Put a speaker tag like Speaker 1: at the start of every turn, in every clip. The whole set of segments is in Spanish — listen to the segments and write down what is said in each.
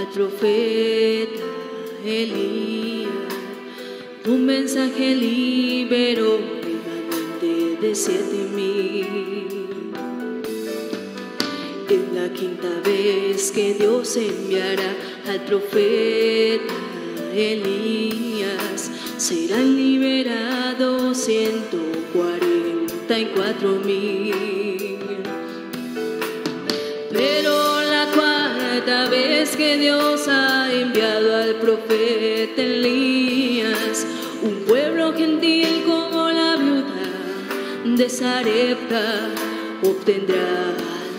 Speaker 1: al profeta Elías. Un mensaje liberó remanente de 7,000. Es la quinta vez que Dios enviará al profeta Elías. Serán liberados 144,000. Pero la cuarta vez que Dios ha enviado al profeta Elías, un pueblo gentil como la viuda de Sarepta obtendrá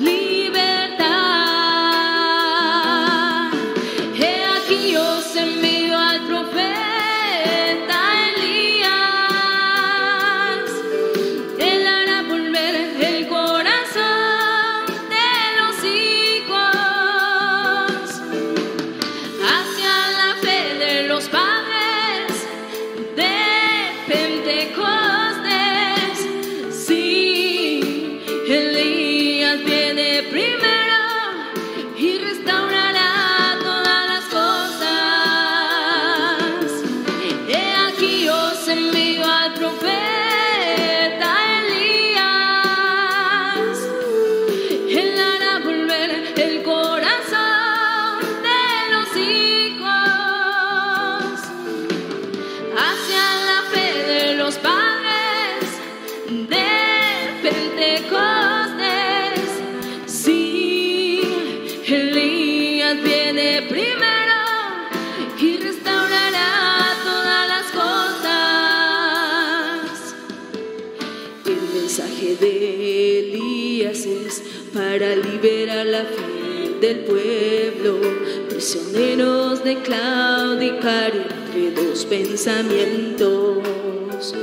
Speaker 1: libertad. He aquí os envío al profeta Elías. Él hará volver el corazón de los hijos hacia la fe de los padres de Pentecostés. Sí, Elías viene primero y restaurará todas las cosas. He aquí os envío al profeta Elías. Él hará volver el corazón de los hijos hacia la fe de los padres de Pentecostés. Sí, Elías viene primero y restaurará todas las cosas. El mensaje de Elías es para liberar la fe del pueblo, prisioneros de claudicar entre dos pensamientos,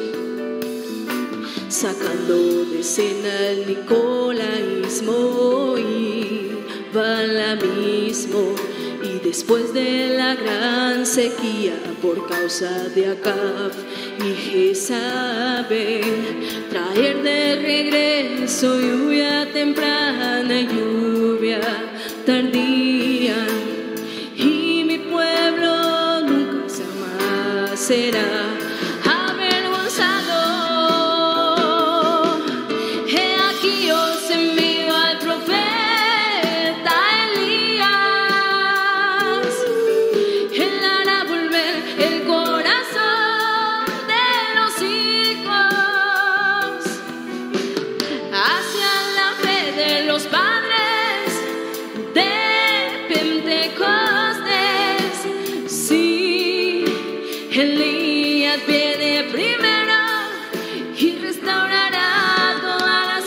Speaker 1: sacando de escena el nicolaísmo y balaamismo. Y después de la gran sequía por causa de Acab y Jezabel, traer de regreso lluvia temprana y lluvia tardía, y mi pueblo nunca jamás será avergonzado. He aquí os envío al profeta Elías. Él hará volver el corazón de los hijos hacia la fe de los padres de Pentecostés. Sí, Elías viene primero y restaurará todas las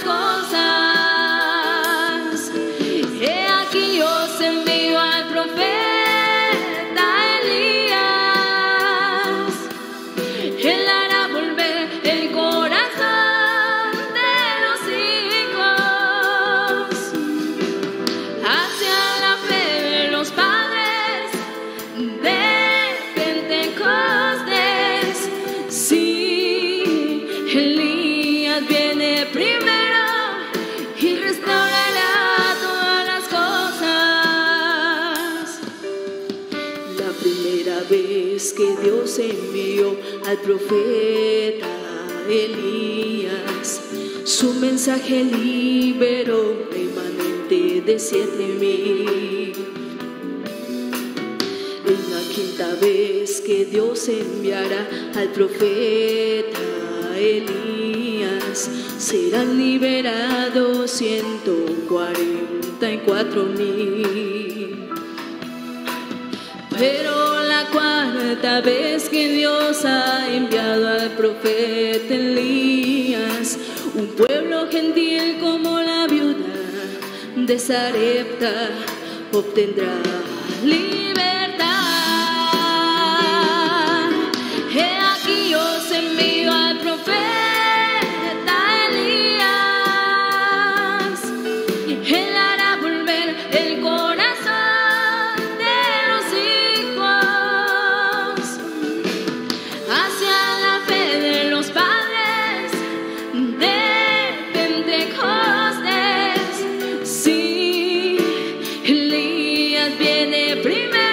Speaker 1: cosas. He aquí os envío al profeta Elías. Él hará volver el corazón de los hijos hacia la fe de los padres de Pentecostés. Sí, Elías viene primero y restaurará todas las cosas. La primera vez que Dios envió al profeta Elías, su mensaje liberó remanente de 7,000. Es la quinta vez que Dios enviará al profeta Elías. Serán liberados 144,000. Pero la cuarta vez que Dios ha enviado al profeta Elías, un pueblo gentil como la viuda de Sarepta obtendrá libertad. He aquí os envío al profeta Elías. Él hará volver el corazón de los hijos hacia la fe de los padres de Pentecostés. Sí, Elías viene primero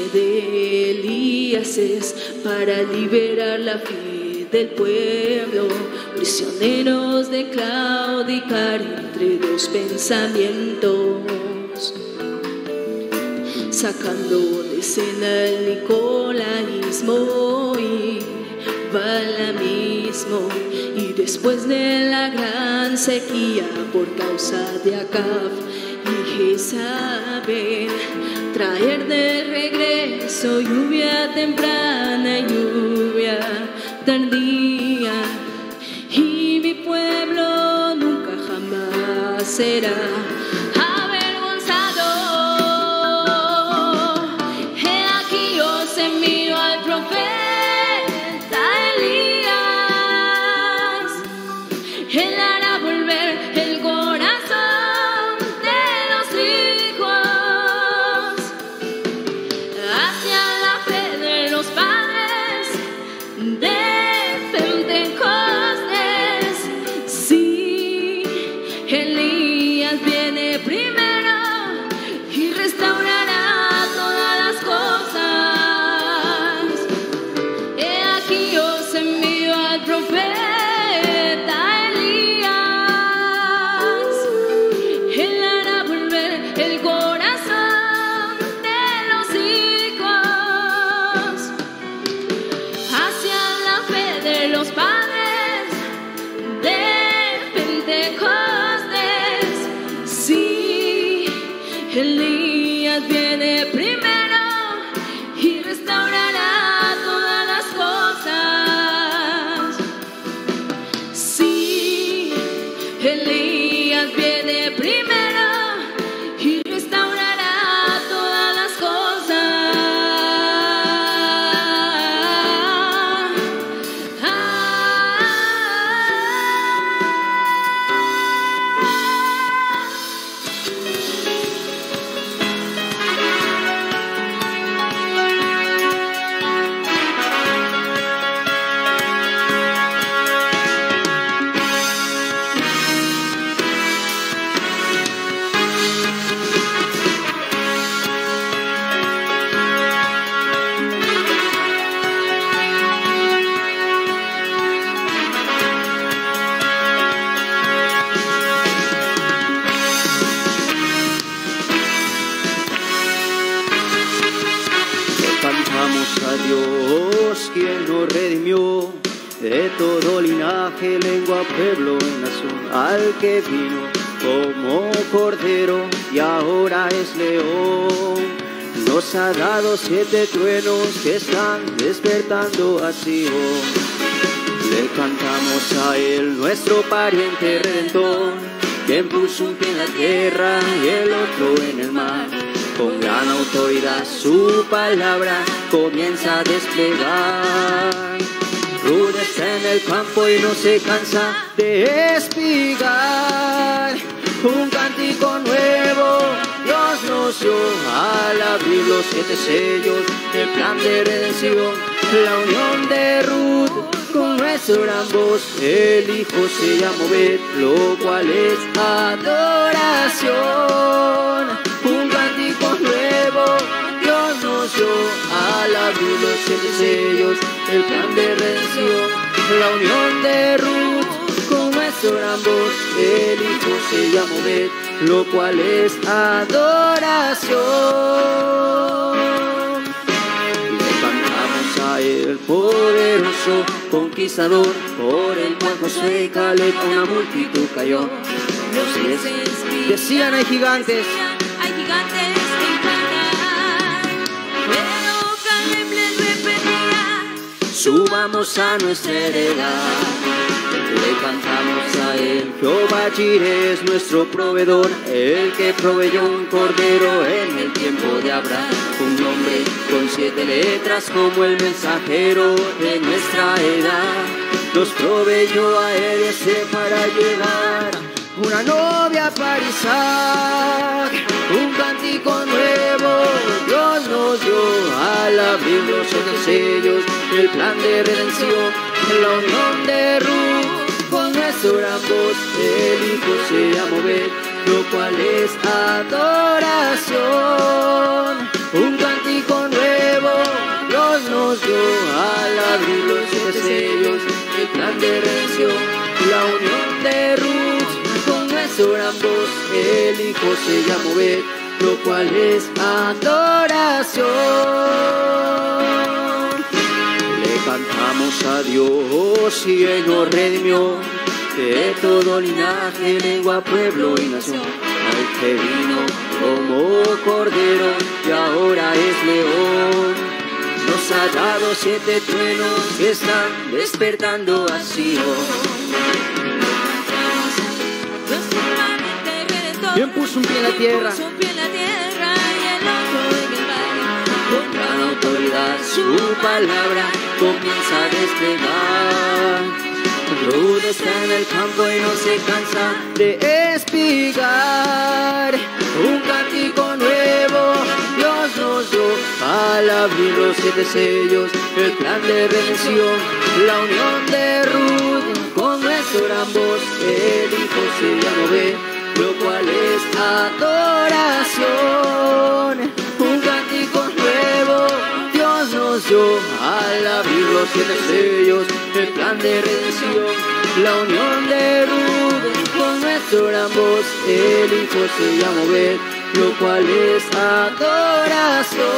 Speaker 1: de Elías es para liberar la fe del pueblo, prisioneros de claudicar entre dos pensamientos, sacando de escena el nicolaísmo y balamismo, y después de la gran sequía por causa de Acab y Jezabel, traer de regreso lluvia temprana y lluvia tardía, y mi pueblo nunca jamás será avergonzado. He aquí os envío al profeta Elías, él hará volver el corazón de los hijos hacia la fe de los padres de Pentecostés. Sí, Elías viene primero y restaurará todas las cosas. He aquí os envío al profeta Elías, él hará volver el corazón de los hijos hacia la fe de los padres de Pentecostés. Sí, Elías viene primero y restaurará todas las cosas. Sí, Elías viene primero y restaurará todas las cosas.
Speaker 2: Cantamos a Dios, quien nos redimió de todo linaje, lengua, pueblo y nación, al que vino como cordero y ahora es león. Nos ha dado 7 truenos que están despertando a Sion. Le cantamos a él, nuestro pariente redentor, quien puso un pie en la tierra y el otro en el mar. Con gran autoridad su palabra comienza a desplegar. Rude está en el campo y no se cansa de espigar. Un cántico nuevo Dios nos dio al abrir los 7 sellos del plan de redención. La unión de Ruth con nuestra gran voz, el Hijo se llama Obed, lo cual es adoración. Un cántico nuevo Dios nos dio al abrir los 7 sellos el plan de redención. La unión de Ruth con nuestra gran voz, el Hijo se llama Obed, lo cual es adoración. Le cantamos a el poderoso conquistador, por el cual Josué y Caleb una multitud cayó. Los 10 decían hay gigantes
Speaker 1: En Canaán, pero Caleb les repetía:
Speaker 2: subamos a nuestra heredad. Le cantamos a él, Jehová Jireh es nuestro proveedor, el que proveyó un cordero en el tiempo de Abraham. Un nombre con 7 letras como el mensajero de nuestra edad. Nos proveyó a él ese para llegar una novia para Isaac. Un cántico nuevo Dios nos dio al abrir los 7 sellos, el plan de redención. La unión de Ruth con nuestra gran voz, el Hijo se llama Obed, lo cual es adoración. Un cántico nuevo nuestro gran voz, el Hijo se llamó Bet, lo cual es adoración. Le cantamos a Dios y Él nos redimió de todo linaje, lengua, pueblo y nación. Al que vino como cordero y ahora es león. Nos ha dado 7 truenos que están despertando a Sion. ¿Quién puso un pie en la tierra? Con gran autoridad su palabra comienza a desplegar. Rudo está en el campo y no se cansa de espigar. Un cántico nuevo Dios nos dio al abrir los 7 sellos, el plan de redención, la unión de Ruth con nuestra gran voz, el Hijo se llamó Bet, lo cual es adoración. Un cántico nuevo Dios nos dio al abrir los 7 sellos, el plan de redención, la unión de Ruth con nuestra gran voz, el Hijo se llamó Bet, lo cual es adoración.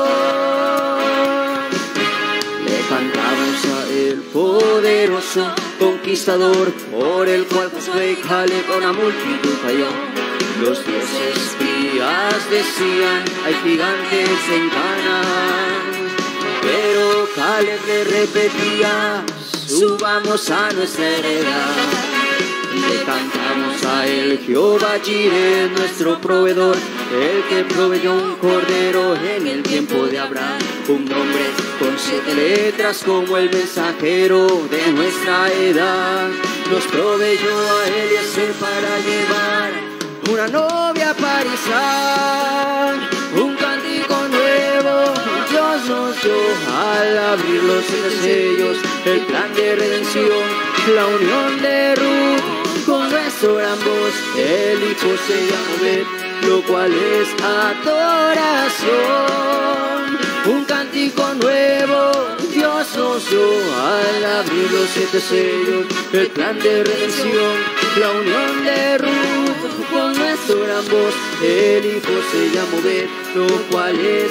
Speaker 2: Le cantamos a el poderoso conquistador, por el cual Josué y Caleb una multitud cayó. Los 10 espías decían, hay gigantes en Canaán, pero Caleb le repetía, subamos a nuestra heredad. Le cantamos a él, Jehová Jireh, nuestro proveedor, el que proveyó un cordero en el tiempo de Abraham, un nombre con 7 letras como el mensajero de nuestra edad. Nos proveyó a Eliezer para llevar una novia para Isaac. Un cántico nuevo Dios nos dio al abrir los 7 sellos, el plan de redención, la unión de Ruth con nuestra gran voz, el Hijo se llamó Bet, lo cual es adoración. Un cántico nuevo Dios nos dio al abrir los 7 sellos, el plan de redención, la unión de Ruth con nuestra gran voz, el Hijo se llamó Bet, lo cual es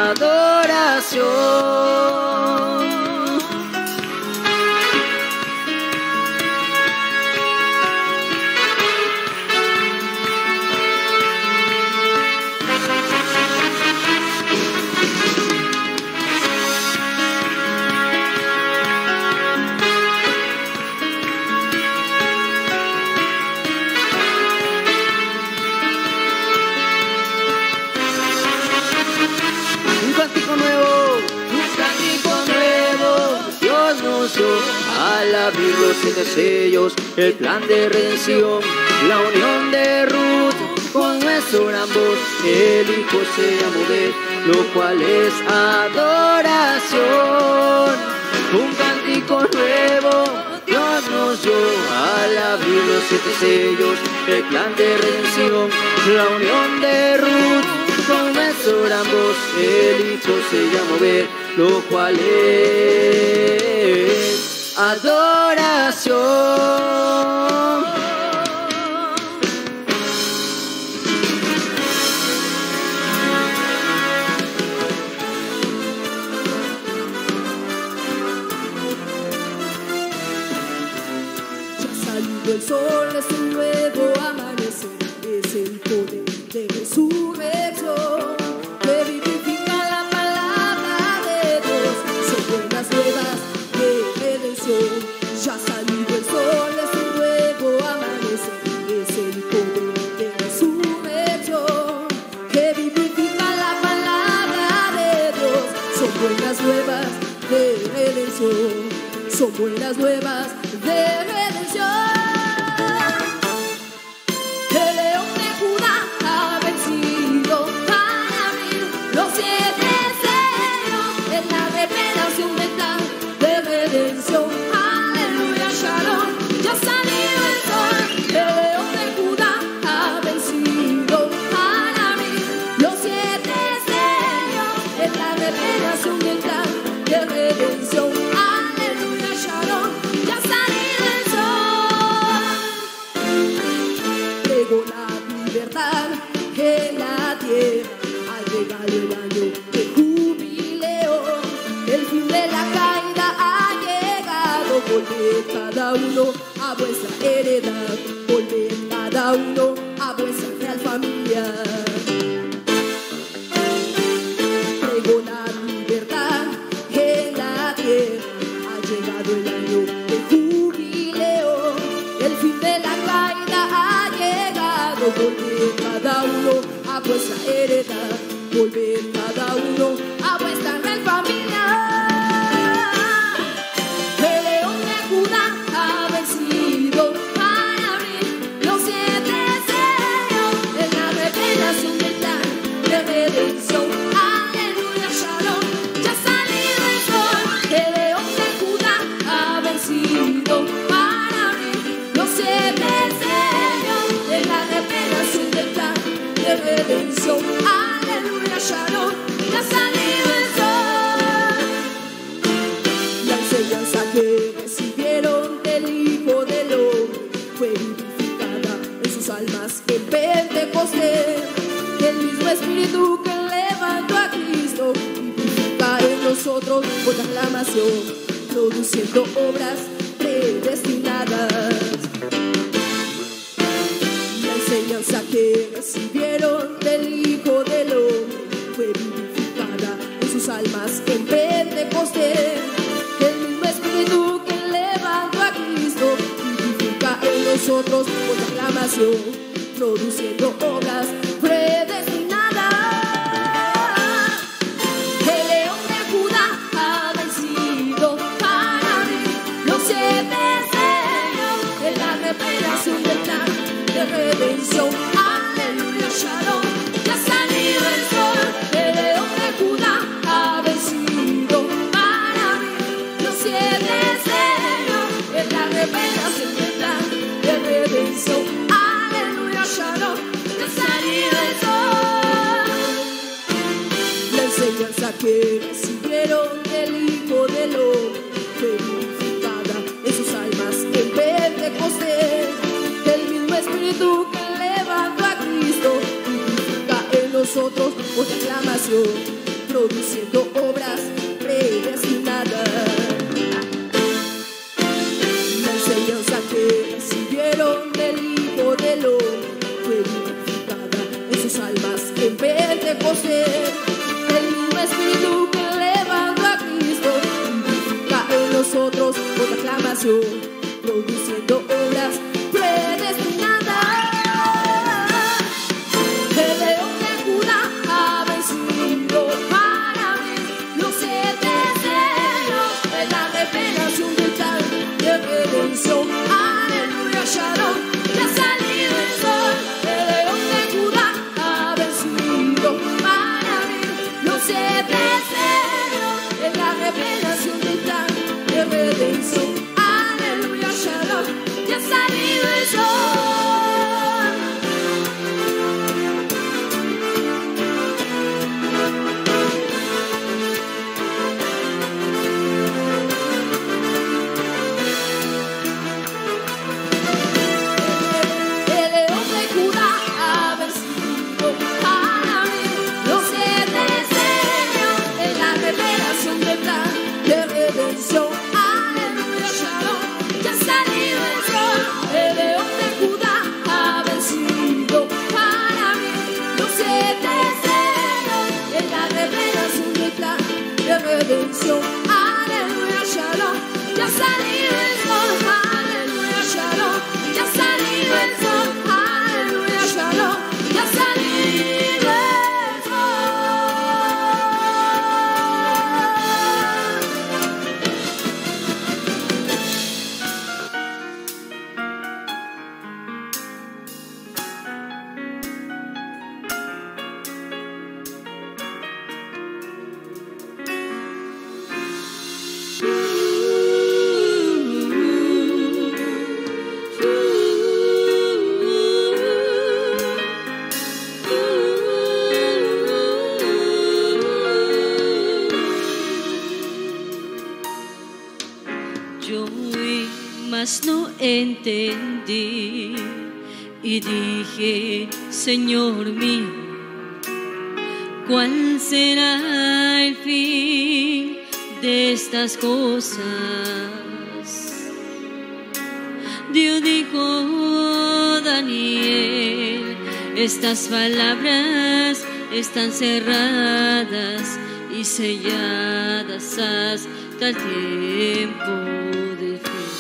Speaker 2: adoración. Al abrir los 7 sellos, el plan de redención, la unión de Ruth con nuestra gran voz, el Hijo se llamó Bet, lo cual es adoración. Un cántico nuevo Dios nos dio al abrir los 7 sellos, el plan de redención, la unión de Ruth con nuestra gran voz, el Hijo se llamó Bet, lo cual es adoración.
Speaker 3: Ya salido el sol, es un nuevo amanecer, es el poder de resurrección que vivifica la palabra de Dios, son buenas nuevas de redención. Ya salido el sol, es un nuevo amanecer, es el poder de resurrección que vivifica la palabra de Dios, son buenas nuevas de redención, son buenas nuevas de redención. El león de Judá ha vencido para abrir los 7 sellos, es la revelación del plan de redención. Aleluya, Shalom, ya salió el sol. El león de Judá ha vencido para abrir los 7 sellos, es la revelación del plan de redención. Aleluya, Shalom, ya salió el sol. cada uno a vuestra heredad, volved cada uno a vuestra real familia. Pregonad libertad en la tierra, ha llegado el año de jubileo, el fin de la caída ha llegado, volved cada uno a vuestra heredad, volved cada uno a vuestra real familia. El león de Judá ha vencido para abrir los 7 sellos en la revelación del plan de redención. Aleluya, Shalom, ya ha salido el sol. El león de Judá ha vencido para abrir los 7 sellos en la revelación del plan de redención. Aleluya, Shalom, ya ha salido el sol. La enseñanza que recibieron del Hijo del Hombre fue vivificada en sus almas en Pentecostés. El mismo Espíritu que levantó a Cristo vivifica en nosotros por aclamación, produciendo obras predestinadas. La enseñanza que recibieron del Hijo del Hombre fue vivificada en sus almas en Pentecostés. El mismo Espíritu que levantó a Cristo vivifica en nosotros por aclamación, produciendo obras predestinadas. El león de Judá ha vencido para abrir los 7 sellos en la revelación del plan de redención. Aleluya, Shalom, ya ha salido el sol. El león de Judá ha vencido para abrir los 7 sellos en la revelación del plan de redención. Aleluya, Shalom, ya ha salido el sol. La enseñanza que recibieron del Hijo del Hombre fue vivificada en sus almas en Pentecostés. El mismo Espíritu que levantó a Cristo vivifica en nosotros por aclamación, produciendo obras predestinadas. La enseñanza que recibieron del Hijo del Hombre fue vivificada en sus almas en Pentecostés. El mismo Espíritu que levantó a Cristo vivifica en nosotros por aclamación, produciendo obras predestinadas. El león de Judá ha vencido para abrir los 7 sellos en la revelación del plan de redención. Aleluya, Shalom, ya ha salido el sol. El león de Judá ha vencido para abrir los 7 sellos en la revelación del plan de redención. Aleluya, Shalom, ya ha salido el sol. El león de Judá ha vencido para abrir los 7 sellos en la revelación del plan de redención. Aleluya, Shalom, ya ha salido el sol. El león de Judá ha vencido para abrir los 7 sellos en la revelación del plan de redención. Aleluya, Shalom, ya ha salido el sol. Aleluya, Shalom, ya ha salido el sol. Aleluya, Shalom, ya ha salido el sol.
Speaker 1: Yo oí, mas no entendí, y dije, Señor mío, ¿cuál será el fin de estas cosas? Dios dijo, Daniel, estas palabras están cerradas y selladas hasta el tiempo del fin.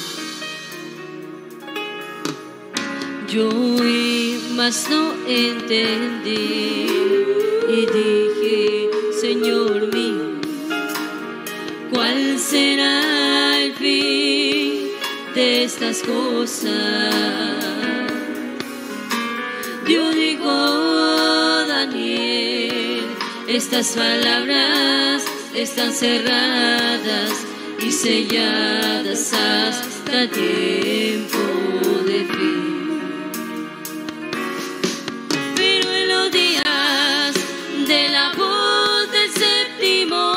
Speaker 1: Yo oí, mas no entendí, y dije, Señor mío, ¿cuál será el fin de estas cosas? Dios dijo, Daniel, estas palabras están cerradas y selladas hasta el tiempo de fin. Pero en los días de la voz del séptimo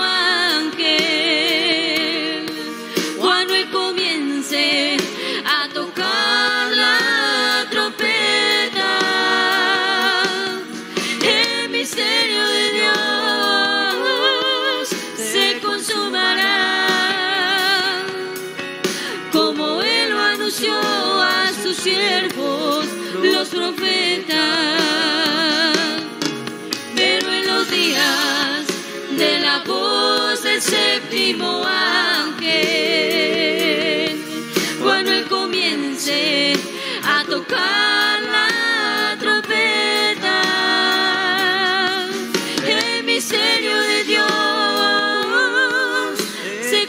Speaker 1: ángel, cuando él comience a tocar la trompeta, el misterio de Dios se consumará, como él lo anunció a sus siervos, los profetas. Pero en los días de la voz del séptimo ángel, cuando él comience a tocar la trompeta, el misterio de Dios se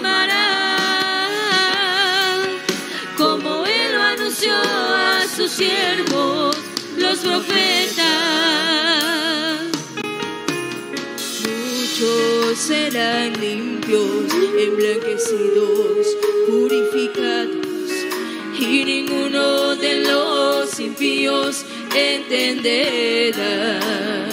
Speaker 1: consumará, como él lo anunció a sus siervos, los profetas. Muchos serán limpios, emblanquecidos, purificados, y ninguno de los impíos entenderá.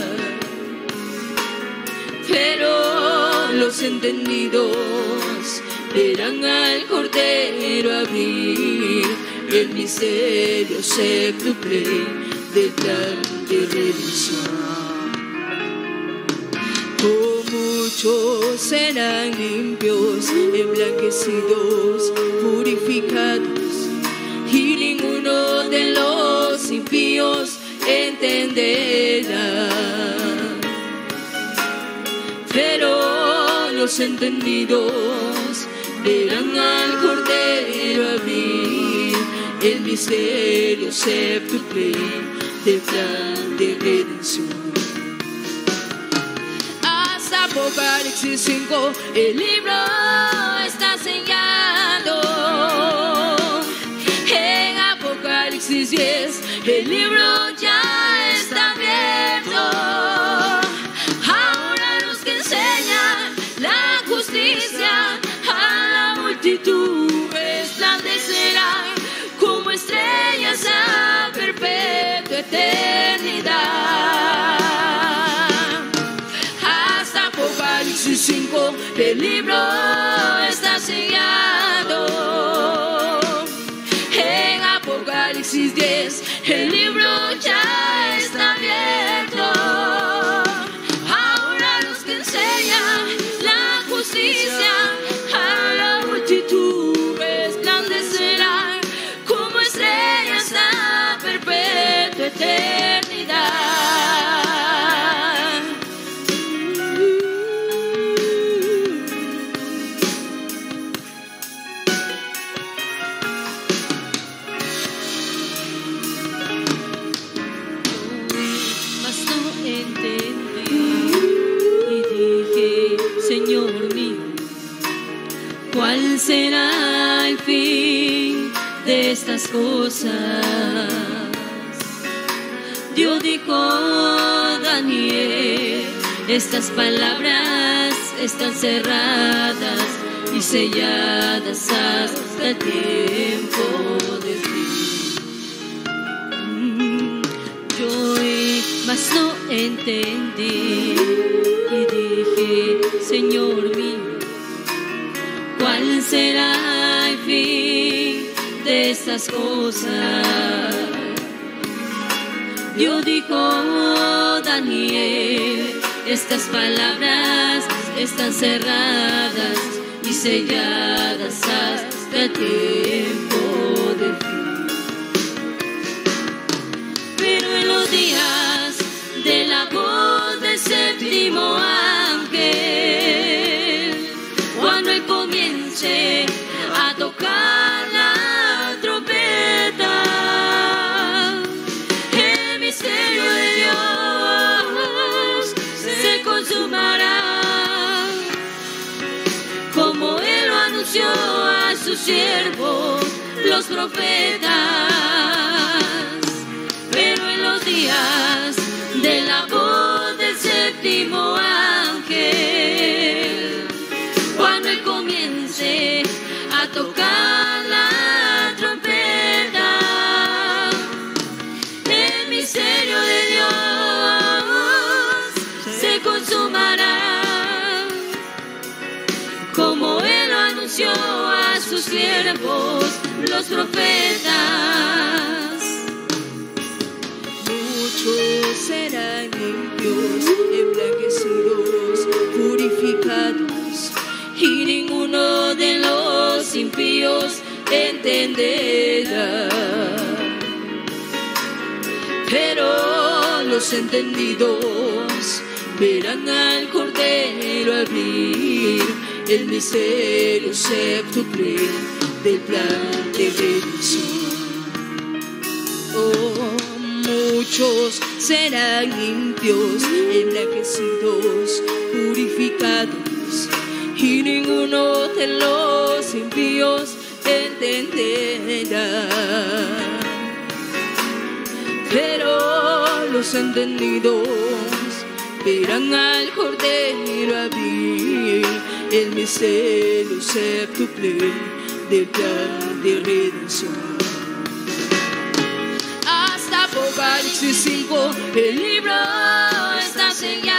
Speaker 1: Pero los entendidos verán al Cordero abrir el misterio séptuple del plan de redención. Muchos serán limpios, emblanquecidos, purificados, y ninguno de los impíos entenderá. Pero los entendidos verán al Cordero abrir el misterio séptuple del plan de redención. Hasta Apocalipsis 5 el libro está sellado. En Apocalipsis 10 el libro ya está abierto. Ahora los que enseñan la justicia a la multitud resplandecerán como estrellas a perpetua eternidad. Hasta Apocalipsis 5 el libro está sellado. En Apocalipsis 10 el libro ya está abierto. Ahora los que enseñan la justicia a la multitud resplandecerán como estrellas a perpetua eternidad. Mas no entendí y dije, Señor mío, ¿cuál será el fin de estas cosas? Dios dijo, Daniel, estas palabras están cerradas y selladas hasta el tiempo de fin. Yo oí, mas no entendí y dije, Señor mío, ¿cuál será el fin de estas cosas? Dios dijo, Daniel, estas palabras están cerradas y selladas hasta el tiempo del fin. Pero en los días de la voz del séptimo ángel, cuando él comience a tocar la trompeta, el misterio de Dios se consumará, como él lo anunció a sus siervos, los profetas. Pero en los días de la voz del séptimo ángel, cuando él comience a tocar la trompeta, el misterio de Dios se consumará, como él lo anunció a sus siervos, los profetas.
Speaker 3: Muchos serán limpios, emblanquecidos, purificados,
Speaker 1: Y ninguno de los impíos entenderá.
Speaker 3: pero los entendidos verán al Cordero abrir el misterio séptuple del plan de redención. Oh, muchos serán limpios, emblanquecidos, purificados, y ninguno de los impíos entenderá. Pero los entendidos verán al Cordero abrir el misterio séptuple del plan de redención.
Speaker 1: Hasta Apocalipsis 5 el libro está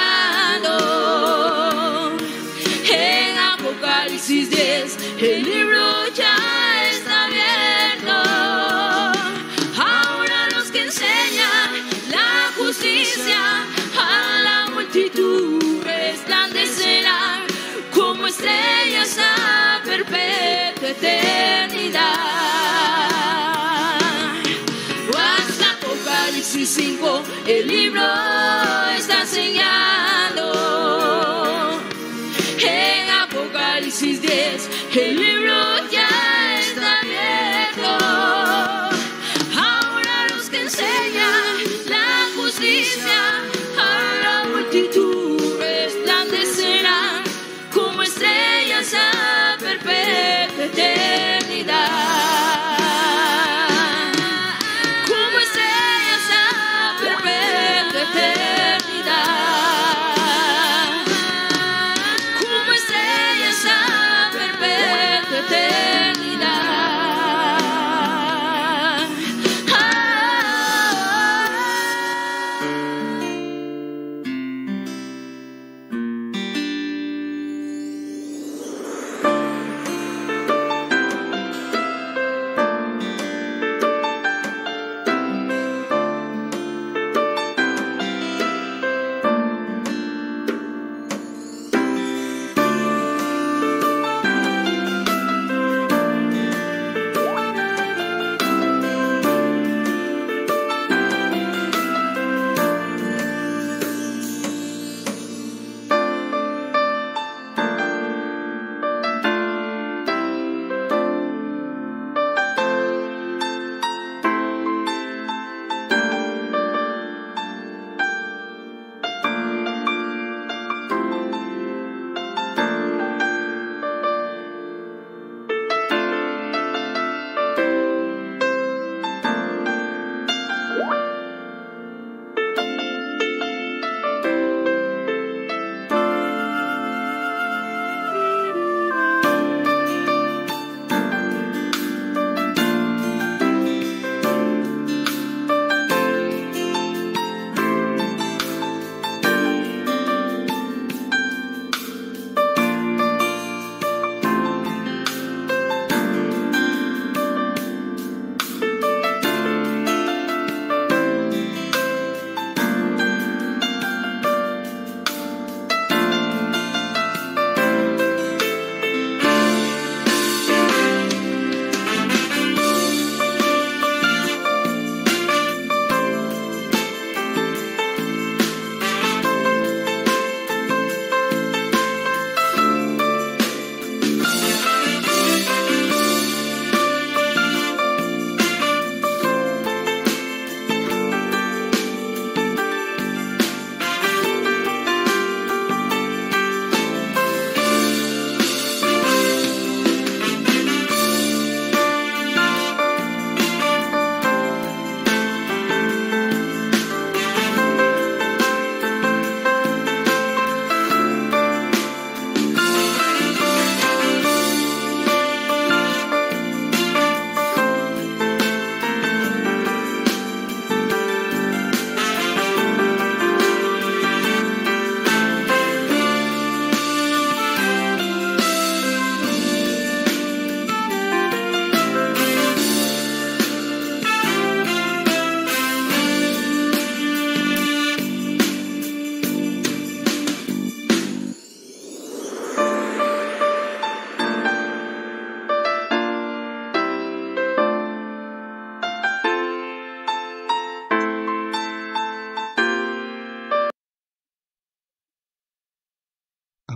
Speaker 1: sellado. En Apocalipsis 10 el libro ya está abierto. Ahora los que enseñan la justicia a la multitud resplandecerán como estrellas a perpetua eternidad. Hasta Apocalipsis 5 el libro está sellado. En Apocalipsis 10 el libro ya está abierto. Ahora los que enseñan la justicia a la multitud resplandecerán como estrellas a perpetua eternidad. Como estrellas a perpetua eternidad. Como estrellas a perpetua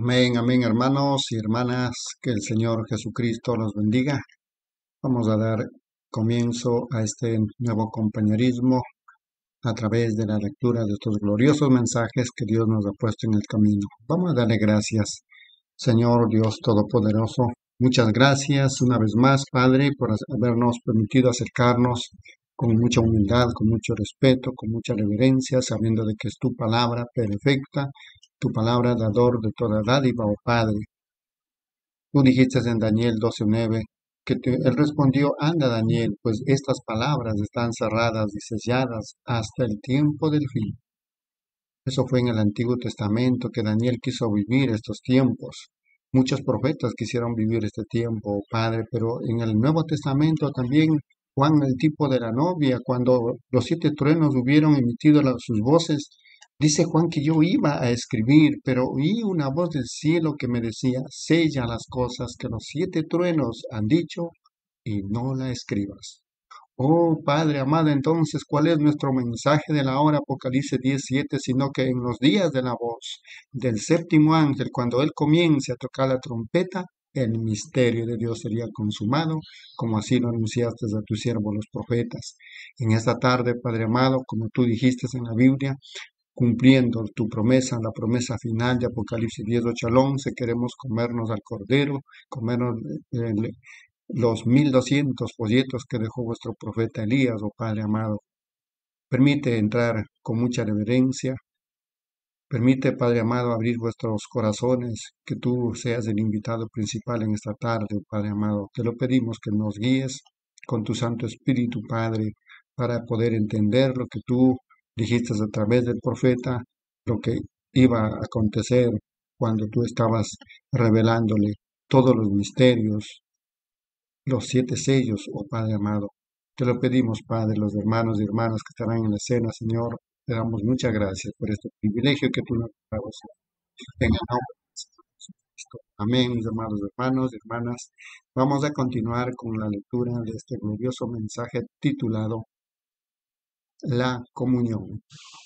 Speaker 4: Amén, amén, hermanos y hermanas, que el Señor Jesucristo los bendiga. Vamos a dar comienzo a este nuevo compañerismo a través de la lectura de estos gloriosos mensajes que Dios nos ha puesto en el camino. Vamos a darle gracias, Señor Dios Todopoderoso. Muchas gracias una vez más, Padre, por habernos permitido acercarnos con mucha humildad, con mucho respeto, con mucha reverencia, sabiendo de que es tu palabra perfecta, tu palabra dador de toda dádiva, oh Padre. Tú dijiste en Daniel 12:9 que él respondió, anda Daniel, pues estas palabras están cerradas y selladas hasta el tiempo del fin. Eso fue en el Antiguo Testamento que Daniel quiso vivir estos tiempos. Muchos profetas quisieron vivir este tiempo, oh Padre, pero en el Nuevo Testamento también Juan, el tipo de la novia, cuando los 7 truenos hubieron emitido sus voces, dice Juan que yo iba a escribir, pero oí una voz del cielo que me decía, sella las cosas que los 7 truenos han dicho y no la escribas. Oh Padre amado, entonces, ¿cuál es nuestro mensaje de la hora Apocalipsis 17? Sino que en los días de la voz del 7º ángel, cuando él comience a tocar la trompeta, el misterio de Dios sería consumado, como así lo anunciaste a tus siervos los profetas. En esta tarde, Padre amado, como tú dijiste en la Biblia, cumpliendo tu promesa, la promesa final de Apocalipsis 18 al 11, queremos comernos al Cordero, comernos los 1200 folletos que dejó vuestro profeta Elías, oh Padre amado. Permite entrar con mucha reverencia. Permite, Padre amado, abrir vuestros corazones, que tú seas el invitado principal en esta tarde, Padre amado. Te lo pedimos que nos guíes con tu Santo Espíritu, Padre, para poder entender lo que tú dijiste a través del profeta, lo que iba a acontecer cuando tú estabas revelándole todos los misterios, los 7 sellos, oh Padre amado. Te lo pedimos, Padre, los hermanos y hermanas que estarán en la escena, Señor. Te damos muchas gracias por este privilegio que tú nos has dado. En el nombre de Jesucristo. Amén, mis amados hermanos y hermanas. Vamos a continuar con la lectura de este glorioso mensaje titulado La Comunión.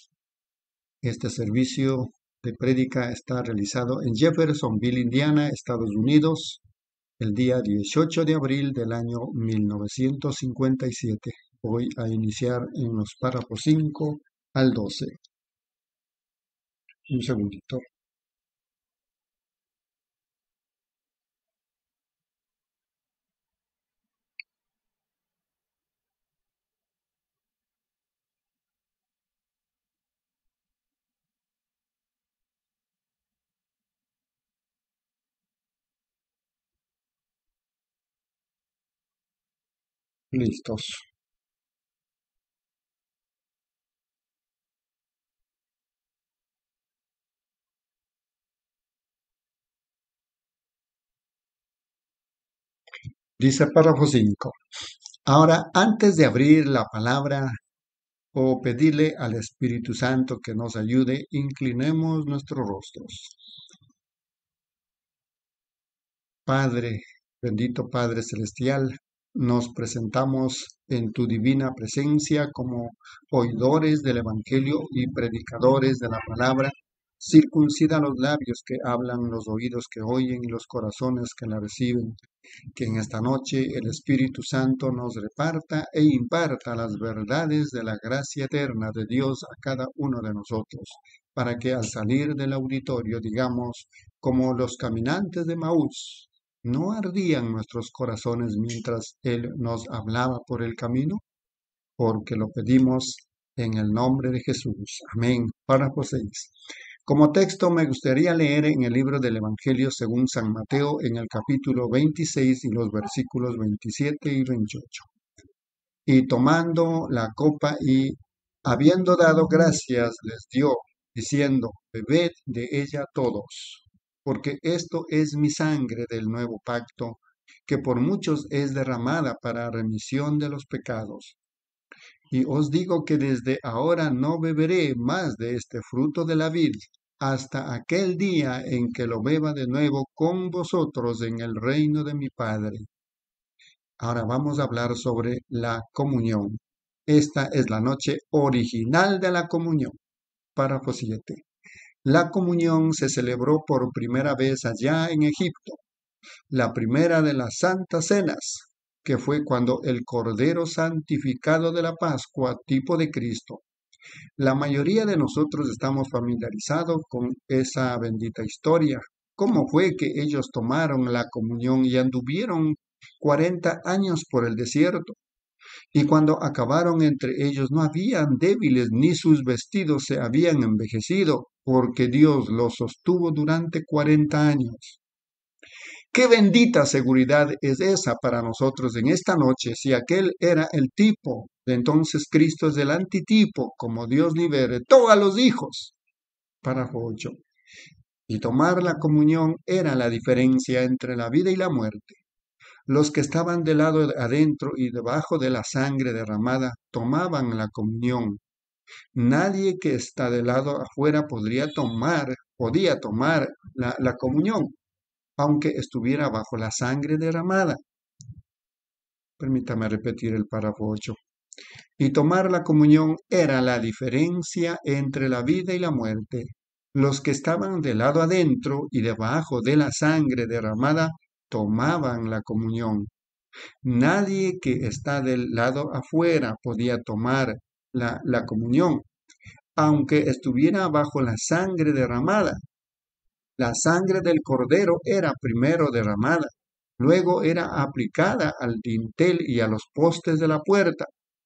Speaker 4: Este servicio de prédica está realizado en Jeffersonville, Indiana, Estados Unidos, el día 18 de abril del año 1957. Voy a iniciar en los párrafos 5 al 12. Un segundito. Listos. Dice párrafo 5. Ahora, antes de abrir la palabra o pedirle al Espíritu Santo que nos ayude, inclinemos nuestros rostros. Padre, bendito Padre Celestial, nos presentamos en tu divina presencia como oidores del Evangelio y predicadores de la palabra. Circuncida los labios que hablan, los oídos que oyen y los corazones que la reciben. Que en esta noche el Espíritu Santo nos reparta e imparta las verdades de la gracia eterna de Dios a cada uno de nosotros, para que al salir del auditorio digamos, como los caminantes de Maús, ¿no ardían nuestros corazones mientras Él nos hablaba por el camino? Porque lo pedimos en el nombre de Jesús. Amén. Párrafo 6. Como texto me gustaría leer en el libro del Evangelio según San Mateo en el capítulo 26 y los versículos 27 y 28. Y tomando la copa y habiendo dado gracias les dio, diciendo, bebed de ella todos, porque esto es mi sangre del nuevo pacto, que por muchos es derramada para remisión de los pecados. Y os digo que desde ahora no beberé más de este fruto de la vid, hasta aquel día en que lo beba de nuevo con vosotros en el reino de mi Padre. Ahora vamos a hablar sobre la comunión. Esta es la noche original de la comunión. Párrafo 7. La comunión se celebró por primera vez allá en Egipto, la primera de las santas cenas, que fue cuando el Cordero santificado de la Pascua, tipo de Cristo. La mayoría de nosotros estamos familiarizados con esa bendita historia. ¿Cómo fue que ellos tomaron la comunión y anduvieron 40 años por el desierto? Y cuando acabaron entre ellos no habían débiles ni sus vestidos se habían envejecido, porque Dios los sostuvo durante 40 años. Qué bendita seguridad es esa para nosotros en esta noche. Si aquel era el tipo, entonces Cristo es el antitipo, como Dios libere todos los hijos. Párrafo 8. Y tomar la comunión era la diferencia entre la vida y la muerte. Los que estaban del lado adentro y debajo de la sangre derramada tomaban la comunión. Nadie que está del lado afuera podía tomar la comunión, aunque estuviera bajo la sangre derramada. Permítame repetir el párrafo 8. Y tomar la comunión era la diferencia entre la vida y la muerte. Los que estaban del lado adentro y debajo de la sangre derramada tomaban la comunión. Nadie que está del lado afuera podía tomar la comunión, aunque estuviera bajo la sangre derramada. La sangre del cordero era primero derramada, luego era aplicada al dintel y a los postes de la puerta.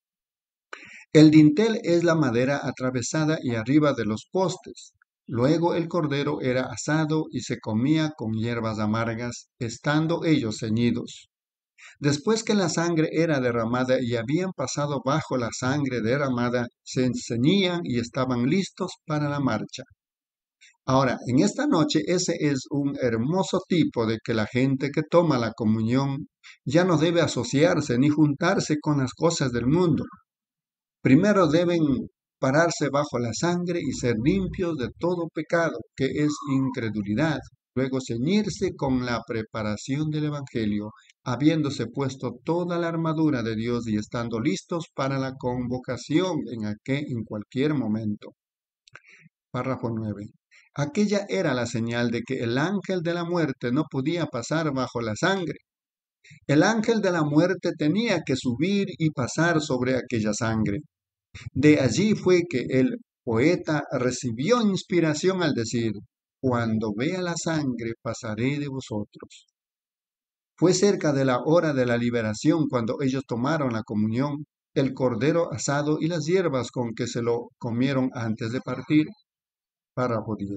Speaker 4: El dintel es la madera atravesada y arriba de los postes. Luego el cordero era asado y se comía con hierbas amargas, estando ellos ceñidos. Después que la sangre era derramada y habían pasado bajo la sangre derramada, se ceñían y estaban listos para la marcha. Ahora, en esta noche ese es un hermoso tipo de que la gente que toma la comunión ya no debe asociarse ni juntarse con las cosas del mundo. Primero deben pararse bajo la sangre y ser limpios de todo pecado, que es incredulidad. Luego ceñirse con la preparación del Evangelio, habiéndose puesto toda la armadura de Dios y estando listos para la convocación en cualquier momento. Párrafo 9. Aquella era la señal de que el ángel de la muerte no podía pasar bajo la sangre. El ángel de la muerte tenía que subir y pasar sobre aquella sangre. De allí fue que el poeta recibió inspiración al decir: cuando vea la sangre pasaré de vosotros. Fue cerca de la hora de la liberación cuando ellos tomaron la comunión, el cordero asado y las hierbas con que se lo comieron antes de partir. Párrafo 10.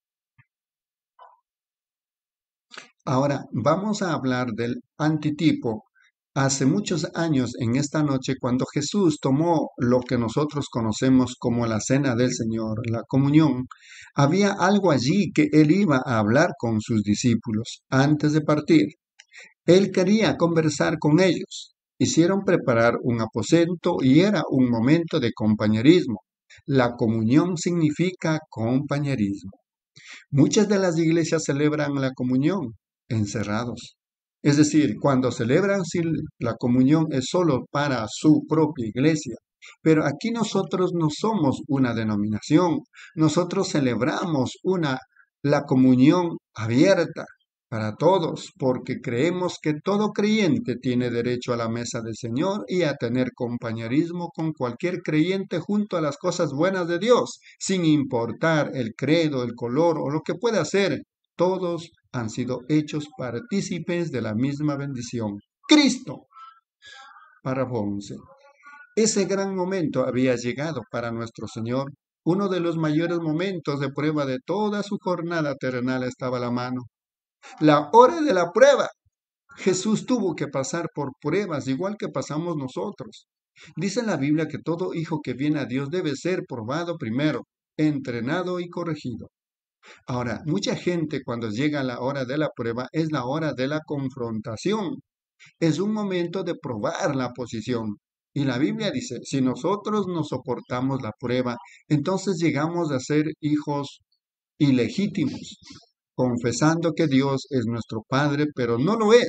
Speaker 4: Ahora vamos a hablar del antitipo. Hace muchos años en esta noche, cuando Jesús tomó lo que nosotros conocemos como la cena del Señor, la comunión, había algo allí que Él iba a hablar con sus discípulos antes de partir. Él quería conversar con ellos. Hicieron preparar un aposento y era un momento de compañerismo. La comunión significa compañerismo. Muchas de las iglesias celebran la comunión encerrados. Es decir, cuando celebran la comunión es solo para su propia iglesia. Pero aquí nosotros no somos una denominación. Nosotros celebramos la comunión abierta para todos, porque creemos que todo creyente tiene derecho a la mesa del Señor y a tener compañerismo con cualquier creyente junto a las cosas buenas de Dios, sin importar el credo, el color o lo que pueda ser. Todos han sido hechos partícipes de la misma bendición. Cristo. Párrafo 11. Ese gran momento había llegado para nuestro Señor. Uno de los mayores momentos de prueba de toda su jornada terrenal estaba a la mano. La hora de la prueba. Jesús tuvo que pasar por pruebas, igual que pasamos nosotros. Dice en la Biblia que todo hijo que viene a Dios debe ser probado primero, entrenado y corregido. Ahora, mucha gente cuando llega la hora de la prueba es la hora de la confrontación. Es un momento de probar la posición. Y la Biblia dice, si nosotros no soportamos la prueba, entonces llegamos a ser hijos ilegítimos, confesando que Dios es nuestro Padre, pero no lo es.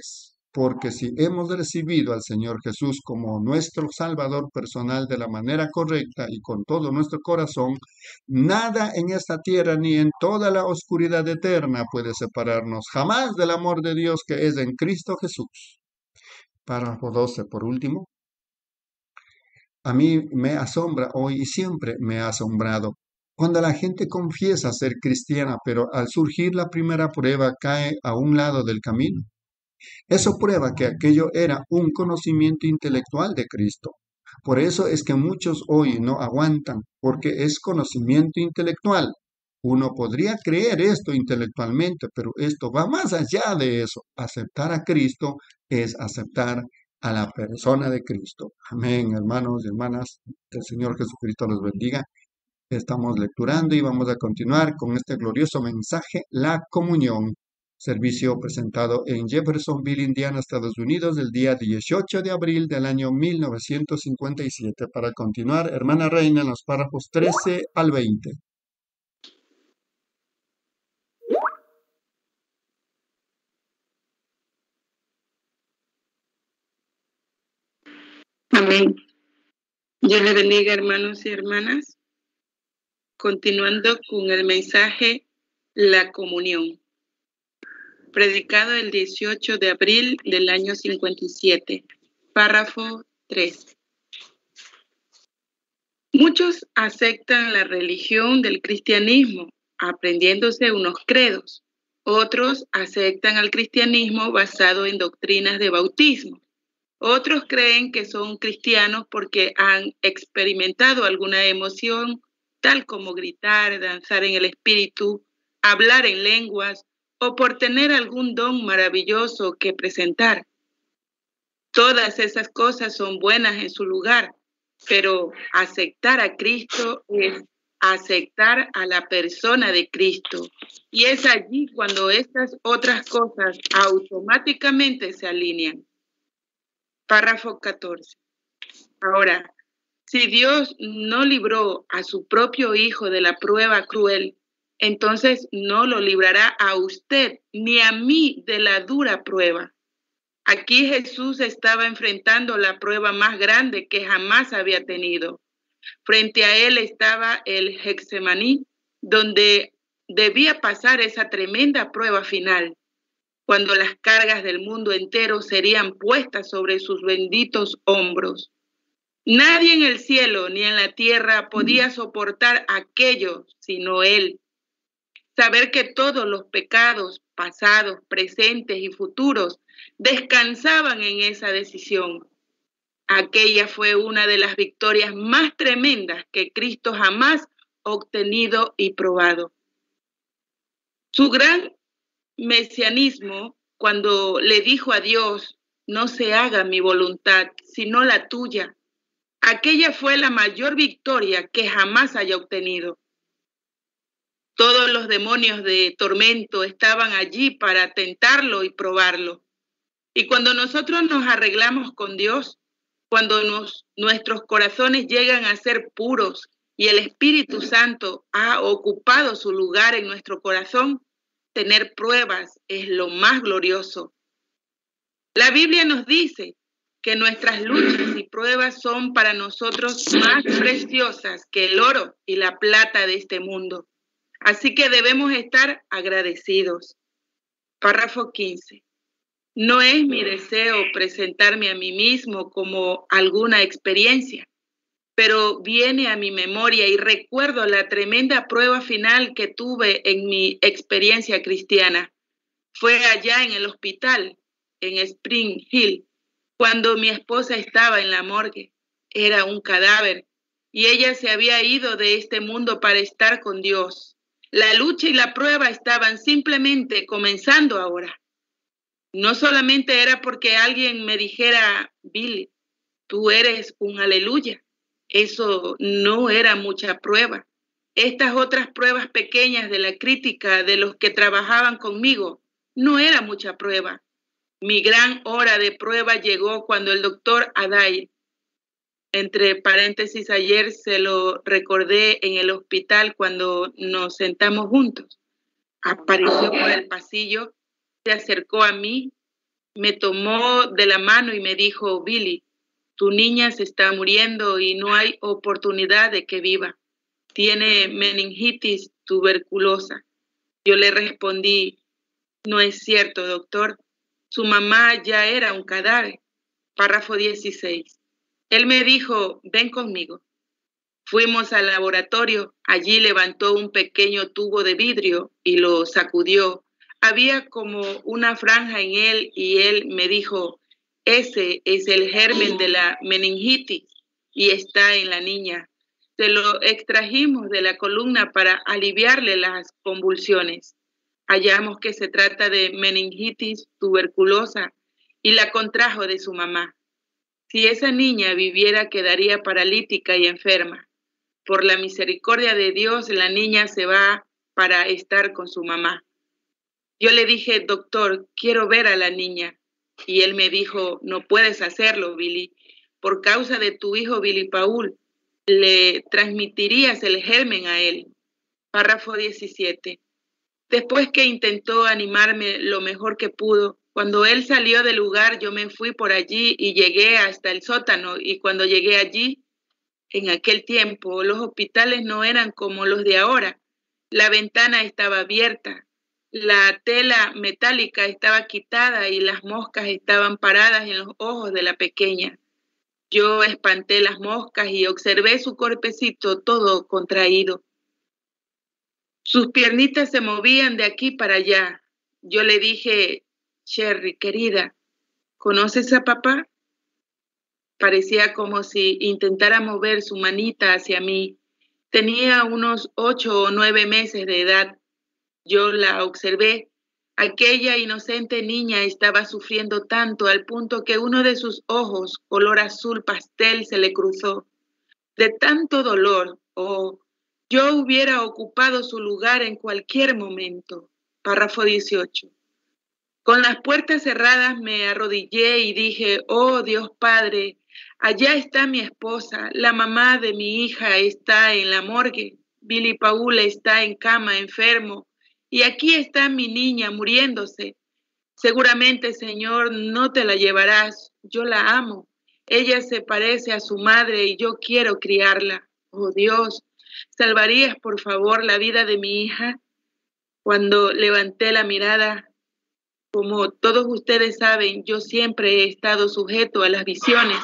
Speaker 4: porque si hemos recibido al Señor Jesús como nuestro Salvador personal de la manera correcta y con todo nuestro corazón, nada en esta tierra ni en toda la oscuridad eterna puede separarnos jamás del amor de Dios que es en Cristo Jesús. Párrafo 12, por último. A mí me asombra hoy y siempre me ha asombrado cuando la gente confiesa ser cristiana, pero al surgir la primera prueba cae a un lado del camino. Eso prueba que aquello era un conocimiento intelectual de Cristo. Por eso es que muchos hoy no aguantan, porque es conocimiento intelectual. Uno podría creer esto intelectualmente, pero esto va más allá de eso. Aceptar a Cristo es aceptar a la persona de Cristo. Amén, hermanos y hermanas. Que el Señor Jesucristo los bendiga. Estamos lecturando y vamos a continuar con este glorioso mensaje, la comunión. Servicio presentado en Jeffersonville, Indiana, Estados Unidos, el día 18 de abril del año 1957. Para continuar, hermana Reina, en los párrafos 13 al 20.
Speaker 5: Amén. Dios le bendiga, hermanos y hermanas. Continuando con el mensaje, la comunión. Predicado el 18 de abril del año 57. Párrafo 3. Muchos aceptan la religión del cristianismo, aprendiéndose unos credos. Otros aceptan al cristianismo basado en doctrinas de bautismo. Otros creen que son cristianos porque han experimentado alguna emoción, tal como gritar, danzar en el espíritu, hablar en lenguas o por tener algún don maravilloso que presentar. Todas esas cosas son buenas en su lugar, pero aceptar a Cristo es aceptar a la persona de Cristo. Y es allí cuando estas otras cosas automáticamente se alinean. Párrafo 14. Ahora, si Dios no libró a su propio Hijo de la prueba cruel, entonces no lo librará a usted ni a mí de la dura prueba. Aquí Jesús estaba enfrentando la prueba más grande que jamás había tenido. Frente a él estaba el Getsemaní, donde debía pasar esa tremenda prueba final, cuando las cargas del mundo entero serían puestas sobre sus benditos hombros. Nadie en el cielo ni en la tierra podía soportar aquello sino él. Saber que todos los pecados pasados, presentes y futuros descansaban en esa decisión. Aquella fue una de las victorias más tremendas que Cristo jamás ha obtenido y probado. Su gran mesianismo, cuando le dijo a Dios, no se haga mi voluntad, sino la tuya, aquella fue la mayor victoria que jamás haya obtenido. Todos los demonios de tormento estaban allí para tentarlo y probarlo. Y cuando nosotros nos arreglamos con Dios, cuando nuestros corazones llegan a ser puros y el Espíritu Santo ha ocupado su lugar en nuestro corazón, tener pruebas es lo más glorioso. La Biblia nos dice que nuestras luchas y pruebas son para nosotros más preciosas que el oro y la plata de este mundo. Así que debemos estar agradecidos. Párrafo 15. No es mi deseo presentarme a mí mismo como alguna experiencia, pero viene a mi memoria y recuerdo la tremenda prueba final que tuve en mi experiencia cristiana. Fue allá en el hospital, en Spring Hill, cuando mi esposa estaba en la morgue. Era un cadáver y ella se había ido de este mundo para estar con Dios. La lucha y la prueba estaban simplemente comenzando ahora. No solamente era porque alguien me dijera, Billy, tú eres un aleluya. Eso no era mucha prueba. Estas otras pruebas pequeñas de la crítica de los que trabajaban conmigo no era mucha prueba. Mi gran hora de prueba llegó cuando el doctor Adai, entre paréntesis, ayer se lo recordé en el hospital cuando nos sentamos juntos, apareció por el pasillo, se acercó a mí, me tomó de la mano y me dijo: Billy, tu niña se está muriendo y no hay oportunidad de que viva. Tiene meningitis tuberculosa. Yo le respondí: no es cierto, doctor. Su mamá ya era un cadáver. Párrafo 16. Él me dijo: ven conmigo. Fuimos al laboratorio. Allí levantó un pequeño tubo de vidrio y lo sacudió. Había como una franja en él y él me dijo: ese es el germen de la meningitis y está en la niña. Se lo extrajimos de la columna para aliviarle las convulsiones. Hallamos que se trata de meningitis tuberculosa y la contrajo de su mamá. Si esa niña viviera, quedaría paralítica y enferma. Por la misericordia de Dios, la niña se va para estar con su mamá. Yo le dije: doctor, quiero ver a la niña. Y él me dijo: no puedes hacerlo, Billy. Por causa de tu hijo Billy Paul, le transmitirías el germen a él. Párrafo 17. Después que intentó animarme lo mejor que pudo, cuando él salió del lugar, yo me fui por allí y llegué hasta el sótano. Y cuando llegué allí, en aquel tiempo, los hospitales no eran como los de ahora. La ventana estaba abierta, la tela metálica estaba quitada y las moscas estaban paradas en los ojos de la pequeña. Yo espanté las moscas y observé su cuerpecito todo contraído. Sus piernitas se movían de aquí para allá. Yo le dije: Cherry, querida, ¿conoces a papá? Parecía como si intentara mover su manita hacia mí. Tenía unos 8 o 9 meses de edad. Yo la observé. Aquella inocente niña estaba sufriendo tanto al punto que uno de sus ojos, color azul pastel, se le cruzó. De tanto dolor, yo hubiera ocupado su lugar en cualquier momento. Párrafo 18. Con las puertas cerradas me arrodillé y dije: oh Dios Padre, allá está mi esposa, la mamá de mi hija está en la morgue, Billy Paul está en cama enfermo y aquí está mi niña muriéndose. Seguramente, Señor, no te la llevarás, yo la amo. Ella se parece a su madre y yo quiero criarla. Oh Dios, ¿salvarías por favor la vida de mi hija? Cuando levanté la mirada, como todos ustedes saben, yo siempre he estado sujeto a las visiones.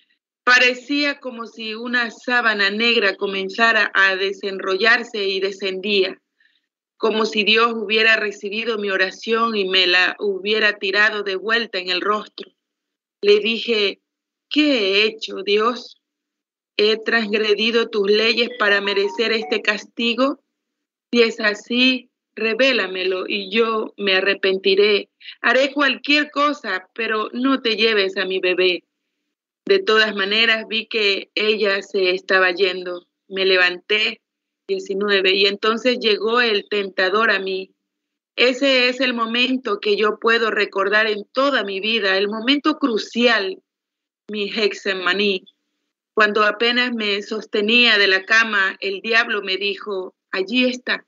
Speaker 5: Parecía como si una sábana negra comenzara a desenrollarse y descendía, como si Dios hubiera recibido mi oración y me la hubiera tirado de vuelta en el rostro. Le dije: ¿qué he hecho, Dios? ¿He transgredido tus leyes para merecer este castigo? Si es así, revélamelo y yo me arrepentiré. Haré cualquier cosa, pero no te lleves a mi bebé. De todas maneras, vi que ella se estaba yendo. Me levanté, 19, y entonces llegó el tentador a mí. Ese es el momento que yo puedo recordar en toda mi vida, el momento crucial, mi Hexemaní. Cuando apenas me sostenía de la cama, el diablo me dijo: allí está.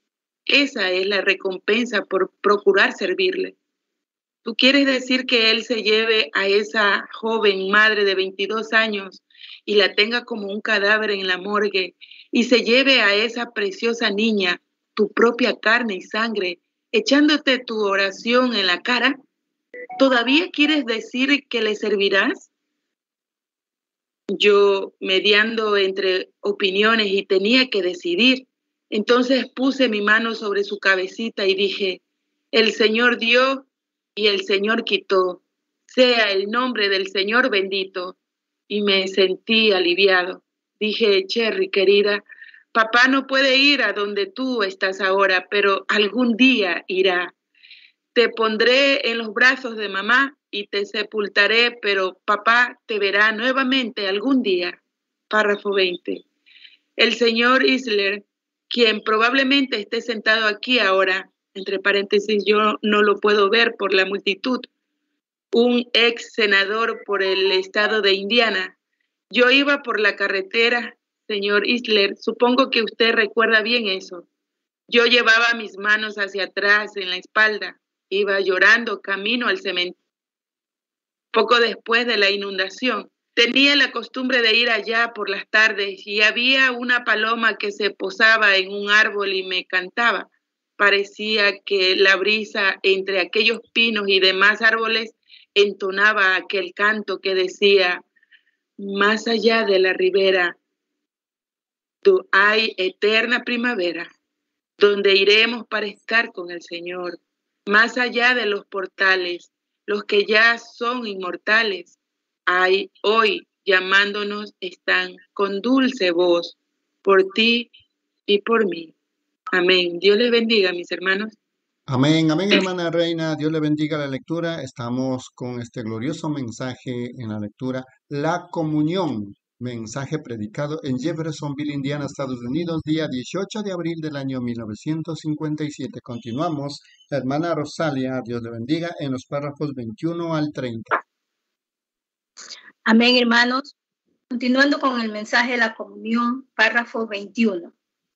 Speaker 5: Esa es la recompensa por procurar servirle. ¿Tú quieres decir que él se lleve a esa joven madre de 22 años y la tenga como un cadáver en la morgue y se lleve a esa preciosa niña, tu propia carne y sangre, echándote tu oración en la cara? ¿Todavía quieres decir que le servirás? Yo, mediando entre opiniones y tenía que decidir, entonces puse mi mano sobre su cabecita y dije: el Señor dio y el Señor quitó, sea el nombre del Señor bendito. Y me sentí aliviado. Dije: Cherry, querida, papá no puede ir a donde tú estás ahora, pero algún día irá. Te pondré en los brazos de mamá y te sepultaré, pero papá te verá nuevamente algún día. Párrafo 20. El señor Isler, quien probablemente esté sentado aquí ahora, entre paréntesis, yo no lo puedo ver por la multitud, un ex senador por el estado de Indiana. Yo iba por la carretera, señor Isler, supongo que usted recuerda bien eso. Yo llevaba mis manos hacia atrás en la espalda, iba llorando camino al cementerio. poco después de la inundación. Tenía la costumbre de ir allá por las tardes y había una paloma que se posaba en un árbol y me cantaba. Parecía que la brisa entre aquellos pinos y demás árboles entonaba aquel canto que decía: más allá de la ribera hay eterna primavera, donde iremos para estar con el Señor. Más allá de los portales, los que ya son inmortales, hay hoy llamándonos están con dulce voz, por ti y por mí. Amén. Dios les bendiga, mis hermanos.
Speaker 4: Amén, amén, hermana Reina. Dios le bendiga la lectura. Estamos con este glorioso mensaje en la lectura, la comunión. Mensaje predicado en Jeffersonville, Indiana, Estados Unidos, día 18 de abril del año 1957. Continuamos. La hermana Rosalia, Dios le bendiga, en los párrafos 21 al 30.
Speaker 6: Amén, hermanos. Continuando con el mensaje de la comunión, párrafo 21.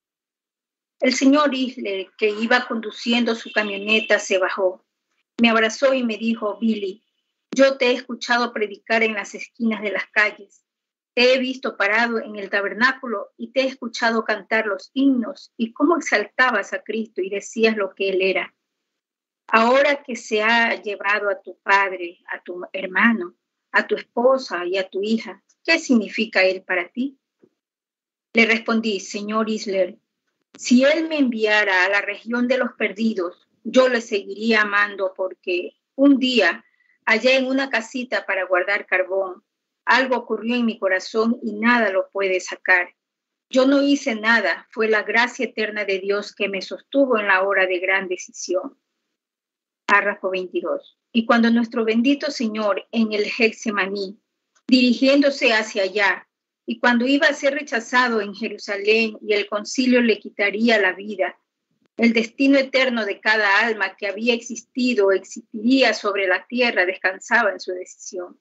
Speaker 6: El señor Isler, que iba conduciendo su camioneta, se bajó. Me abrazó y me dijo: Billy, yo te he escuchado predicar en las esquinas de las calles. Te he visto parado en el tabernáculo y te he escuchado cantar los himnos y cómo exaltabas a Cristo y decías lo que Él era. Ahora que se ha llevado a tu padre, a tu hermano, a tu esposa y a tu hija, ¿qué significa Él para ti? Le respondí: señor Isler, si Él me enviara a la región de los perdidos, yo le seguiría amando, porque un día, allá en una casita para guardar carbón, algo ocurrió en mi corazón y nada lo puede sacar. Yo no hice nada, fue la gracia eterna de Dios que me sostuvo en la hora de gran decisión. Párrafo 22. Y cuando nuestro bendito Señor en el Getsemaní, dirigiéndose hacia allá, y cuando iba a ser rechazado en Jerusalén y el concilio le quitaría la vida, el destino eterno de cada alma que había existido o existiría sobre la tierra descansaba en su decisión.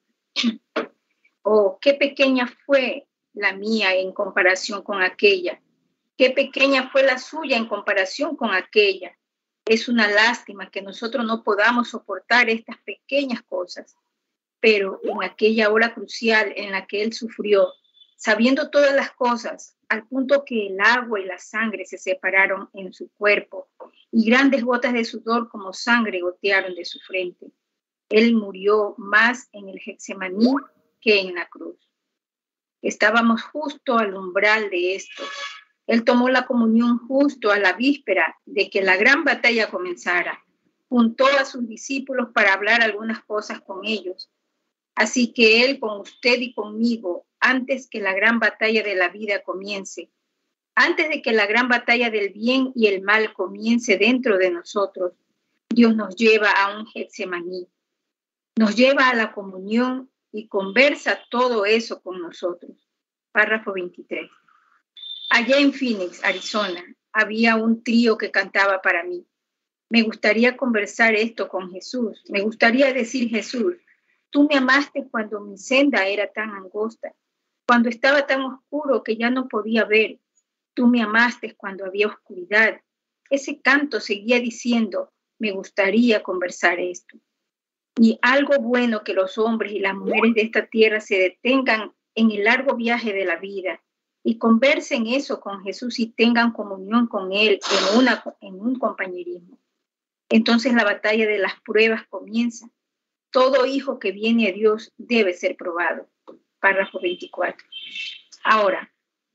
Speaker 6: Oh, qué pequeña fue la mía en comparación con aquella. Qué pequeña fue la suya en comparación con aquella. Es una lástima que nosotros no podamos soportar estas pequeñas cosas. Pero en aquella hora crucial en la que Él sufrió, sabiendo todas las cosas, al punto que el agua y la sangre se separaron en su cuerpo y grandes gotas de sudor como sangre gotearon de su frente, Él murió más en el Getsemaní que en la cruz. Estábamos justo al umbral de esto. Él tomó la comunión justo a la víspera de que la gran batalla comenzara. Juntó a sus discípulos para hablar algunas cosas con ellos. Así que Él con usted y conmigo, antes que la gran batalla de la vida comience, antes de que la gran batalla del bien y el mal comience dentro de nosotros, Dios nos lleva a un Getsemaní. Nos lleva a la comunión y conversa todo eso con nosotros. Párrafo 23. Allá en Phoenix, Arizona, había un trío que cantaba para mí. Me gustaría conversar esto con Jesús. Me gustaría decir: Jesús, tú me amaste cuando mi senda era tan angosta, cuando estaba tan oscuro que ya no podía ver. Tú me amaste cuando había oscuridad. Ese canto seguía diciendo: me gustaría conversar esto. Y algo bueno que los hombres y las mujeres de esta tierra se detengan en el largo viaje de la vida y conversen eso con Jesús y tengan comunión con Él en un compañerismo. Entonces la batalla de las pruebas comienza. Todo hijo que viene a Dios debe ser probado. Párrafo 24. Ahora,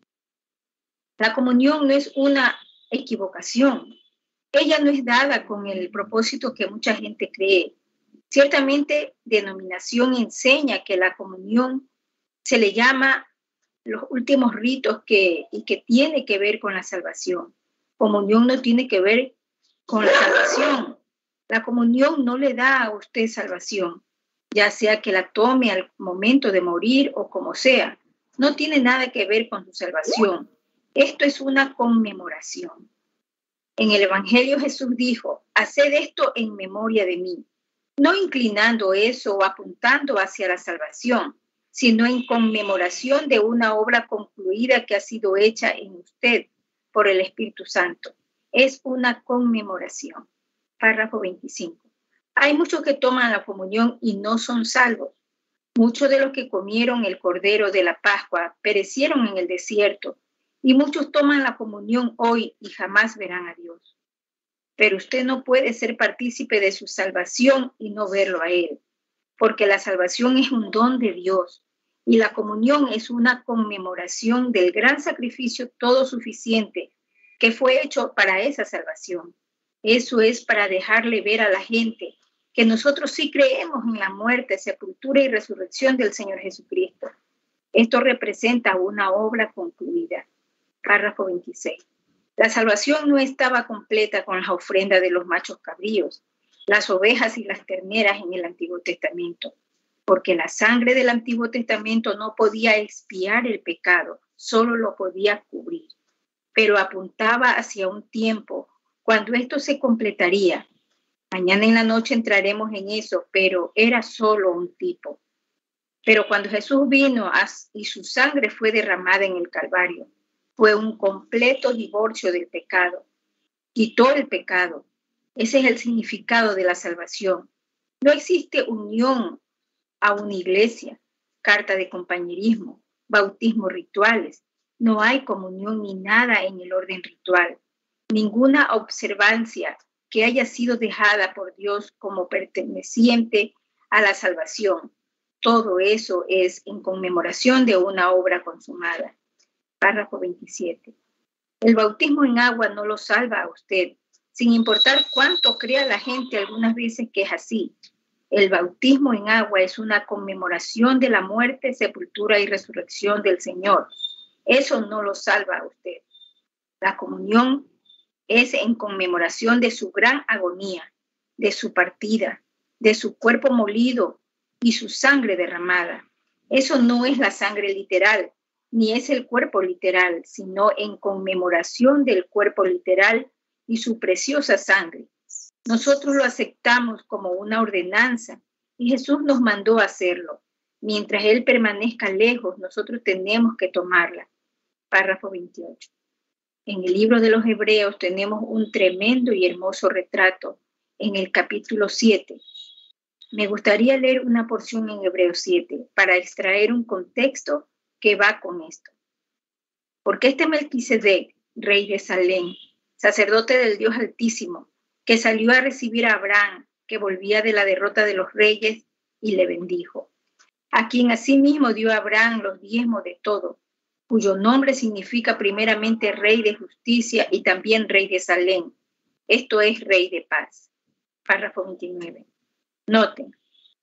Speaker 6: la comunión no es una equivocación. Ella no es dada con el propósito que mucha gente cree. Ciertamente, denominación enseña que la comunión se le llama los últimos ritos y que tiene que ver con la salvación. Comunión no tiene que ver con la salvación. La comunión no le da a usted salvación, ya sea que la tome al momento de morir o como sea. No tiene nada que ver con su salvación. Esto es una conmemoración. En el Evangelio Jesús dijo: haced esto en memoria de mí. No inclinando eso o apuntando hacia la salvación, sino en conmemoración de una obra concluida que ha sido hecha en usted por el Espíritu Santo. Es una conmemoración. Párrafo 25. Hay muchos que toman la comunión y no son salvos. Muchos de los que comieron el cordero de la Pascua perecieron en el desierto, y muchos toman la comunión hoy y jamás verán a Dios. Pero usted no puede ser partícipe de su salvación y no verlo a Él, porque la salvación es un don de Dios y la comunión es una conmemoración del gran sacrificio todo suficiente que fue hecho para esa salvación. Eso es para dejarle ver a la gente que nosotros sí creemos en la muerte, sepultura y resurrección del Señor Jesucristo. Esto representa una obra concluida. Párrafo 26. La salvación no estaba completa con las ofrendas de los machos cabríos, las ovejas y las terneras en el Antiguo Testamento, porque la sangre del Antiguo Testamento no podía expiar el pecado, solo lo podía cubrir. Pero apuntaba hacia un tiempo cuando esto se completaría. Mañana en la noche entraremos en eso, pero era solo un tipo. Pero cuando Jesús vino y su sangre fue derramada en el Calvario, fue un completo divorcio del pecado. Quitó el pecado. Ese es el significado de la salvación. No existe unión a una iglesia, carta de compañerismo, bautismo rituales. No hay comunión ni nada en el orden ritual. Ninguna observancia que haya sido dejada por Dios como perteneciente a la salvación. Todo eso es en conmemoración de una obra consumada. Párrafo 27. El bautismo en agua no lo salva a usted, sin importar cuánto crea la gente algunas veces que es así. El bautismo en agua es una conmemoración de la muerte, sepultura y resurrección del Señor. Eso no lo salva a usted. La comunión es en conmemoración de su gran agonía, de su partida, de su cuerpo molido y su sangre derramada. Eso no es la sangre literal, ni es el cuerpo literal, sino en conmemoración del cuerpo literal y su preciosa sangre. Nosotros lo aceptamos como una ordenanza y Jesús nos mandó a hacerlo. Mientras Él permanezca lejos, nosotros tenemos que tomarla. Párrafo 28. En el libro de los Hebreos tenemos un tremendo y hermoso retrato en el capítulo 7. Me gustaría leer una porción en Hebreos 7 para extraer un contexto que va con esto. Porque este Melquisedec, rey de Salem, sacerdote del Dios Altísimo, que salió a recibir a Abraham, que volvía de la derrota de los reyes, y le bendijo, a quien asimismo dio a Abraham los diezmos de todo, cuyo nombre significa primeramente rey de justicia y también rey de Salem, esto es rey de paz. Párrafo 29. Noten,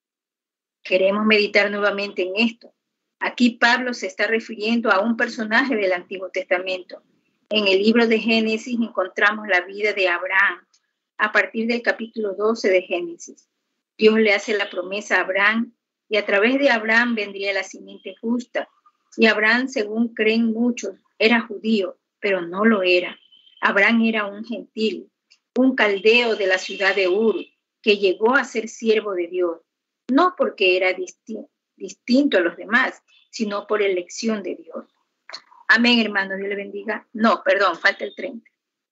Speaker 6: queremos meditar nuevamente en esto. Aquí Pablo se está refiriendo a un personaje del Antiguo Testamento. En el libro de Génesis encontramos la vida de Abraham. A partir del capítulo 12 de Génesis, Dios le hace la promesa a Abraham y a través de Abraham vendría la simiente justa. Y Abraham, según creen muchos, era judío, pero no lo era. Abraham era un gentil, un caldeo de la ciudad de Ur, que llegó a ser siervo de Dios, no porque era distinto a los demás, sino por elección de Dios. Amén, hermanos, Dios le bendiga. No, perdón, falta el 30.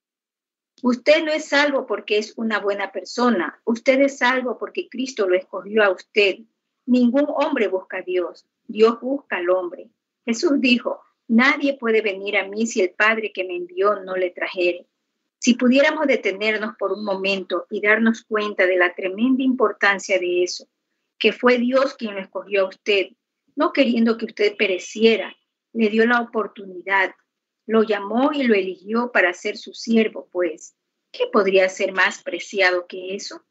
Speaker 6: Usted no es salvo porque es una buena persona. Usted es salvo porque Cristo lo escogió a usted. Ningún hombre busca a Dios. Dios busca al hombre. Jesús dijo, nadie puede venir a mí si el Padre que me envió no le trajere. Si pudiéramos detenernos por un momento y darnos cuenta de la tremenda importancia de eso, que fue Dios quien lo escogió a usted, no queriendo que usted pereciera, le dio la oportunidad, lo llamó y lo eligió para ser su siervo, pues, ¿qué podría ser más preciado que eso?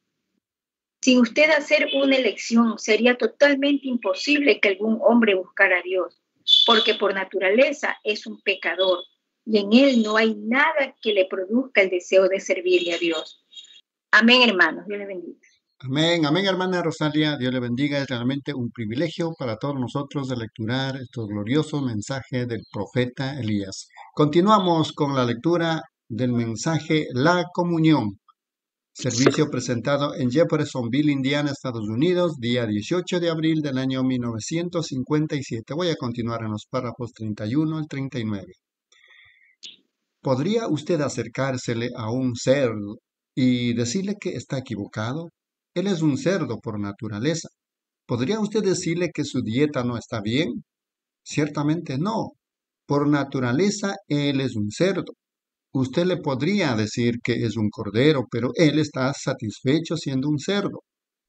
Speaker 6: Sin usted hacer una elección, sería totalmente imposible que algún hombre buscara a Dios, porque por naturaleza es un pecador y en él no hay nada que le produzca el deseo de servirle a Dios. Amén, hermanos. Dios le bendiga.
Speaker 4: Amén, amén, hermana Rosalia, Dios le bendiga. Es realmente un privilegio para todos nosotros de lecturar estos gloriosos mensajes del profeta Elías. Continuamos con la lectura del mensaje La Comunión. Servicio presentado en Jeffersonville, Indiana, Estados Unidos, día 18 de abril del año 1957. Voy a continuar en los párrafos 31 al 39. ¿Podría usted acercársele a un cerdo y decirle que está equivocado? Él es un cerdo por naturaleza. ¿Podría usted decirle que su dieta no está bien? Ciertamente no. Por naturaleza, él es un cerdo. Usted le podría decir que es un cordero, pero él está satisfecho siendo un cerdo.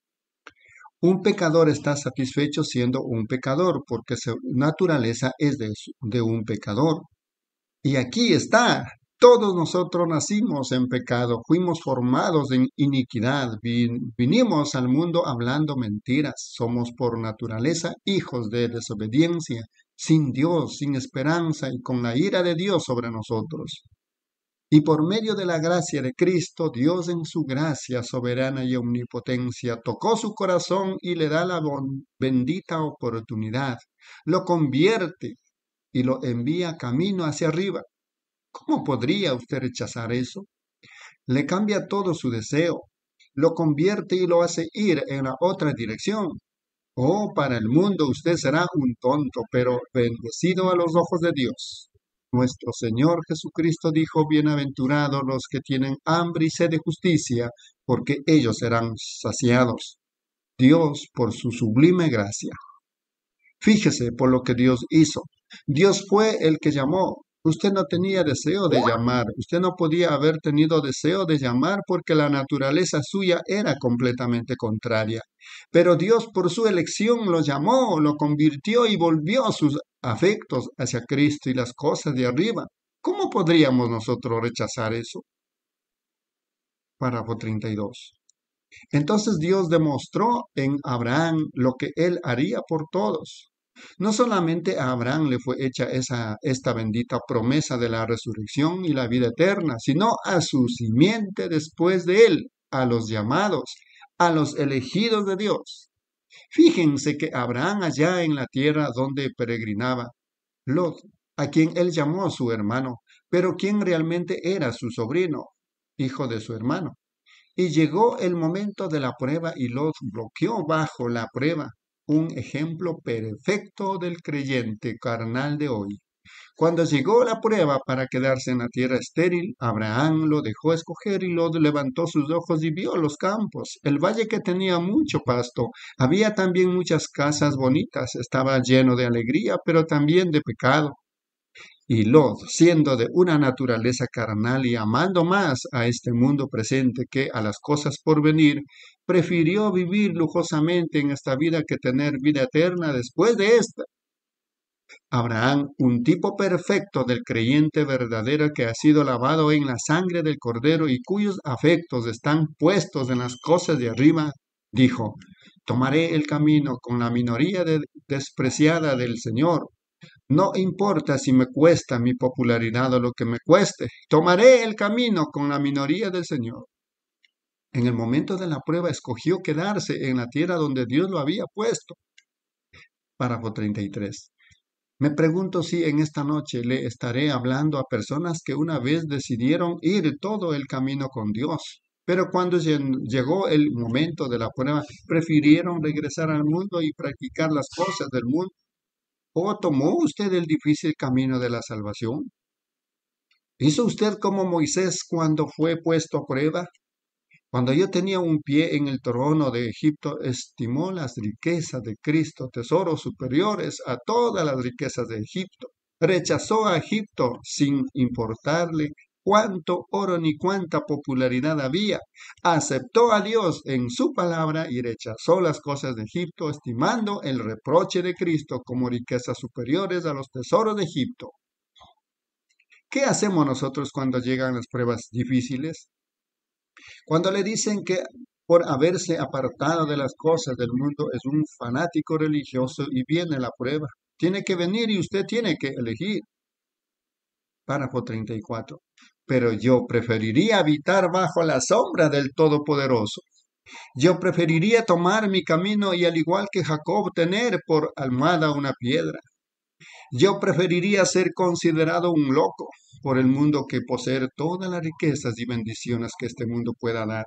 Speaker 4: Un pecador está satisfecho siendo un pecador porque su naturaleza es de un pecador. Y aquí está. Todos nosotros nacimos en pecado, fuimos formados en iniquidad, vinimos al mundo hablando mentiras. Somos por naturaleza hijos de desobediencia, sin Dios, sin esperanza y con la ira de Dios sobre nosotros. Y por medio de la gracia de Cristo, Dios en su gracia soberana y omnipotencia tocó su corazón y le da la bendita oportunidad. Lo convierte y lo envía camino hacia arriba. ¿Cómo podría usted rechazar eso? Le cambia todo su deseo, lo convierte y lo hace ir en la otra dirección. Oh, para el mundo usted será un tonto, pero bendecido a los ojos de Dios. Nuestro Señor Jesucristo dijo, bienaventurados los que tienen hambre y sed de justicia, porque ellos serán saciados. Dios por su sublime gracia. Fíjese por lo que Dios hizo. Dios fue el que llamó. Usted no tenía deseo de llamar. Usted no podía haber tenido deseo de llamar porque la naturaleza suya era completamente contraria. Pero Dios por su elección lo llamó, lo convirtió y volvió sus afectos hacia Cristo y las cosas de arriba. ¿Cómo podríamos nosotros rechazar eso? Párrafo 32. Entonces Dios demostró en Abraham lo que él haría por todos. No solamente a Abraham le fue hecha esta bendita promesa de la resurrección y la vida eterna, sino a su simiente después de él, a los llamados, a los elegidos de Dios. Fíjense que Abraham allá en la tierra donde peregrinaba, Lot, a quien él llamó su hermano, pero quien realmente era su sobrino, hijo de su hermano. Y llegó el momento de la prueba y Lot bloqueó bajo la prueba. Un ejemplo perfecto del creyente carnal de hoy. Cuando llegó la prueba para quedarse en la tierra estéril, Abraham lo dejó escoger y Lot levantó sus ojos y vio los campos, el valle que tenía mucho pasto. Había también muchas casas bonitas, estaba lleno de alegría, pero también de pecado. Y Lot, siendo de una naturaleza carnal y amando más a este mundo presente que a las cosas por venir, prefirió vivir lujosamente en esta vida que tener vida eterna después de esta. Abraham, un tipo perfecto del creyente verdadero que ha sido lavado en la sangre del Cordero y cuyos afectos están puestos en las cosas de arriba, dijo, tomaré el camino con la minoría despreciada del Señor. No importa si me cuesta mi popularidad o lo que me cueste, tomaré el camino con la minoría del Señor. En el momento de la prueba escogió quedarse en la tierra donde Dios lo había puesto. Párrafo 33. Me pregunto si en esta noche le estaré hablando a personas que una vez decidieron ir todo el camino con Dios, pero cuando llegó el momento de la prueba, prefirieron regresar al mundo y practicar las cosas del mundo. ¿O tomó usted el difícil camino de la salvación? ¿Hizo usted como Moisés cuando fue puesto a prueba? Cuando yo tenía un pie en el trono de Egipto, estimó las riquezas de Cristo, tesoros superiores a todas las riquezas de Egipto. Rechazó a Egipto sin importarle cuánto oro ni cuánta popularidad había. Aceptó a Dios en su palabra y rechazó las cosas de Egipto, estimando el reproche de Cristo como riquezas superiores a los tesoros de Egipto. ¿Qué hacemos nosotros cuando llegan las pruebas difíciles? Cuando le dicen que por haberse apartado de las cosas del mundo es un fanático religioso y viene la prueba. Tiene que venir y usted tiene que elegir. Párrafo 34. Pero yo preferiría habitar bajo la sombra del Todopoderoso. Yo preferiría tomar mi camino y al igual que Jacob tener por almohada una piedra. Yo preferiría ser considerado un loco por el mundo que poseer todas las riquezas y bendiciones que este mundo pueda dar.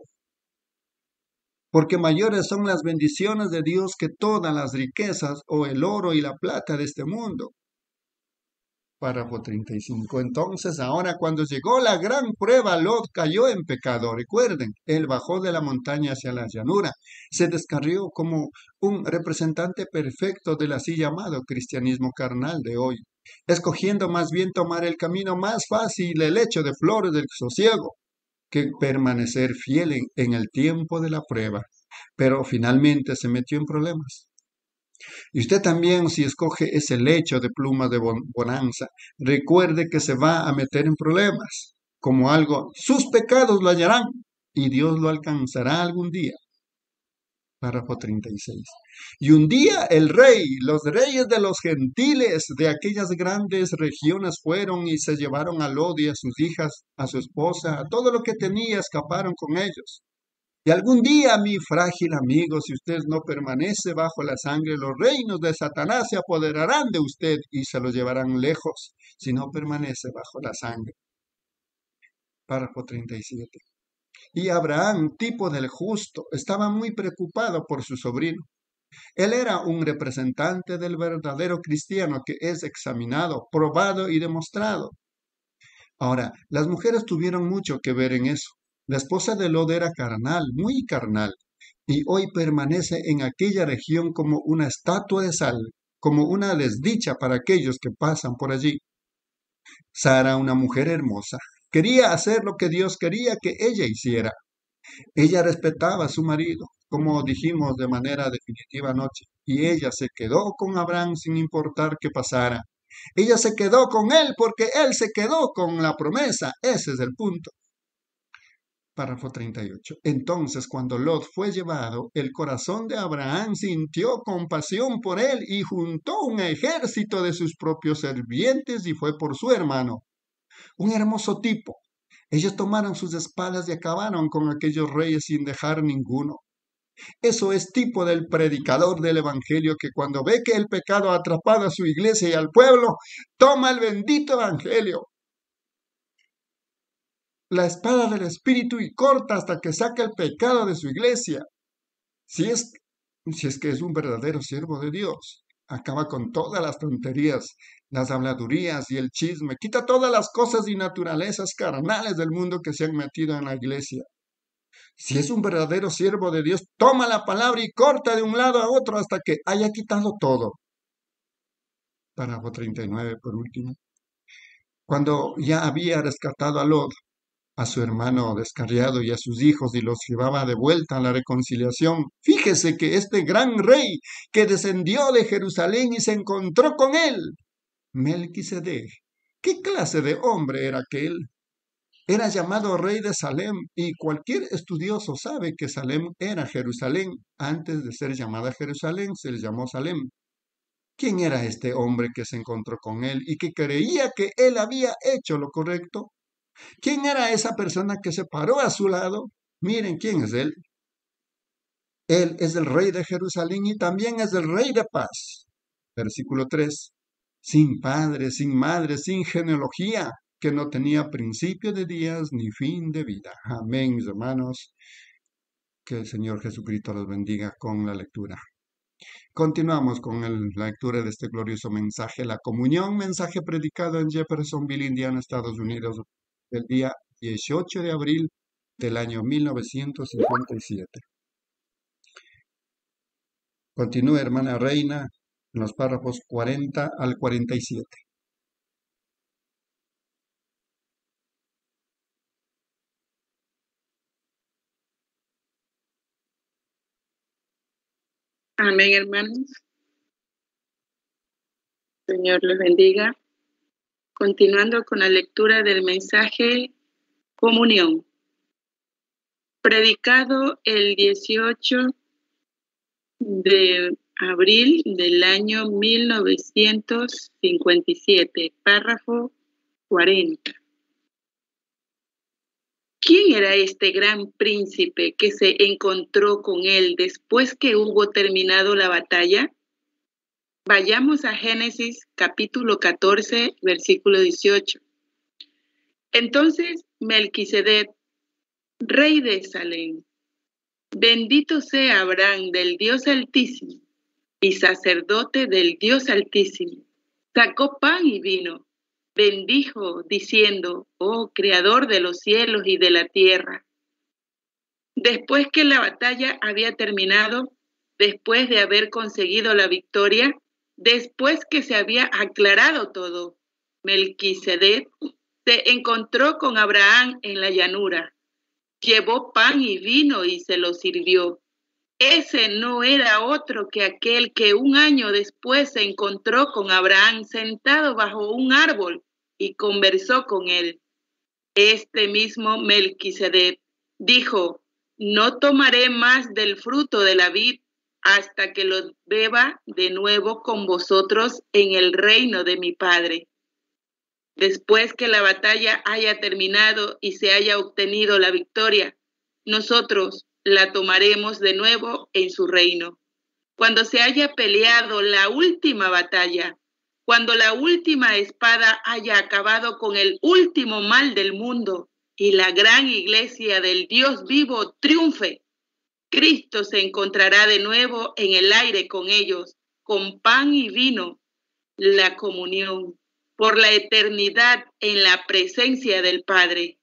Speaker 4: Porque mayores son las bendiciones de Dios que todas las riquezas o el oro y la plata de este mundo. Párrafo 35. Entonces, ahora cuando llegó la gran prueba, Lot cayó en pecado. Recuerden, él bajó de la montaña hacia la llanura. Se descarrió como un representante perfecto del así llamado cristianismo carnal de hoy, escogiendo más bien tomar el camino más fácil, el hecho de flores del sosiego, que permanecer fiel en el tiempo de la prueba. Pero finalmente se metió en problemas. Y usted también, si escoge ese lecho de plumas de bonanza, recuerde que se va a meter en problemas, como algo, sus pecados lo hallarán y Dios lo alcanzará algún día. Párrafo 36. Y un día el rey, los reyes de los gentiles de aquellas grandes regiones fueron y se llevaron a Lot y a sus hijas, a su esposa, a todo lo que tenía, escaparon con ellos. Y algún día, mi frágil amigo, si usted no permanece bajo la sangre, los reinos de Satanás se apoderarán de usted y se los llevarán lejos, si no permanece bajo la sangre. Párrafo 37. Y Abraham, tipo del justo, estaba muy preocupado por su sobrino. Él era un representante del verdadero cristiano que es examinado, probado y demostrado. Ahora, las mujeres tuvieron mucho que ver en eso. La esposa de Lot era carnal, muy carnal, y hoy permanece en aquella región como una estatua de sal, como una desdicha para aquellos que pasan por allí. Sara, una mujer hermosa, quería hacer lo que Dios quería que ella hiciera. Ella respetaba a su marido, como dijimos de manera definitiva anoche, y ella se quedó con Abraham sin importar qué pasara. Ella se quedó con él porque él se quedó con la promesa. Ese es el punto. Párrafo 38. Entonces, cuando Lot fue llevado, el corazón de Abraham sintió compasión por él y juntó un ejército de sus propios sirvientes y fue por su hermano. Un hermoso tipo. Ellos tomaron sus espadas y acabaron con aquellos reyes sin dejar ninguno. Eso es tipo del predicador del evangelio que cuando ve que el pecado ha atrapado a su iglesia y al pueblo, toma el bendito evangelio, la espada del Espíritu y corta hasta que saque el pecado de su iglesia. Si es que es un verdadero siervo de Dios, acaba con todas las tonterías, las habladurías y el chisme, quita todas las cosas y naturalezas carnales del mundo que se han metido en la iglesia. Si es un verdadero siervo de Dios, toma la palabra y corta de un lado a otro hasta que haya quitado todo. Párrafo 39, por último. Cuando ya había rescatado a Lot, a su hermano descarriado y a sus hijos y los llevaba de vuelta a la reconciliación, fíjese que este gran rey que descendió de Jerusalén y se encontró con él, Melquisedec, ¿qué clase de hombre era aquel? Era llamado rey de Salem y cualquier estudioso sabe que Salem era Jerusalén. Antes de ser llamada Jerusalén se le llamó Salem. ¿Quién era este hombre que se encontró con él y que creía que él había hecho lo correcto? ¿Quién era esa persona que se paró a su lado? Miren quién es él. Él es el rey de Jerusalén y también es el rey de paz. Versículo 3. Sin padre, sin madre, sin genealogía, que no tenía principio de días ni fin de vida. Amén, mis hermanos. Que el Señor Jesucristo los bendiga con la lectura. Continuamos con la lectura de este glorioso mensaje, la comunión, mensaje predicado en Jeffersonville, Indiana, Estados Unidos, el día 18 de abril del año 1957. Continúe, hermana Reina, en los párrafos 40 al 47.
Speaker 5: Amén, hermanos. Señor les bendiga. Continuando con la lectura del mensaje Comunión, predicado el 18 de abril del año 1957, párrafo 40. ¿Quién era este gran príncipe que se encontró con él después que hubo terminado la batalla? Vayamos a Génesis capítulo 14, versículo 18. Entonces Melquisedec, rey de Salem, bendito sea Abraham del Dios Altísimo y sacerdote del Dios Altísimo, sacó pan y vino bendijo diciendo: oh Creador de los cielos y de la tierra. Después que la batalla había terminado, después de haber conseguido la victoria, después que se había aclarado todo, Melquisedec se encontró con Abraham en la llanura. Llevó pan y vino y se lo sirvió. Ese no era otro que aquel que un año después se encontró con Abraham sentado bajo un árbol y conversó con él. Este mismo Melquisedec dijo: no tomaré más del fruto de la vid hasta que lo beba de nuevo con vosotros en el reino de mi Padre. Después que la batalla haya terminado y se haya obtenido la victoria, nosotros la tomaremos de nuevo en su reino. Cuando se haya peleado la última batalla, cuando la última espada haya acabado con el último mal del mundo y la gran iglesia del Dios vivo triunfe, Cristo se encontrará de nuevo en el aire con ellos, con pan y vino, la comunión, por la eternidad en la presencia del Padre.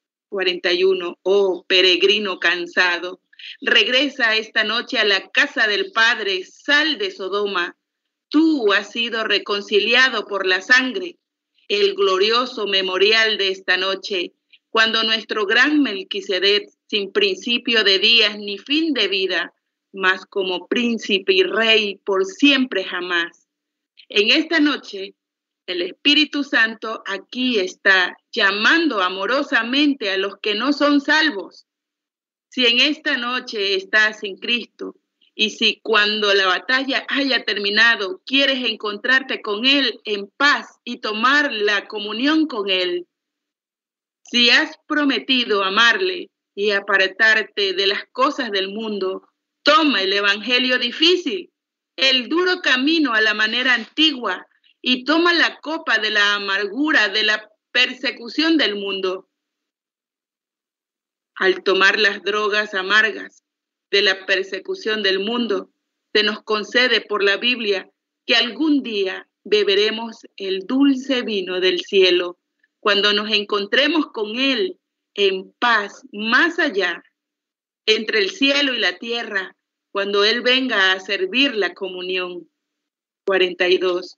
Speaker 5: 41. Oh peregrino cansado, regresa esta noche a la casa del Padre, sal de Sodoma. Tú has sido reconciliado por la sangre. El glorioso memorial de esta noche, cuando nuestro gran Melquisedec, sin principio de días ni fin de vida, mas como príncipe y rey por siempre jamás. En esta noche, el Espíritu Santo aquí está llamando amorosamente a los que no son salvos. Si en esta noche estás sin Cristo y si cuando la batalla haya terminado quieres encontrarte con Él en paz y tomar la comunión con Él, si has prometido amarle y apartarte de las cosas del mundo, toma el evangelio difícil, el duro camino a la manera antigua, y toma la copa de la amargura de la persecución del mundo. Al tomar las drogas amargas de la persecución del mundo, se nos concede por la Biblia que algún día beberemos el dulce vino del cielo, cuando nos encontremos con Él en paz más allá, entre el cielo y la tierra, cuando Él venga a servir la comunión. 42.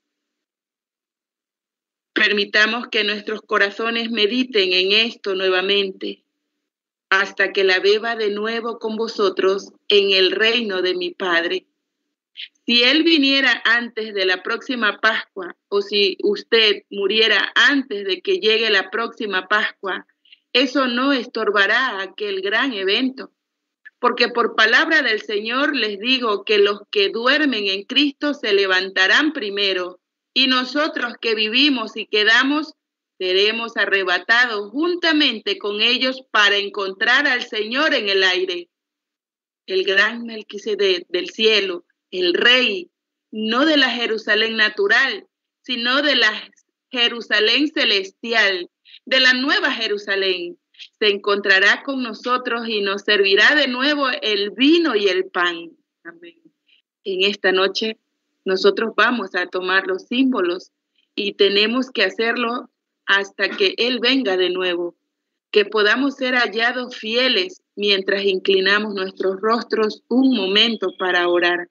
Speaker 5: Permitamos que nuestros corazones mediten en esto nuevamente, hasta que la beba de nuevo con vosotros en el reino de mi Padre. Si Él viniera antes de la próxima Pascua, o si usted muriera antes de que llegue la próxima Pascua, eso no estorbará aquel gran evento. Porque por palabra del Señor les digo que los que duermen en Cristo se levantarán primero, y nosotros que vivimos y quedamos, seremos arrebatados juntamente con ellos para encontrar al Señor en el aire. El gran Melquisedec del cielo, el rey, no de la Jerusalén natural, sino de la Jerusalén celestial, de la nueva Jerusalén, se encontrará con nosotros y nos servirá de nuevo el vino y el pan. Amén. En esta noche, nosotros vamos a tomar los símbolos y tenemos que hacerlo hasta que Él venga de nuevo, que podamos ser hallados fieles mientras inclinamos nuestros rostros un momento para orar.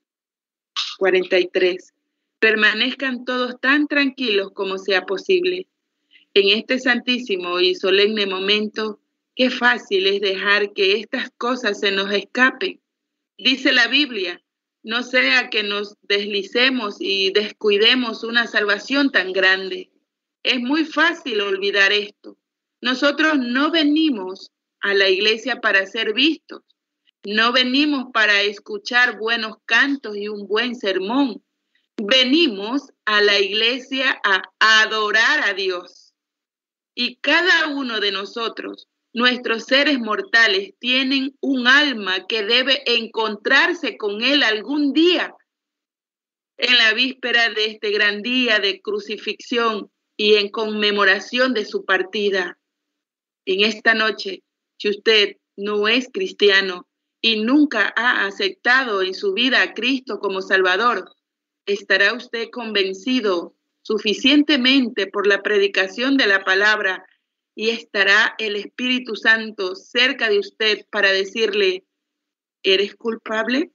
Speaker 5: 43. Permanezcan todos tan tranquilos como sea posible. En este santísimo y solemne momento, qué fácil es dejar que estas cosas se nos escapen. Dice la Biblia, no sea que nos deslicemos y descuidemos una salvación tan grande. Es muy fácil olvidar esto. Nosotros no venimos a la iglesia para ser vistos. No venimos para escuchar buenos cantos y un buen sermón. Venimos a la iglesia a adorar a Dios. Y cada uno de nosotros, nuestros seres mortales, tienen un alma que debe encontrarse con Él algún día. En la víspera de este gran día de crucifixión y en conmemoración de su partida. En esta noche, si usted no es cristiano y nunca ha aceptado en su vida a Cristo como Salvador, ¿estará usted convencido suficientemente por la predicación de la palabra y estará el Espíritu Santo cerca de usted para decirle, ¿eres culpable?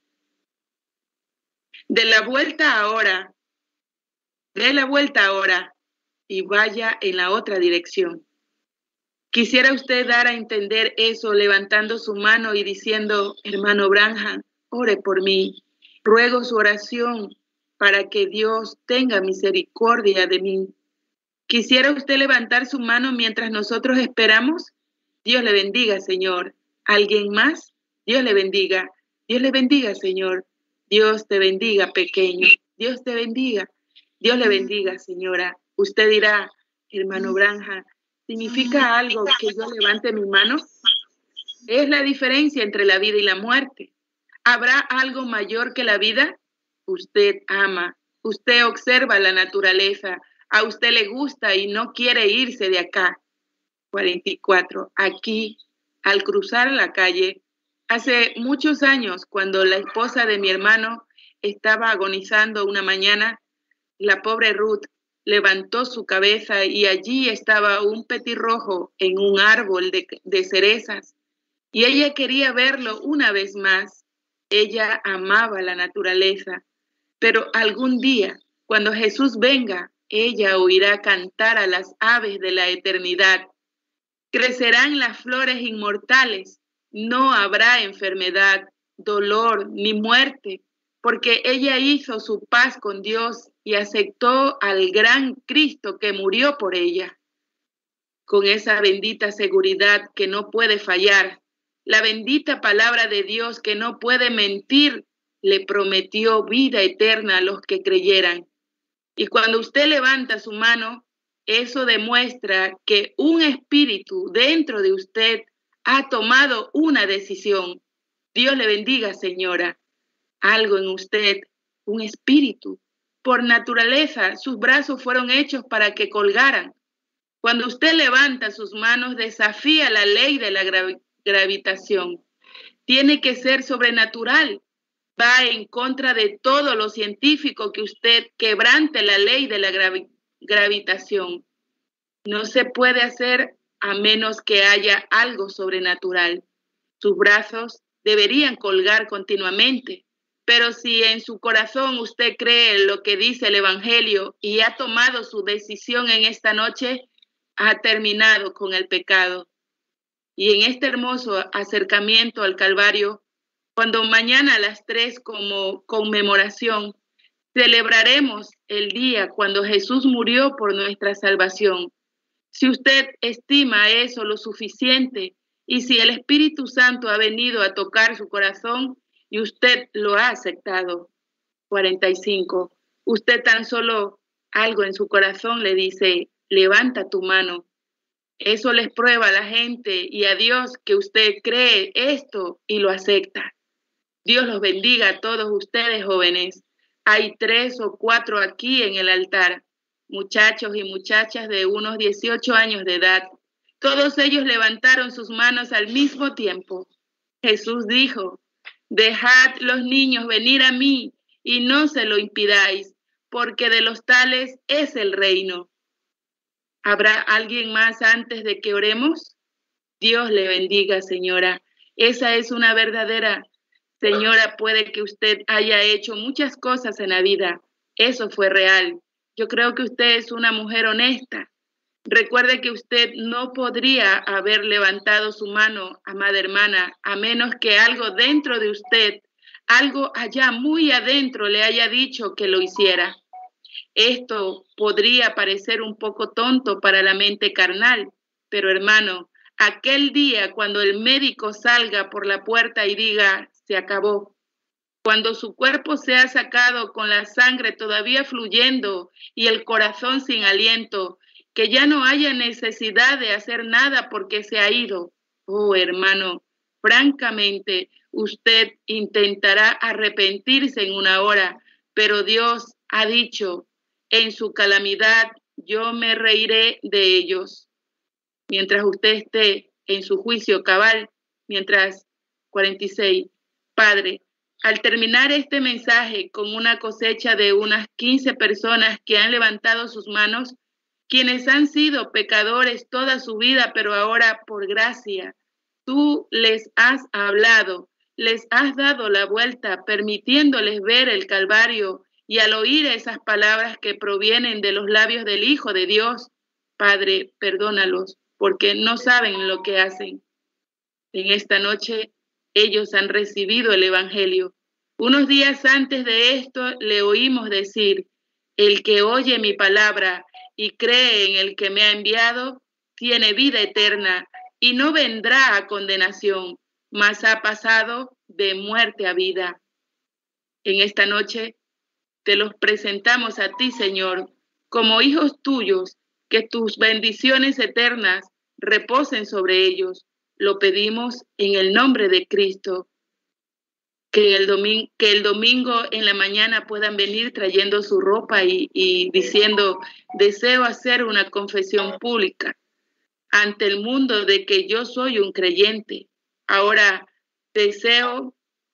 Speaker 5: Dé la vuelta ahora y vaya en la otra dirección. ¿Quisiera usted dar a entender eso levantando su mano y diciendo, hermano Branham, ore por mí, ruego su oración para que Dios tenga misericordia de mí? ¿Quisiera usted levantar su mano mientras nosotros esperamos? Dios le bendiga, Señor. ¿Alguien más? Dios le bendiga. Dios le bendiga, Señor. Dios te bendiga, pequeño. Dios te bendiga. Dios le bendiga, señora. Usted dirá, hermano Branham, ¿significa algo que yo levante mi mano? Es la diferencia entre la vida y la muerte. ¿Habrá algo mayor que la vida? Usted ama, usted observa la naturaleza, a usted le gusta y no quiere irse de acá. 44. Aquí, al cruzar la calle, hace muchos años, cuando la esposa de mi hermano estaba agonizando una mañana, la pobre Ruth levantó su cabeza y allí estaba un petirrojo en un árbol de cerezas. Y ella quería verlo una vez más. Ella amaba la naturaleza. Pero algún día, cuando Jesús venga, ella oirá cantar a las aves de la eternidad. Crecerán las flores inmortales. No habrá enfermedad, dolor ni muerte, porque ella hizo su paz con Dios y aceptó al gran Cristo que murió por ella. Con esa bendita seguridad que no puede fallar, la bendita palabra de Dios que no puede mentir, le prometió vida eterna a los que creyeran. Y cuando usted levanta su mano, eso demuestra que un espíritu dentro de usted ha tomado una decisión. Dios le bendiga, señora. Algo en usted, un espíritu. Por naturaleza, sus brazos fueron hechos para que colgaran. Cuando usted levanta sus manos, desafía la ley de la gravitación. Tiene que ser sobrenatural. Va en contra de todo lo científico que usted quebrante la ley de la gravitación. No se puede hacer a menos que haya algo sobrenatural. Sus brazos deberían colgar continuamente. Pero si en su corazón usted cree lo que dice el Evangelio y ha tomado su decisión en esta noche, ha terminado con el pecado. Y en este hermoso acercamiento al Calvario, cuando mañana a las 3 como conmemoración, celebraremos el día cuando Jesús murió por nuestra salvación. Si usted estima eso lo suficiente y si el Espíritu Santo ha venido a tocar su corazón, y usted lo ha aceptado. 45. Usted tan solo algo en su corazón le dice, levanta tu mano. Eso les prueba a la gente y a Dios que usted cree esto y lo acepta. Dios los bendiga a todos ustedes, jóvenes. Hay 3 o 4 aquí en el altar, muchachos y muchachas de unos 18 años de edad. Todos ellos levantaron sus manos al mismo tiempo. Jesús dijo, dejad los niños venir a mí y no se lo impidáis, porque de los tales es el reino. ¿Habrá alguien más antes de que oremos? Dios le bendiga, señora. Esa es una verdadera. Señora, puede que usted haya hecho muchas cosas en la vida. Eso fue real. Yo creo que usted es una mujer honesta. Recuerde que usted no podría haber levantado su mano, amada hermana, a menos que algo dentro de usted, algo allá muy adentro le haya dicho que lo hiciera. Esto podría parecer un poco tonto para la mente carnal, pero hermano, aquel día cuando el médico salga por la puerta y diga, se acabó, cuando su cuerpo sea sacado con la sangre todavía fluyendo y el corazón sin aliento, que ya no haya necesidad de hacer nada porque se ha ido. Oh, hermano, francamente, usted intentará arrepentirse en una hora, pero Dios ha dicho, en su calamidad yo me reiré de ellos. Mientras usted esté en su juicio cabal, mientras 46, Padre, Al terminar este mensaje con una cosecha de unas 15 personas que han levantado sus manos, quienes han sido pecadores toda su vida, pero ahora por gracia, tú les has hablado, les has dado la vuelta, permitiéndoles ver el Calvario, y al oír esas palabras que provienen de los labios del Hijo de Dios, Padre, perdónalos, porque no saben lo que hacen. En esta noche, ellos han recibido el Evangelio. Unos días antes de esto, le oímos decir, el que oye mi palabra y cree en el que me ha enviado, tiene vida eterna y no vendrá a condenación, mas ha pasado de muerte a vida. En esta noche te los presentamos a ti, Señor, como hijos tuyos, que tus bendiciones eternas reposen sobre ellos. Lo pedimos en el nombre de Cristo. Que el domingo en la mañana puedan venir trayendo su ropa y diciendo, deseo hacer una confesión pública ante el mundo de que yo soy un creyente. Ahora deseo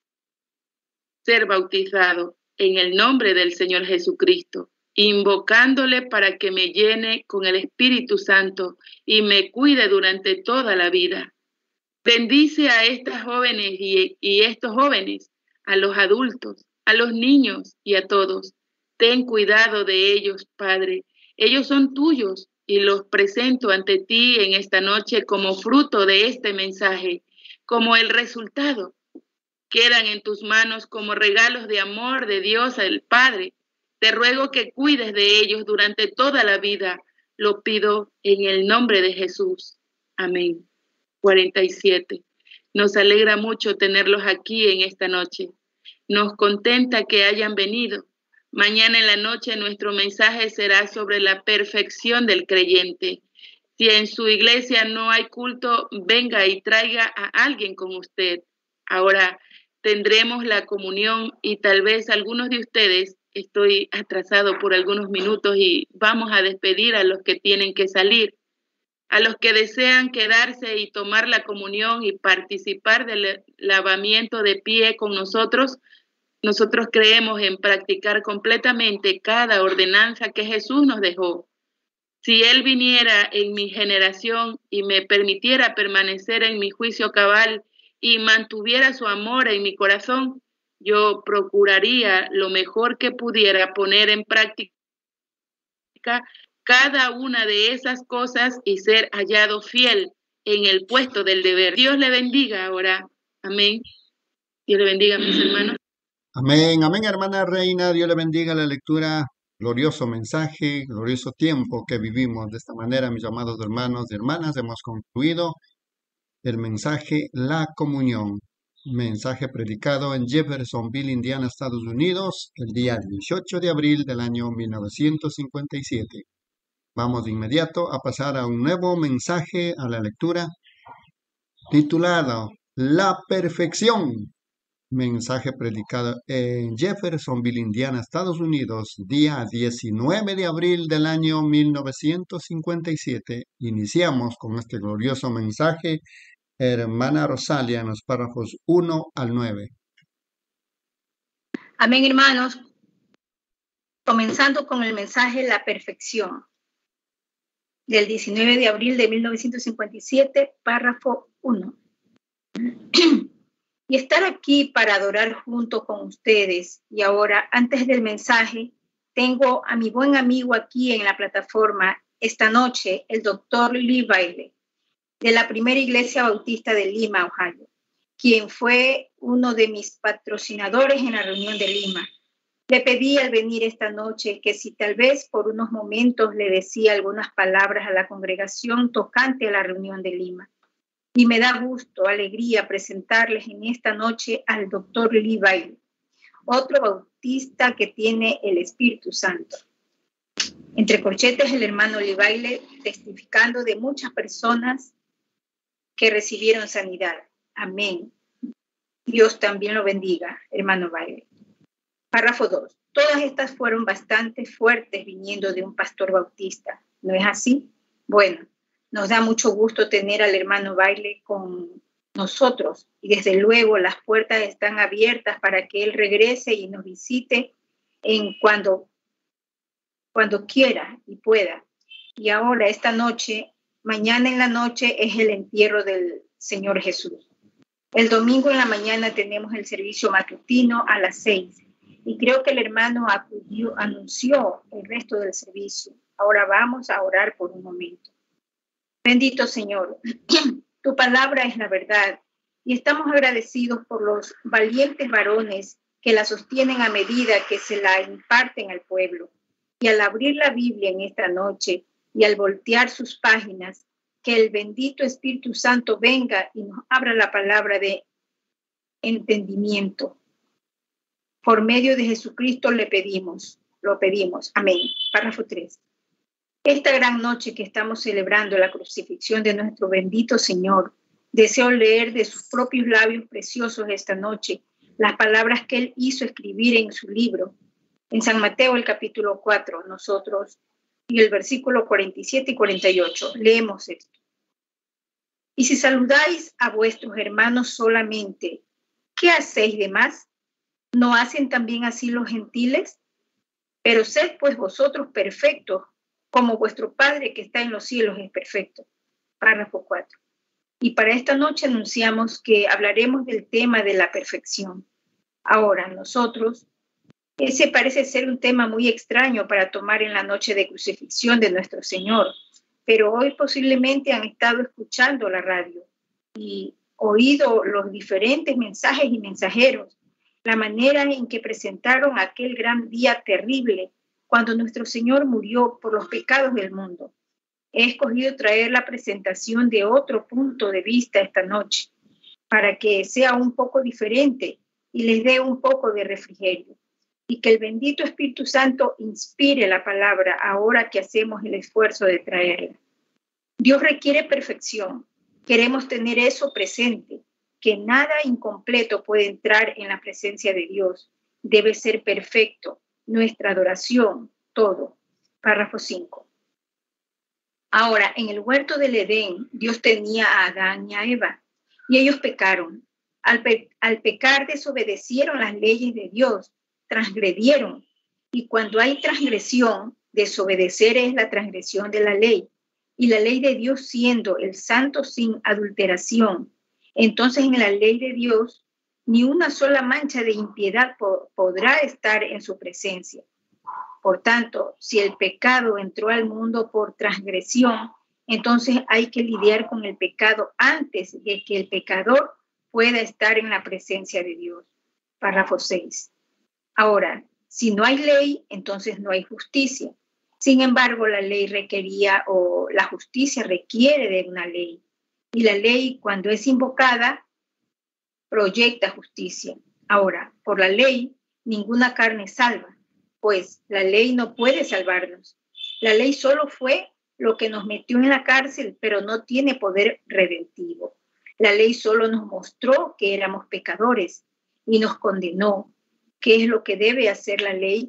Speaker 5: ser bautizado en el nombre del Señor Jesucristo, invocándole para que me llene con el Espíritu Santo y me cuide durante toda la vida. Bendice a estas jóvenes y estos jóvenes, a los adultos, a los niños y a todos. Ten cuidado de ellos, Padre. Ellos son tuyos y los presento ante ti en esta noche como fruto de este mensaje, como el resultado. Quedan en tus manos como regalos de amor de Dios el Padre. Te ruego que cuides de ellos durante toda la vida. Lo pido en el nombre de Jesús. Amén. 47. Nos alegra mucho tenerlos aquí en esta noche. Nos contenta que hayan venido. Mañana en la noche nuestro mensaje será sobre la perfección del creyente. Si en su iglesia no hay culto, venga y traiga a alguien con usted. Ahora tendremos la comunión y tal vez algunos de ustedes, estoy atrasado por algunos minutos y vamos a despedir a los que tienen que salir. A los que desean quedarse y tomar la comunión y participar del lavamiento de pie con nosotros, nosotros creemos en practicar completamente cada ordenanza que Jesús nos dejó. Si Él viniera en mi generación y me permitiera permanecer en mi juicio cabal y mantuviera su amor en mi corazón, yo procuraría lo mejor que pudiera poner en práctica cada una de esas cosas y ser hallado fiel en el puesto del deber. Dios le bendiga ahora. Amén. Dios le bendiga, mis hermanos.
Speaker 4: Amén, amén, hermana Reina. Dios le bendiga la lectura. Glorioso mensaje, glorioso tiempo que vivimos. De esta manera, mis amados hermanos y hermanas, hemos concluido el mensaje La Comunión. Mensaje predicado en Jeffersonville, Indiana, Estados Unidos, el día 18 de abril del año 1957. Vamos de inmediato a pasar a un nuevo mensaje, a la lectura titulado La Perfección. Mensaje predicado en Jeffersonville, Indiana, Estados Unidos, día 19 de abril del año 1957. Iniciamos con este glorioso mensaje, hermana Rosalia, en los párrafos 1 al 9.
Speaker 6: Amén, hermanos. Comenzando con el mensaje La Perfección, del 19 de abril de 1957, párrafo 1. Y estar aquí para adorar junto con ustedes. Y ahora, antes del mensaje, tengo a mi buen amigo aquí en la plataforma esta noche, el doctor Lee Bailey, de la Primera Iglesia Bautista de Lima, Ohio, quien fue uno de mis patrocinadores en la reunión de Lima. Le pedí al venir esta noche que si tal vez por unos momentos le decía algunas palabras a la congregación tocante a la reunión de Lima. Y me da gusto, alegría presentarles en esta noche al doctor Lee Bailey, otro bautista que tiene el Espíritu Santo. Entre corchetes, el hermano Lee Bailey testificando de muchas personas que recibieron sanidad. Amén. Dios también lo bendiga, hermano Bailey. Párrafo 2. Todas estas fueron bastante fuertes viniendo de un pastor bautista. ¿No es así? Bueno, nos da mucho gusto tener al hermano Bailey con nosotros. Y desde luego las puertas están abiertas para que Él regrese y nos visite cuando quiera y pueda. Y ahora, esta noche, mañana en la noche, es el entierro del Señor Jesús. El domingo en la mañana tenemos el servicio matutino a las 6. Y creo que el hermano anunció el resto del servicio. Ahora vamos a orar por un momento. Bendito Señor, tu palabra es la verdad. Y estamos agradecidos por los valientes varones que la sostienen a medida que se la imparten al pueblo. Y al abrir la Biblia en esta noche y al voltear sus páginas, que el bendito Espíritu Santo venga y nos abra la palabra de entendimiento. Por medio de Jesucristo lo pedimos. Amén. Párrafo 3. Esta gran noche que estamos celebrando la crucifixión de nuestro bendito Señor, deseo leer de sus propios labios preciosos esta noche las palabras que Él hizo escribir en su libro. En San Mateo, el capítulo 4, nosotros, y el versículo 47 y 48, leemos esto. Y si saludáis a vuestros hermanos solamente, ¿qué hacéis de más? ¿No hacen también así los gentiles? Pero sed pues vosotros perfectos, como vuestro Padre que está en los cielos es perfecto. Párrafo 4. Y para esta noche anunciamos que hablaremos del tema de la perfección. Ahora, nosotros, ese parece ser un tema muy extraño para tomar en la noche de crucifixión de nuestro Señor, pero hoy posiblemente han estado escuchando la radio y oído los diferentes mensajes y mensajeros, la manera en que presentaron aquel gran día terrible cuando nuestro Señor murió por los pecados del mundo. He escogido traer la presentación de otro punto de vista esta noche, para que sea un poco diferente y les dé un poco de refrigerio, y que el bendito Espíritu Santo inspire la palabra ahora que hacemos el esfuerzo de traerla. Dios requiere perfección. Queremos tener eso presente, que nada incompleto puede entrar en la presencia de Dios. Debe ser perfecto. Nuestra adoración, todo. Párrafo 5. Ahora, en el huerto del Edén, Dios tenía a Adán y a Eva, y ellos pecaron. Al pecar desobedecieron las leyes de Dios, transgredieron. Y cuando hay transgresión, desobedecer es la transgresión de la ley. Y la ley de Dios siendo el santo sin adulteración, entonces en la ley de Dios ni una sola mancha de impiedad podrá estar en su presencia. Por tanto, si el pecado entró al mundo por transgresión, entonces hay que lidiar con el pecado antes de que el pecador pueda estar en la presencia de Dios. Párrafo 6. Ahora, si no hay ley, entonces no hay justicia. Sin embargo, la ley requería o la justicia requiere de una ley. Y la ley, cuando es invocada, proyecta justicia. Ahora, por la ley, ninguna carne salva, pues la ley no puede salvarnos. La ley solo fue lo que nos metió en la cárcel, pero no tiene poder redentivo. La ley solo nos mostró que éramos pecadores y nos condenó. ¿Qué es lo que debe hacer la ley?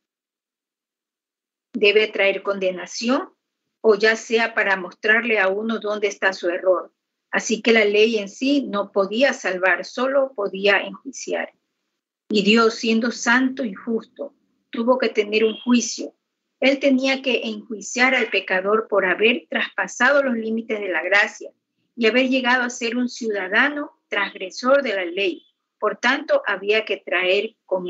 Speaker 6: Debe traer condenación, o ya sea para mostrarle a uno dónde está su error. Así que la ley en sí no podía salvar, solo podía enjuiciar. Y Dios, siendo santo y justo, tuvo que tener un juicio. Él tenía que enjuiciar al pecador por haber traspasado los límites de la gracia y haber llegado a ser un ciudadano transgresor de la ley. Por tanto, había que tratar con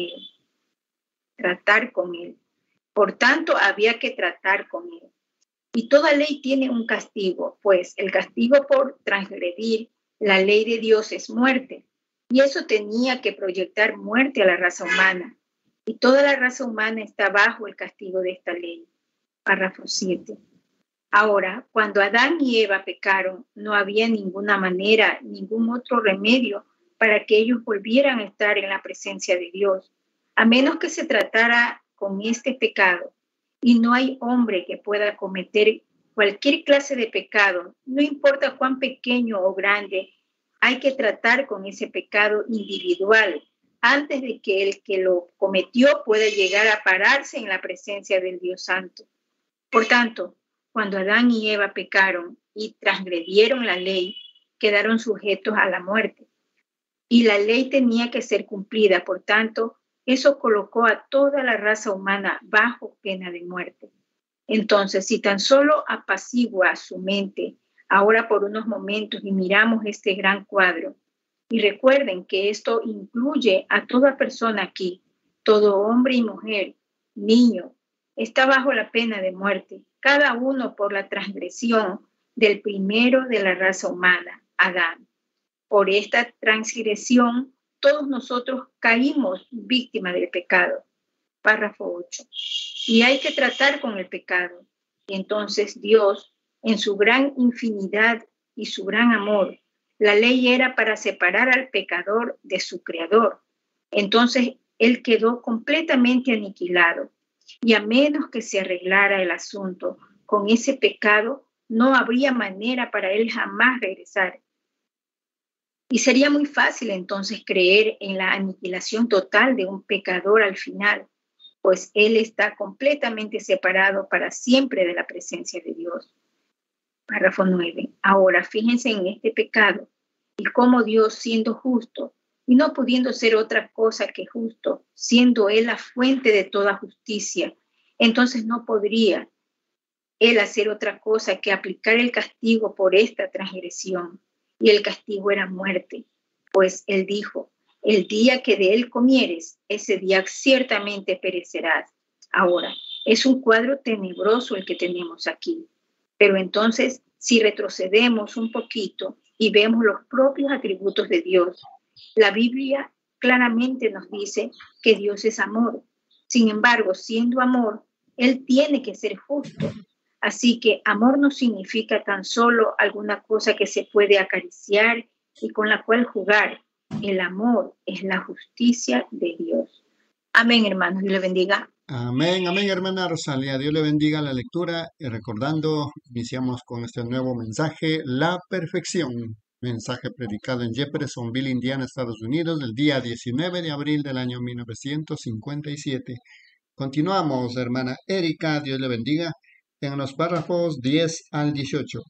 Speaker 6: él. Por tanto, había que tratar con él. Y toda ley tiene un castigo, pues el castigo por transgredir la ley de Dios es muerte. Y eso tenía que proyectar muerte a la raza humana. Y toda la raza humana está bajo el castigo de esta ley. Párrafo 7. Ahora, cuando Adán y Eva pecaron, no había ninguna manera, ningún otro remedio para que ellos volvieran a estar en la presencia de Dios, a menos que se tratara con este pecado. Y no hay hombre que pueda cometer cualquier clase de pecado, no importa cuán pequeño o grande, hay que tratar con ese pecado individual antes de que el que lo cometió pueda llegar a pararse en la presencia del Dios Santo. Por tanto, cuando Adán y Eva pecaron y transgredieron la ley, quedaron sujetos a la muerte. Y la ley tenía que ser cumplida, por tanto, eso colocó a toda la raza humana bajo pena de muerte. Entonces, si tan solo apacigua su mente ahora por unos momentos y miramos este gran cuadro, y recuerden que esto incluye a toda persona aquí, todo hombre y mujer, niño, está bajo la pena de muerte, cada uno por la transgresión del primero de la raza humana, Adán. Por esta transgresión, todos nosotros caímos víctimas del pecado. Párrafo 8. Y hay que tratar con el pecado. Y entonces Dios, en su gran infinidad y su gran amor, la ley era para separar al pecador de su creador. Entonces él quedó completamente aniquilado. Y a menos que se arreglara el asunto con ese pecado, no habría manera para él jamás regresar. Y sería muy fácil entonces creer en la aniquilación total de un pecador al final, pues él está completamente separado para siempre de la presencia de Dios. Párrafo 9. Ahora, fíjense en este pecado y cómo Dios, siendo justo y no pudiendo ser otra cosa que justo, siendo él la fuente de toda justicia, entonces no podría él hacer otra cosa que aplicar el castigo por esta transgresión. Y el castigo era muerte, pues él dijo, el día que de él comieres, ese día ciertamente perecerás. Ahora, es un cuadro tenebroso el que tenemos aquí, pero entonces, si retrocedemos un poquito y vemos los propios atributos de Dios, la Biblia claramente nos dice que Dios es amor. Sin embargo, siendo amor, él tiene que ser justo. Así que amor no significa tan solo alguna cosa que se puede acariciar y con la cual jugar. El amor es la justicia de Dios. Amén, hermanos. Dios le bendiga.
Speaker 4: Amén, amén, hermana Rosalía. Dios le bendiga la lectura. Y recordando, iniciamos con este nuevo mensaje, la perfección. Mensaje predicado en Jeffersonville, Indiana, Estados Unidos, el día 19 de abril del año 1957. Continuamos, hermana Erika. Dios le bendiga. En los párrafos 10 al 18.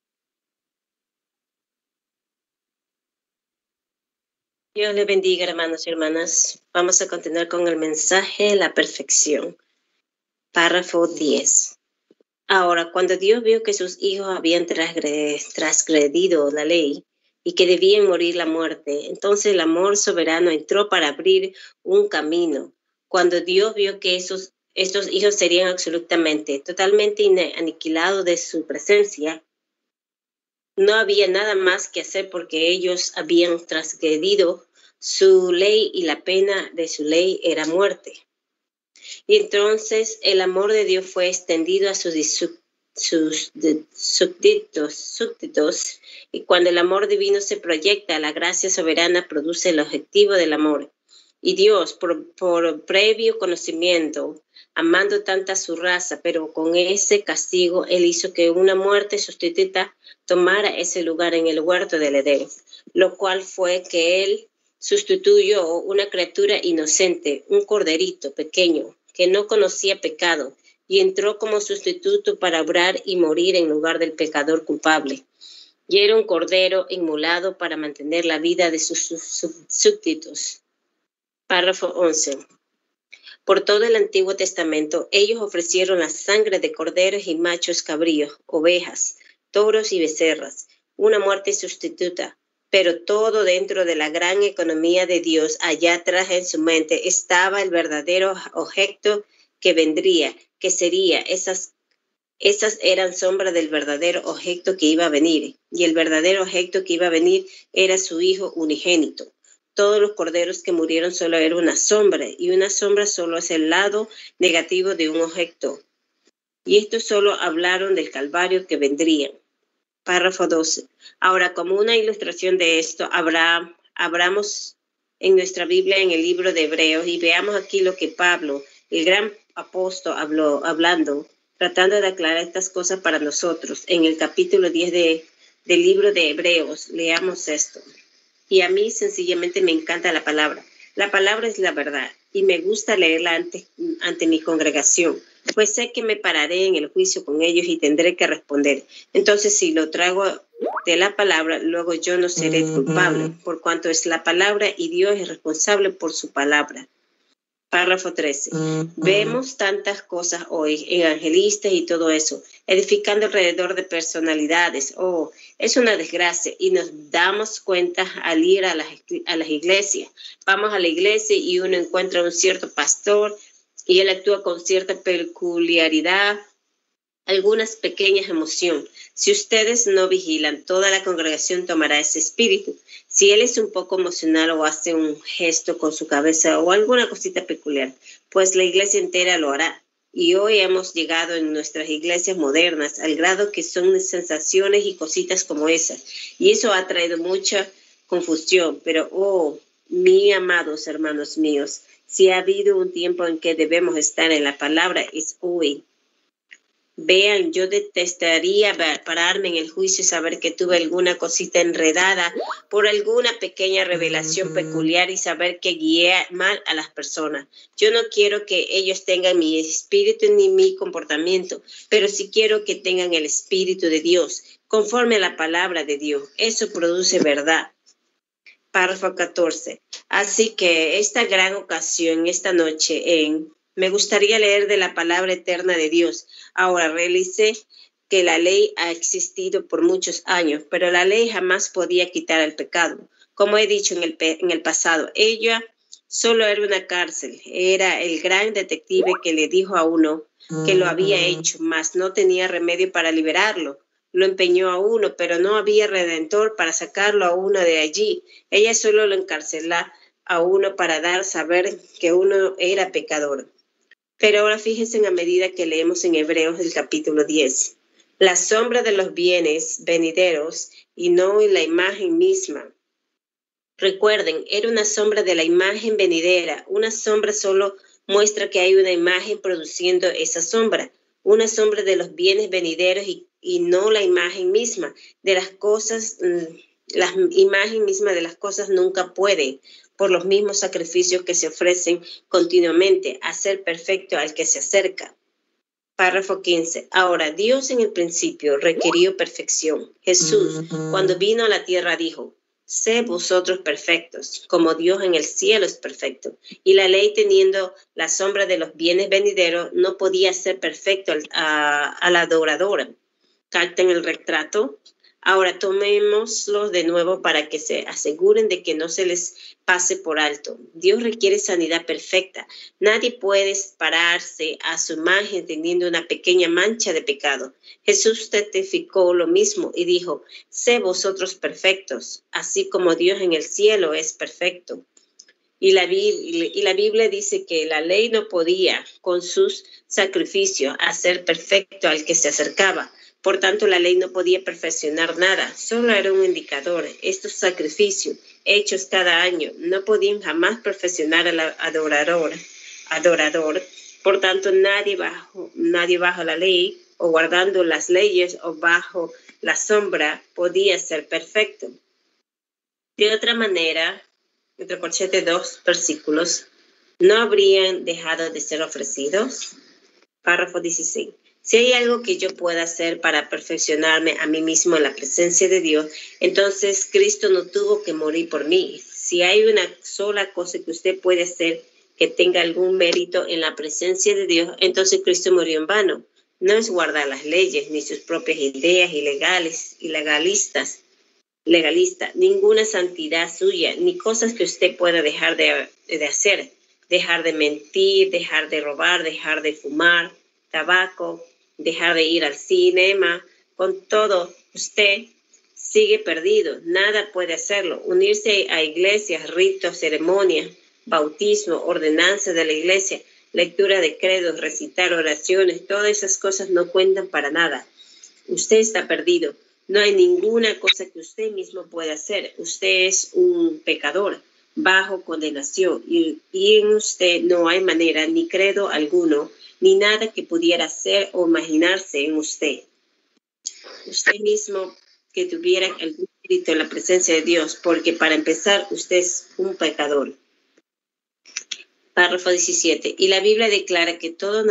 Speaker 7: Dios le bendiga, hermanos y hermanas. Vamos a continuar con el mensaje, la perfección. Párrafo 10. Ahora, cuando Dios vio que sus hijos habían transgredido la ley y que debían morir la muerte, entonces el amor soberano entró para abrir un camino. Cuando Dios vio que estos hijos serían totalmente aniquilados de su presencia, no había nada más que hacer porque ellos habían transgredido su ley y la pena de su ley era muerte. Y entonces el amor de Dios fue extendido a sus súbditos, y cuando el amor divino se proyecta, la gracia soberana produce el objetivo del amor. Y Dios, por previo conocimiento, amando tanta a su raza, pero con ese castigo, él hizo que una muerte sustituta tomara ese lugar en el huerto del Edén, lo cual fue que él sustituyó una criatura inocente, un corderito pequeño, que no conocía pecado, y entró como sustituto para obrar y morir en lugar del pecador culpable. Y era un cordero inmolado para mantener la vida de sus súbditos. Párrafo 11. Por todo el Antiguo Testamento, ellos ofrecieron la sangre de corderos y machos cabríos, ovejas, toros y becerras, una muerte sustituta, pero todo dentro de la gran economía de Dios, allá atrás en su mente, estaba el verdadero objeto que vendría, que sería, esas eran sombras del verdadero objeto que iba a venir, y el verdadero objeto que iba a venir era su Hijo unigénito. Todos los corderos que murieron solo era una sombra, y una sombra solo es el lado negativo de un objeto. Y estos solo hablaron del Calvario que vendría. Párrafo 12. Ahora, como una ilustración de esto, abramos en nuestra Biblia en el libro de Hebreos y veamos aquí lo que Pablo, el gran apóstol, hablando, tratando de aclarar estas cosas para nosotros. En el capítulo 10 del libro de Hebreos, leamos esto. Y a mí sencillamente me encanta la palabra. La palabra es la verdad. y me gusta leerla ante mi congregación, pues sé que me pararé en el juicio con ellos y tendré que responder. Entonces, si lo traigo de la palabra, luego yo no seré culpable, por cuanto es la palabra y Dios es responsable por su palabra. Párrafo 13. Vemos tantas cosas hoy, evangelistas y todo eso, edificando alrededor de personalidades. Oh, es una desgracia y nos damos cuenta al ir a las iglesias. Vamos a la iglesia y uno encuentra un cierto pastor y él actúa con cierta peculiaridad, algunas pequeñas emociones. Si ustedes no vigilan, toda la congregación tomará ese espíritu. Si él es un poco emocional o hace un gesto con su cabeza o alguna cosita peculiar, pues la iglesia entera lo hará. Y hoy hemos llegado en nuestras iglesias modernas al grado que son sensaciones y cositas como esas. Y eso ha traído mucha confusión. Pero, oh, mis amados hermanos míos, si ha habido un tiempo en que debemos estar en la palabra, es hoy. Vean, yo detestaría pararme en el juicio y saber que tuve alguna cosita enredada por alguna pequeña revelación peculiar y saber que guié mal a las personas. Yo no quiero que ellos tengan mi espíritu ni mi comportamiento, pero sí quiero que tengan el espíritu de Dios, conforme a la palabra de Dios. Eso produce verdad. Párrafo 14. Así que esta gran ocasión, esta noche me gustaría leer de la palabra eterna de Dios. Ahora, realicé que la ley ha existido por muchos años, pero la ley jamás podía quitar el pecado. Como he dicho en el pasado, ella solo era una cárcel. Era el gran detective que le dijo a uno que lo había hecho, mas no tenía remedio para liberarlo. Lo empeñó a uno, pero no había redentor para sacarlo a uno de allí. Ella solo lo encarceló a uno para dar saber que uno era pecador. Pero ahora fíjense en a medida que leemos en Hebreos el capítulo 10. La sombra de los bienes venideros y no la imagen misma. Recuerden, era una sombra de la imagen venidera. Una sombra solo muestra que hay una imagen produciendo esa sombra. Una sombra de los bienes venideros y no la imagen misma de las cosas. La imagen misma de las cosas nunca puede, por los mismos sacrificios que se ofrecen continuamente, hacer perfecto al que se acerca. Párrafo 15. Ahora, Dios en el principio requirió perfección. Jesús, cuando vino a la tierra, dijo: «Sé vosotros perfectos, como Dios en el cielo es perfecto». Y la ley, teniendo la sombra de los bienes venideros, no podía ser perfecto al adorador. ¿Captan el retrato? Ahora tomémoslo de nuevo para que se aseguren de que no se les pase por alto. Dios requiere sanidad perfecta. Nadie puede pararse a su imagen teniendo una pequeña mancha de pecado. Jesús testificó lo mismo y dijo: «Sé vosotros perfectos, así como Dios en el cielo es perfecto». Y la Biblia dice que la ley no podía, con sus sacrificios, hacer perfecto al que se acercaba. Por tanto, la ley no podía perfeccionar nada, solo era un indicador. Estos sacrificios hechos cada año no podían jamás perfeccionar al adorador. Por tanto, nadie bajo la ley o guardando las leyes o bajo la sombra podía ser perfecto. De otra manera, entre corchete 2 versículos, ¿no habrían dejado de ser ofrecidos? Párrafo 16. Si hay algo que yo pueda hacer para perfeccionarme a mí mismo en la presencia de Dios, entonces Cristo no tuvo que morir por mí. Si hay una sola cosa que usted puede hacer que tenga algún mérito en la presencia de Dios, entonces Cristo murió en vano. No es guardar las leyes ni sus propias ideas legalistas, ninguna santidad suya, ni cosas que usted pueda dejar de hacer, dejar de mentir, dejar de robar, dejar de fumar tabaco, dejar de ir al cinema. Con todo, usted sigue perdido. Nada puede hacerlo. Unirse a iglesias, ritos, ceremonias, bautismo, ordenanza de la iglesia, lectura de credos, recitar oraciones, todas esas cosas no cuentan para nada. Usted está perdido. No hay ninguna cosa que usted mismo pueda hacer. Usted es un pecador bajo condenación y en usted no hay manera ni credo alguno ni nada que pudiera hacer o imaginarse en usted. Usted mismo que tuviera el espíritu en la presencia de Dios, porque para empezar usted es un pecador. Párrafo 17. Y la Biblia declara que todos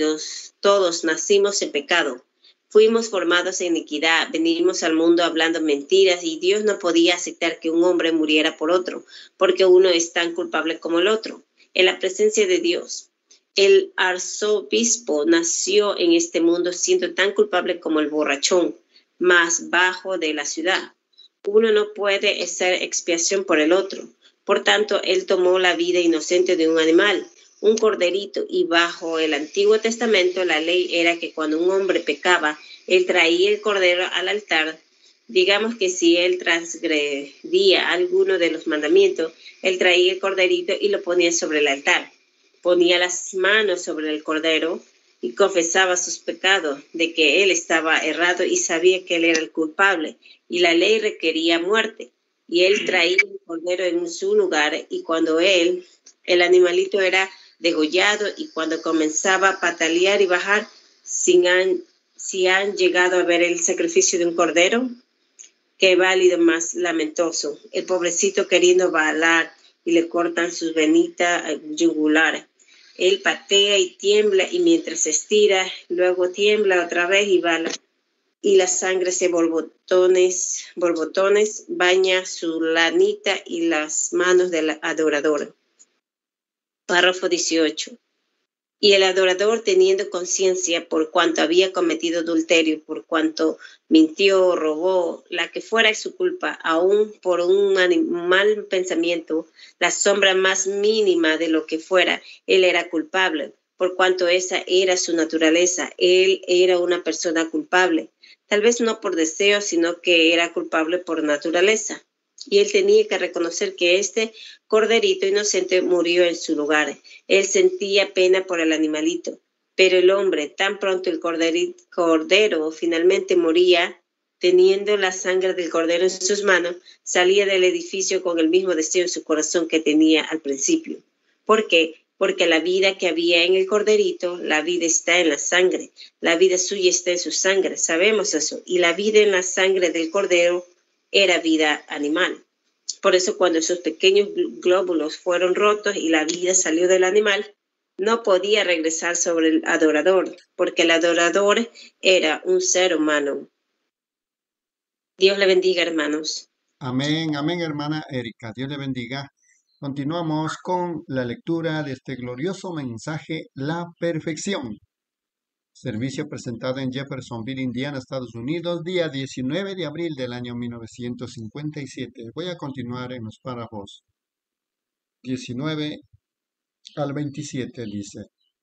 Speaker 7: nacimos en pecado. Fuimos formados en iniquidad, venimos al mundo hablando mentiras y Dios no podía aceptar que un hombre muriera por otro, porque uno es tan culpable como el otro. En la presencia de Dios, el arzobispo nació en este mundo siendo tan culpable como el borrachón más bajo de la ciudad. Uno no puede hacer expiación por el otro. Por tanto, él tomó la vida inocente de un animal, un corderito, y bajo el Antiguo Testamento la ley era que cuando un hombre pecaba, él traía el cordero al altar. Digamos que si él transgredía alguno de los mandamientos, él traía el corderito y lo ponía sobre el altar. Ponía las manos sobre el cordero y confesaba sus pecados, de que él estaba errado y sabía que él era el culpable, y la ley requería muerte. Y él traía el cordero en su lugar, y cuando el animalito era degollado, y cuando comenzaba a patalear y bajar, si han llegado a ver el sacrificio de un cordero, qué válido más lamentoso, el pobrecito queriendo balar y le cortan sus venitas yugulares. Él patea y tiembla, y mientras se estira, luego tiembla otra vez y bala. Y la sangre se borbotones baña su lanita y las manos del adorador. Párrafo 18. Y el adorador, teniendo conciencia por cuanto había cometido adulterio, por cuanto mintió, robó, la que fuera su culpa, aún por un mal pensamiento, la sombra más mínima de lo que fuera, él era culpable, por cuanto esa era su naturaleza. Él era una persona culpable, tal vez no por deseo, sino que era culpable por naturaleza. Y él tenía que reconocer que este corderito inocente murió en su lugar. Él sentía pena por el animalito, pero el hombre, tan pronto el cordero finalmente moría, teniendo la sangre del cordero en sus manos, salía del edificio con el mismo deseo en su corazón que tenía al principio. ¿Por qué? Porque la vida que había en el corderito, la vida está en la sangre, la vida suya está en su sangre, sabemos eso, y la vida en la sangre del cordero era vida animal. Por eso cuando esos pequeños glóbulos fueron rotos y la vida salió del animal, no podía regresar sobre el adorador, porque el adorador era un ser humano. Dios le bendiga, hermanos.
Speaker 4: Amén, amén, hermana Erika. Dios le bendiga. Continuamos con la lectura de este glorioso mensaje, la perfección. Servicio presentado en Jeffersonville, Indiana, Estados Unidos, día 19 de abril del año 1957. Voy a continuar en los párrafos 19 al 27, dice.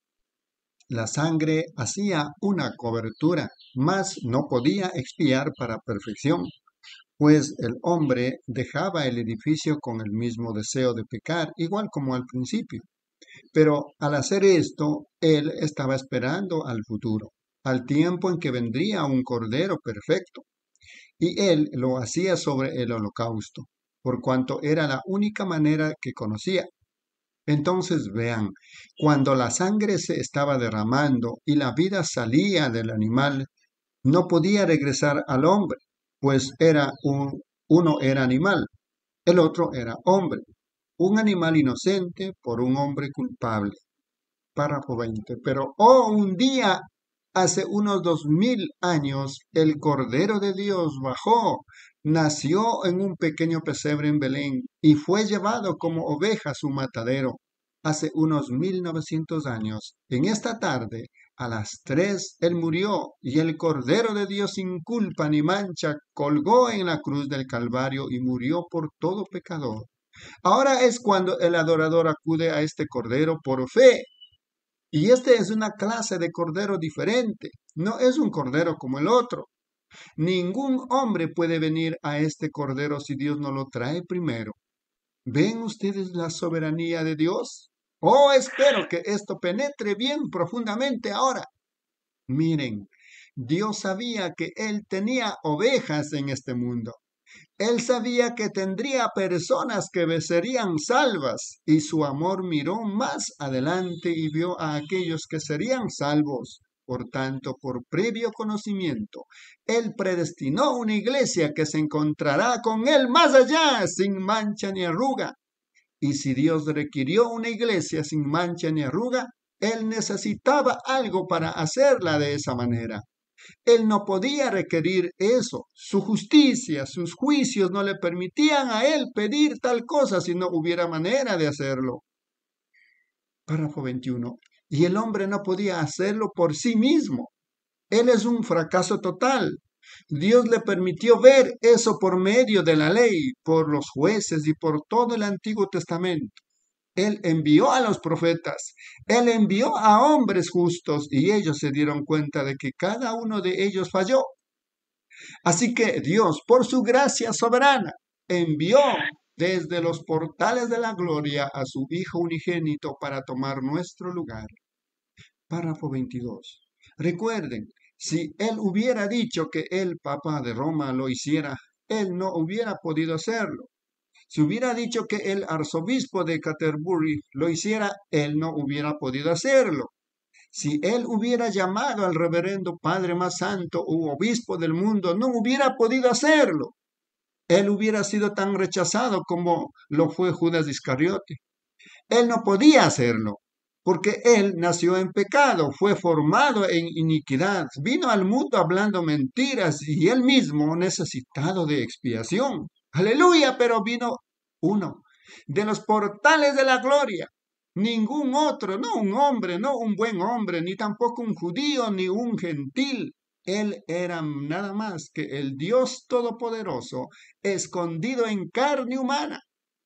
Speaker 4: La sangre hacía una cobertura, mas no podía expiar para perfección, pues el hombre dejaba el edificio con el mismo deseo de pecar, igual como al principio. Pero al hacer esto, él estaba esperando al futuro, al tiempo en que vendría un cordero perfecto. Y él lo hacía sobre el holocausto, por cuanto era la única manera que conocía. Entonces vean, cuando la sangre se estaba derramando y la vida salía del animal, no podía regresar al hombre, pues uno era animal, el otro era hombre. Un animal inocente por un hombre culpable. Párrafo 20. Pero, un día, hace unos 2000 años, el Cordero de Dios bajó, nació en un pequeño pesebre en Belén y fue llevado como oveja a su matadero. Hace unos 1900 años, en esta tarde, a las 3, él murió y el Cordero de Dios sin culpa ni mancha colgó en la cruz del Calvario y murió por todo pecador. Ahora es cuando el adorador acude a este cordero por fe. Y este es una clase de cordero diferente. No es un cordero como el otro. Ningún hombre puede venir a este cordero si Dios no lo trae primero. ¿Ven ustedes la soberanía de Dios? Espero que esto penetre bien profundamente ahora. Miren, Dios sabía que Él tenía ovejas en este mundo. Él sabía que tendría personas que serían salvas, y su amor miró más adelante y vio a aquellos que serían salvos. Por tanto, por previo conocimiento, Él predestinó una iglesia que se encontrará con Él más allá, sin mancha ni arruga. Y si Dios requirió una iglesia sin mancha ni arruga, Él necesitaba algo para hacerla de esa manera. Él no podía requerir eso. Su justicia, sus juicios no le permitían a Él pedir tal cosa si no hubiera manera de hacerlo. Párrafo 21. Y el hombre no podía hacerlo por sí mismo. Él es un fracaso total. Dios le permitió ver eso por medio de la ley, por los jueces y por todo el Antiguo Testamento. Él envió a los profetas, Él envió a hombres justos y ellos se dieron cuenta de que cada uno de ellos falló. Así que Dios, por su gracia soberana, envió desde los portales de la gloria a su Hijo unigénito para tomar nuestro lugar. Párrafo 22. Recuerden, si Él hubiera dicho que el Papa de Roma lo hiciera, Él no hubiera podido hacerlo. Si hubiera dicho que el arzobispo de Canterbury lo hiciera, Él no hubiera podido hacerlo. Si Él hubiera llamado al reverendo Padre más santo u obispo del mundo, no hubiera podido hacerlo. Él hubiera sido tan rechazado como lo fue Judas Iscariote. Él no podía hacerlo, porque Él nació en pecado, fue formado en iniquidad, vino al mundo hablando mentiras y Él mismo necesitado de expiación. Aleluya, pero vino uno de los portales de la gloria. Ningún otro, no un hombre, no un buen hombre, ni tampoco un judío, ni un gentil. Él era nada más que el Dios Todopoderoso, escondido en carne humana.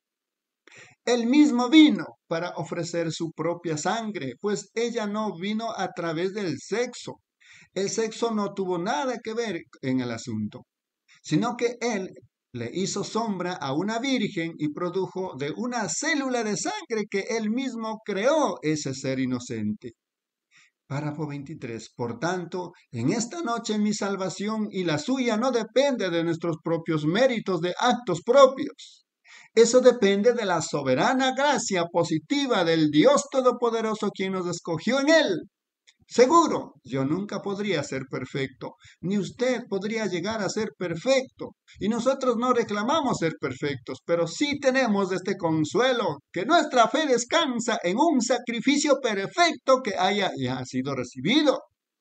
Speaker 4: Él mismo vino para ofrecer su propia sangre, pues ella no vino a través del sexo. El sexo no tuvo nada que ver en el asunto, sino que Él le hizo sombra a una virgen y produjo de una célula de sangre que Él mismo creó ese ser inocente. Párrafo 23. Por tanto, en esta noche mi salvación y la suya no depende de nuestros propios méritos de actos propios. Eso depende de la soberana gracia positiva del Dios Todopoderoso quien nos escogió en Él. Seguro, yo nunca podría ser perfecto, ni usted podría llegar a ser perfecto, y nosotros no reclamamos ser perfectos, pero sí tenemos este consuelo, que nuestra fe descansa en un sacrificio perfecto que haya ya sido recibido.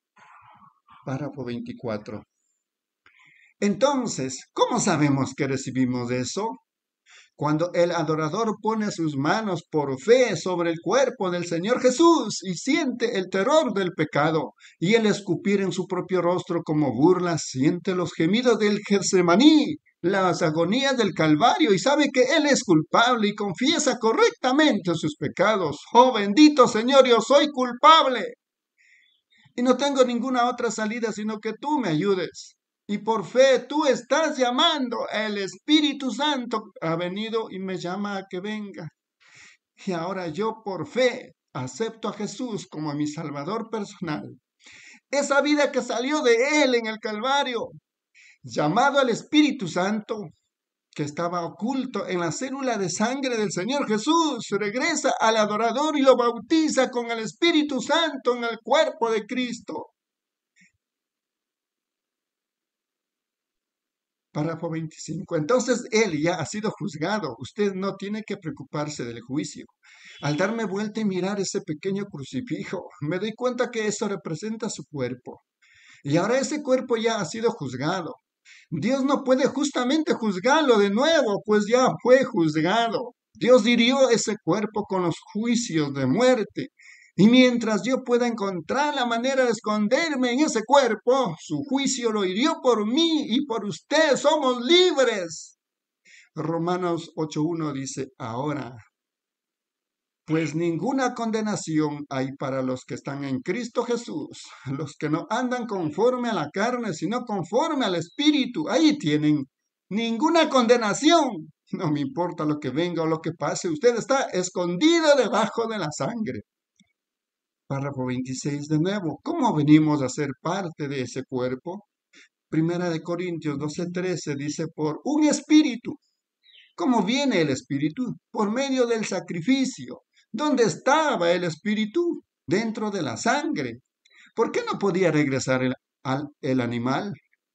Speaker 4: Párrafo 24. Entonces, ¿cómo sabemos que recibimos eso? Cuando el adorador pone sus manos por fe sobre el cuerpo del Señor Jesús y siente el terror del pecado y el escupir en su propio rostro como burla, siente los gemidos del Getsemaní, las agonías del Calvario y sabe que Él es culpable y confiesa correctamente sus pecados. ¡Oh, bendito Señor, yo soy culpable! Y no tengo ninguna otra salida sino que tú me ayudes. Y por fe tú estás llamando, el Espíritu Santo ha venido y me llama a que venga. Y ahora yo por fe acepto a Jesús como mi Salvador personal. Esa vida que salió de Él en el Calvario, llamado al Espíritu Santo, que estaba oculto en la célula de sangre del Señor Jesús, regresa al adorador y lo bautiza con el Espíritu Santo en el cuerpo de Cristo. Párrafo 25. Entonces Él ya ha sido juzgado. Usted no tiene que preocuparse del juicio. Al darme vuelta y mirar ese pequeño crucifijo, me doy cuenta que eso representa su cuerpo. Y ahora ese cuerpo ya ha sido juzgado. Dios no puede justamente juzgarlo de nuevo, pues ya fue juzgado. Dios hirió ese cuerpo con los juicios de muerte. Y mientras yo pueda encontrar la manera de esconderme en ese cuerpo, su juicio lo hirió por mí y por usted. Somos libres. Romanos 8:1 dice, ahora, pues ninguna condenación hay para los que están en Cristo Jesús, los que no andan conforme a la carne, sino conforme al Espíritu. Ahí tienen ninguna condenación. No me importa lo que venga o lo que pase, usted está escondido debajo de la sangre. Párrafo 26 de nuevo. ¿Cómo venimos a ser parte de ese cuerpo? Primera de Corintios 12:13 dice, por un espíritu. ¿Cómo viene el espíritu? Por medio del sacrificio. ¿Dónde estaba el espíritu? Dentro de la sangre. ¿Por qué no podía regresar el animal?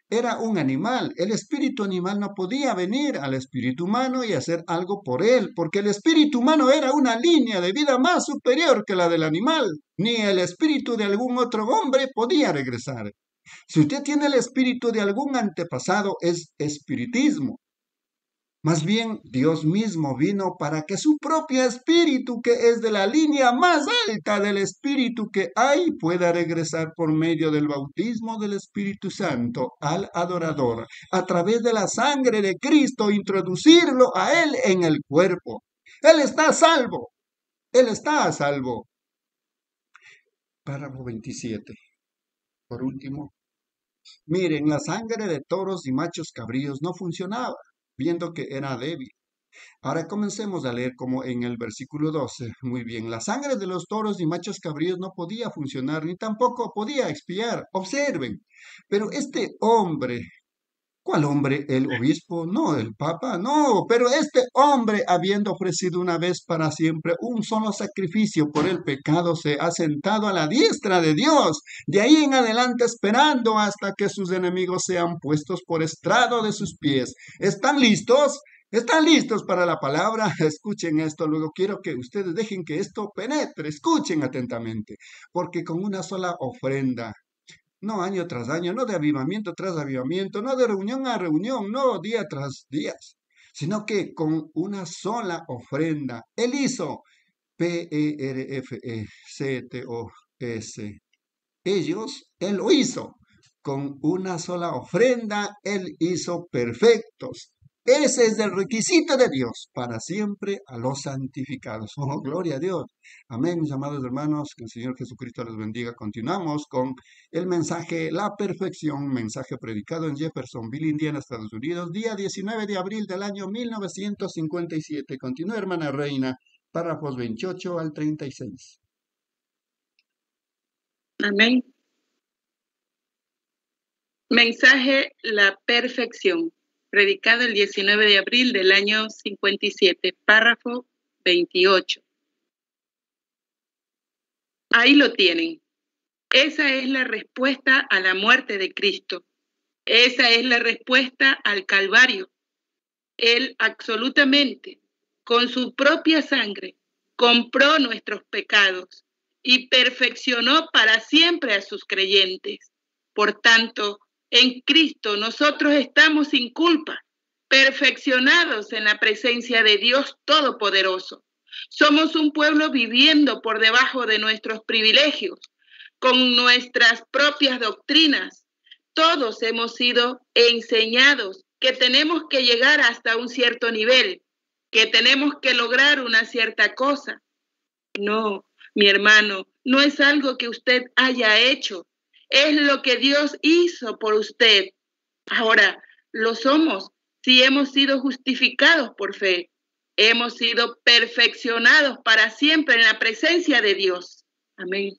Speaker 4: era un animal. El espíritu animal no podía venir al espíritu humano y hacer algo por él, porque el espíritu humano era una línea de vida más superior que la del animal. Ni el espíritu de algún otro hombre podía regresar. Si usted tiene el espíritu de algún antepasado, es espiritismo. Más bien, Dios mismo vino para que su propio espíritu, que es de la línea más alta del espíritu que hay, pueda regresar por medio del bautismo del Espíritu Santo al adorador, a través de la sangre de Cristo, introducirlo a él en el cuerpo. Él está a salvo. Él está a salvo. Párrafo 27. Por último, miren, la sangre de toros y machos cabríos no funcionaba, viendo que era débil. Ahora comencemos a leer como en el versículo 12. Muy bien, la sangre de los toros y machos cabríos no podía funcionar, ni tampoco podía expiar. Observen, pero este hombre, ¿cuál hombre? ¿El obispo? No, el papa, no, pero este hombre, habiendo ofrecido una vez para siempre un solo sacrificio por el pecado, se ha sentado a la diestra de Dios, de ahí en adelante esperando hasta que sus enemigos sean puestos por estrado de sus pies. ¿Están listos? ¿Están listos para la palabra? Escuchen esto, luego quiero que ustedes dejen que esto penetre, escuchen atentamente, porque con una sola ofrenda, no año tras año, no de avivamiento tras avivamiento, no de reunión a reunión, no día tras día, sino que con una sola ofrenda, Él hizo P-E-R-F-E-C-T-O-S. Él lo hizo. Con una sola ofrenda, Él hizo perfectos. Ese es el requisito de Dios para siempre a los santificados. Oh, gloria a Dios. Amén, mis amados hermanos. Que el Señor Jesucristo los bendiga. Continuamos con el mensaje La Perfección, mensaje predicado en Jeffersonville, Indiana, Estados Unidos, día 19 de abril del año 1957. Continúa, hermana Reina, párrafos 28 al 36.
Speaker 5: Amén. Mensaje La Perfección, predicado el 19 de abril del año 57, párrafo 28. Ahí lo tienen. Esa es la respuesta a la muerte de Cristo. Esa es la respuesta al Calvario. Él absolutamente, con su propia sangre, compró nuestros pecados y perfeccionó para siempre a sus creyentes. Por tanto, en Cristo nosotros estamos sin culpa, perfeccionados en la presencia de Dios Todopoderoso. Somos un pueblo viviendo por debajo de nuestros privilegios, con nuestras propias doctrinas. Todos hemos sido enseñados que tenemos que llegar hasta un cierto nivel, que tenemos que lograr una cierta cosa. No, mi hermano, no es algo que usted haya hecho. Es lo que Dios hizo por usted. Ahora, lo somos si hemos sido justificados por fe. Hemos sido perfeccionados para siempre en la presencia de Dios. Amén.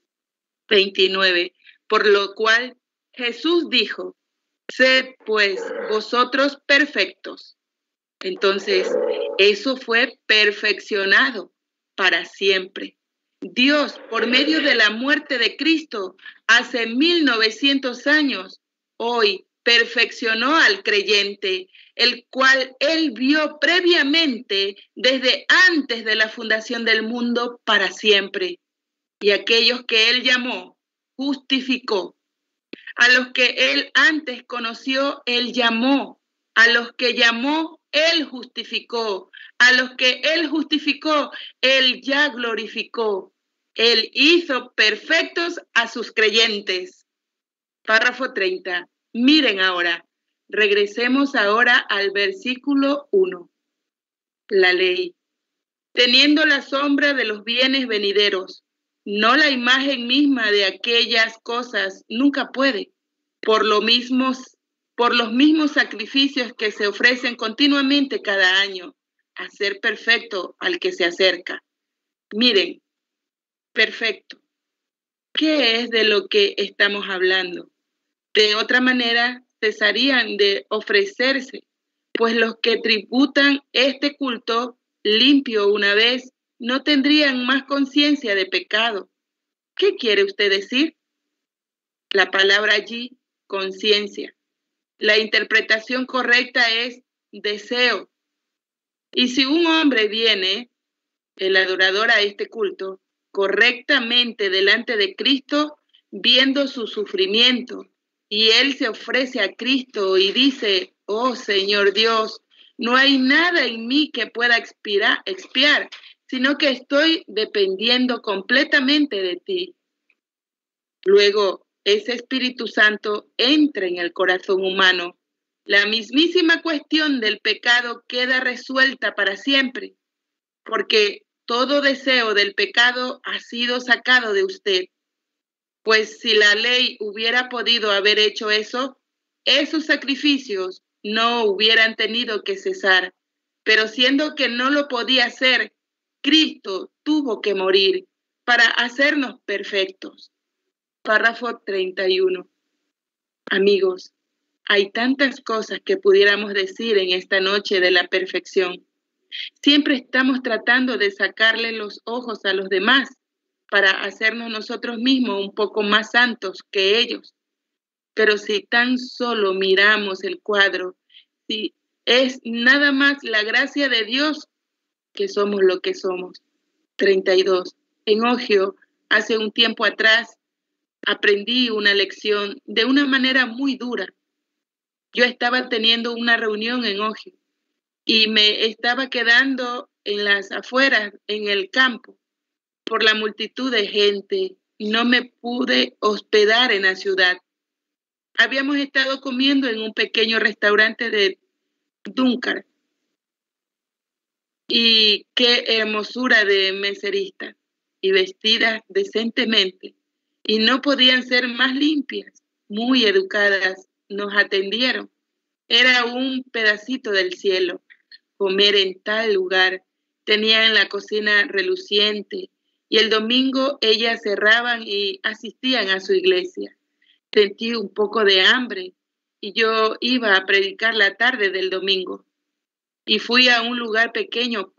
Speaker 5: 29. Por lo cual Jesús dijo, sed pues vosotros perfectos. Entonces, eso fue perfeccionado para siempre. Dios, por medio de la muerte de Cristo, hace 1900 años, hoy perfeccionó al creyente, el cual Él vio previamente desde antes de la fundación del mundo para siempre. Y aquellos que Él llamó, justificó. A los que Él antes conoció, Él llamó. A los que llamó, Él justificó. A los que Él justificó, Él ya glorificó. Él hizo perfectos a sus creyentes. Párrafo 30. Miren ahora, regresemos ahora al versículo 1. La ley. Teniendo la sombra de los bienes venideros, no la imagen misma de aquellas cosas, nunca puede, por los mismos sacrificios que se ofrecen continuamente cada año, hacer perfecto al que se acerca. Miren, perfecto. ¿Qué es de lo que estamos hablando? De otra manera, cesarían de ofrecerse, pues los que tributan este culto limpio una vez no tendrían más conciencia de pecado. ¿Qué quiere usted decir? La palabra allí, conciencia. La interpretación correcta es deseo. Y si un hombre viene, el adorador, a este culto, correctamente delante de Cristo, viendo su sufrimiento, y él se ofrece a Cristo y dice: oh Señor Dios, no hay nada en mí que pueda expiar, sino que estoy dependiendo completamente de ti. Luego, ese Espíritu Santo entra en el corazón humano. La mismísima cuestión del pecado queda resuelta para siempre, porque todo deseo del pecado ha sido sacado de usted. Pues si la ley hubiera podido haber hecho eso, esos sacrificios no hubieran tenido que cesar. Pero siendo que no lo podía hacer, Cristo tuvo que morir para hacernos perfectos. Párrafo 31. Amigos, hay tantas cosas que pudiéramos decir en esta noche de la perfección. Siempre estamos tratando de sacarle los ojos a los demás para hacernos nosotros mismos un poco más santos que ellos. Pero si tan solo miramos el cuadro, si es nada más la gracia de Dios que somos lo que somos. 32. En Ohio, hace un tiempo atrás, aprendí una lección de una manera muy dura. Yo estaba teniendo una reunión en Ohio y me estaba quedando en las afueras, en el campo, por la multitud de gente. No me pude hospedar en la ciudad. Habíamos estado comiendo en un pequeño restaurante de Duncan. Y qué hermosura de meseristas, y vestidas decentemente, y no podían ser más limpias, muy educadas, nos atendieron. Era un pedacito del cielo comer en tal lugar. Tenían la cocina reluciente, y el domingo ellas cerraban y asistían a su iglesia. Sentí un poco de hambre, y yo iba a predicar la tarde del domingo. Y fui a un lugar pequeño,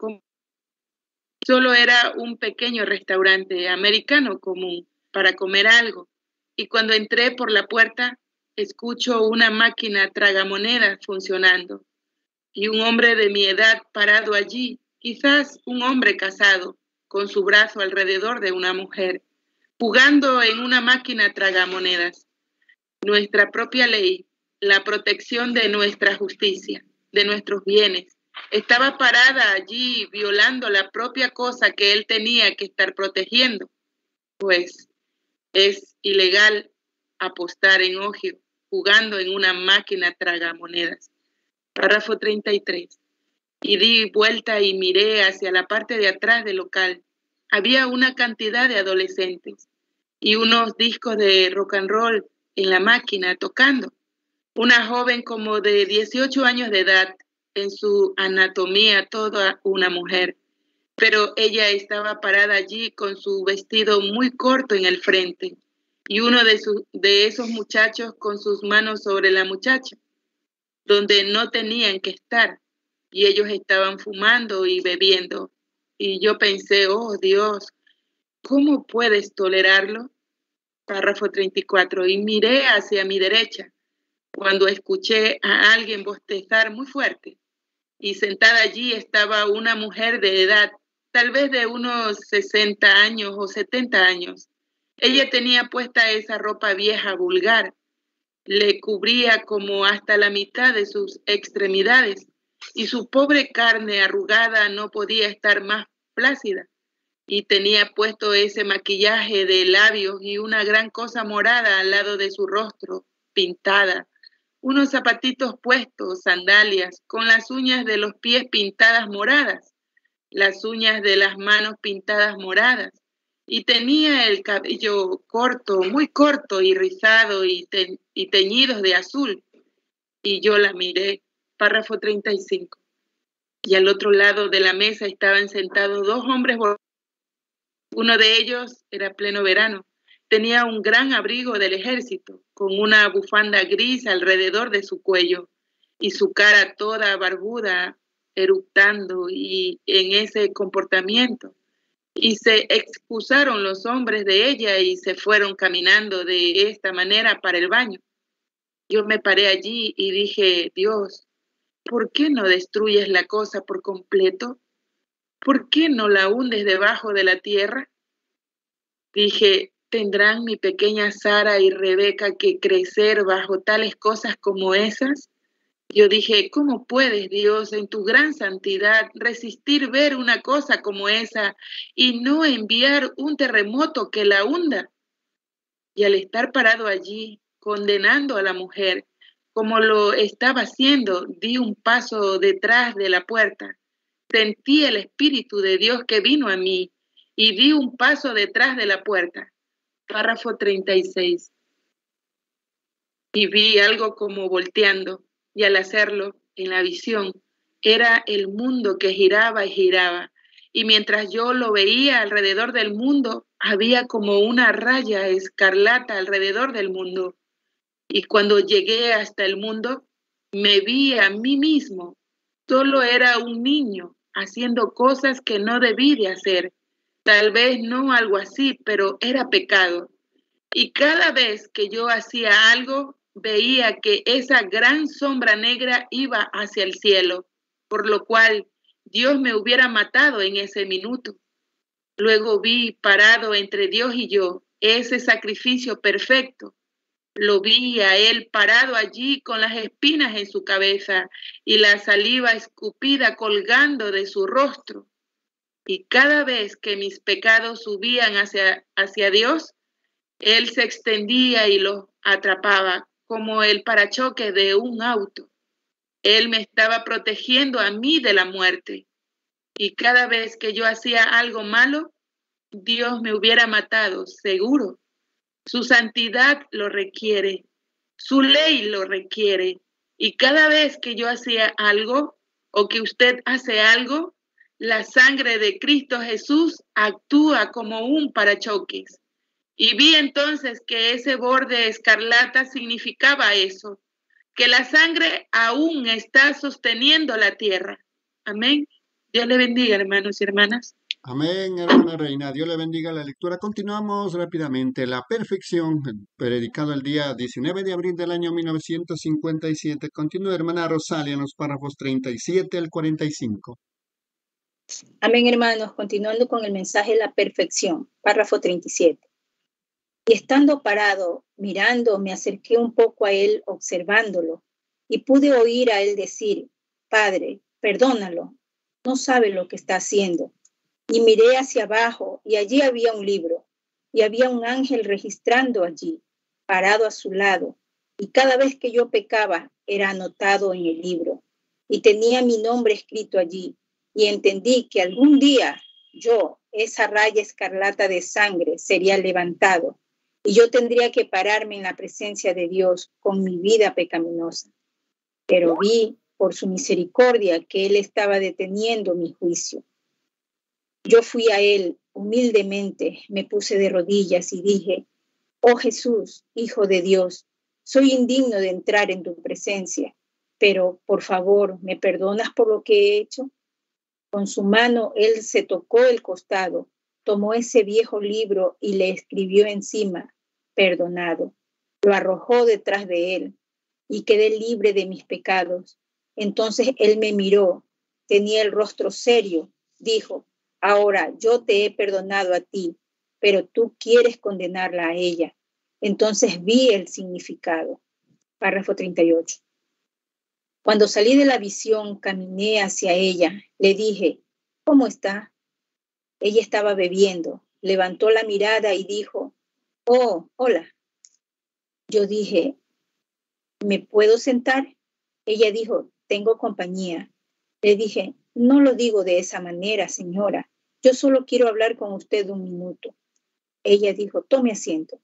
Speaker 5: solo era un pequeño restaurante americano común para comer algo. Y cuando entré por la puerta, escucho una máquina tragamonedas funcionando y un hombre de mi edad parado allí, quizás un hombre casado, con su brazo alrededor de una mujer, jugando en una máquina tragamonedas. Nuestra propia ley, la protección de nuestra justicia, de nuestros bienes, estaba parada allí violando la propia cosa que él tenía que estar protegiendo. Pues es ilegal apostar en Ohio jugando en una máquina tragamonedas. Párrafo 33. Y di vuelta y miré hacia la parte de atrás del local. Había una cantidad de adolescentes y unos discos de rock and roll en la máquina tocando. Una joven como de 18 años de edad, en su anatomía toda una mujer, pero ella estaba parada allí con su vestido muy corto en el frente y uno de esos muchachos con sus manos sobre la muchacha, donde no tenían que estar, y ellos estaban fumando y bebiendo. Y yo pensé: oh Dios, ¿cómo puedes tolerarlo? Párrafo 34. Y miré hacia mi derecha cuando escuché a alguien bostezar muy fuerte, y sentada allí estaba una mujer de edad, tal vez de unos 60 años o 70 años. Ella tenía puesta esa ropa vieja vulgar, le cubría como hasta la mitad de sus extremidades, y su pobre carne arrugada no podía estar más plácida, y tenía puesto ese maquillaje de labios y una gran cosa morada al lado de su rostro, pintada, unos zapatitos puestos, sandalias, con las uñas de los pies pintadas moradas, las uñas de las manos pintadas moradas, y tenía el cabello corto, muy corto y rizado y teñidos de azul. Y yo la miré. Párrafo 35. Y al otro lado de la mesa estaban sentados dos hombres. Uno de ellos era pleno verano. Tenía un gran abrigo del ejército, con una bufanda gris alrededor de su cuello, y su cara toda barbuda, eructando y en ese comportamiento. Y se excusaron los hombres de ella y se fueron caminando de esta manera para el baño. Yo me paré allí y dije, Dios, ¿por qué no destruyes la cosa por completo? ¿Por qué no la hundes debajo de la tierra? Dije, ¿tendrán mi pequeña Sara y Rebeca que crecer bajo tales cosas como esas? Yo dije, ¿cómo puedes, Dios, en tu gran santidad, resistir ver una cosa como esa y no enviar un terremoto que la hunda? Y al estar parado allí, condenando a la mujer, como lo estaba haciendo, di un paso detrás de la puerta. Sentí el Espíritu de Dios que vino a mí y di un paso detrás de la puerta. Párrafo 36. Y vi algo como volteando, y al hacerlo, en la visión, era el mundo que giraba y giraba. Y mientras yo lo veía alrededor del mundo, había como una raya escarlata alrededor del mundo. Y cuando llegué hasta el mundo, me vi a mí mismo. Solo era un niño haciendo cosas que no debí de hacer. Tal vez no algo así, pero era pecado. Y cada vez que yo hacía algo, veía que esa gran sombra negra iba hacia el cielo, por lo cual Dios me hubiera matado en ese minuto. Luego vi parado entre Dios y yo ese sacrificio perfecto. Lo vi a él parado allí con las espinas en su cabeza y la saliva escupida colgando de su rostro. Y cada vez que mis pecados subían hacia Dios, él se extendía y los atrapaba como el parachoques de un auto. Él me estaba protegiendo a mí de la muerte. Y cada vez que yo hacía algo malo, Dios me hubiera matado, seguro. Su santidad lo requiere, su ley lo requiere. Y cada vez que yo hacía algo o que usted hace algo, la sangre de Cristo Jesús actúa como un parachoques. Y vi entonces que ese borde escarlata significaba eso, que la sangre aún está sosteniendo la tierra. Amén. Dios le bendiga, hermanos y hermanas.
Speaker 4: Amén, hermana Reina. Dios le bendiga la lectura. Continuamos rápidamente. La perfección, predicado el día 19 de abril del año 1957. Continúa, hermana Rosalia, en los párrafos 37 al 45.
Speaker 6: Amén, hermanos. Continuando con el mensaje de la perfección. Párrafo 37. Y estando parado, mirando, me acerqué un poco a él, observándolo, y pude oír a él decir, Padre, perdónalo, no sabe lo que está haciendo. Y miré hacia abajo, y allí había un libro, y había un ángel registrando allí, parado a su lado, y cada vez que yo pecaba, era anotado en el libro, y tenía mi nombre escrito allí, y entendí que algún día yo, esa raya escarlata de sangre, sería levantado, y yo tendría que pararme en la presencia de Dios con mi vida pecaminosa. Pero vi, por su misericordia, que Él estaba deteniendo mi juicio. Yo fui a Él humildemente, me puse de rodillas y dije, oh Jesús, Hijo de Dios, soy indigno de entrar en tu presencia, pero por favor, ¿me perdonas por lo que he hecho? Con su mano Él se tocó el costado, tomó ese viejo libro y le escribió encima, perdonado. Lo arrojó detrás de él y quedé libre de mis pecados. Entonces él me miró, tenía el rostro serio, dijo, ahora yo te he perdonado a ti, pero tú quieres condenarla a ella. Entonces vi el significado. Párrafo 38. Cuando salí de la visión, caminé hacia ella. Le dije, ¿cómo está? Ella estaba bebiendo. Levantó la mirada y dijo, oh, hola. Yo dije, ¿me puedo sentar? Ella dijo, tengo compañía. Le dije, no lo digo de esa manera, señora. Yo solo quiero hablar con usted un minuto. Ella dijo, tome asiento.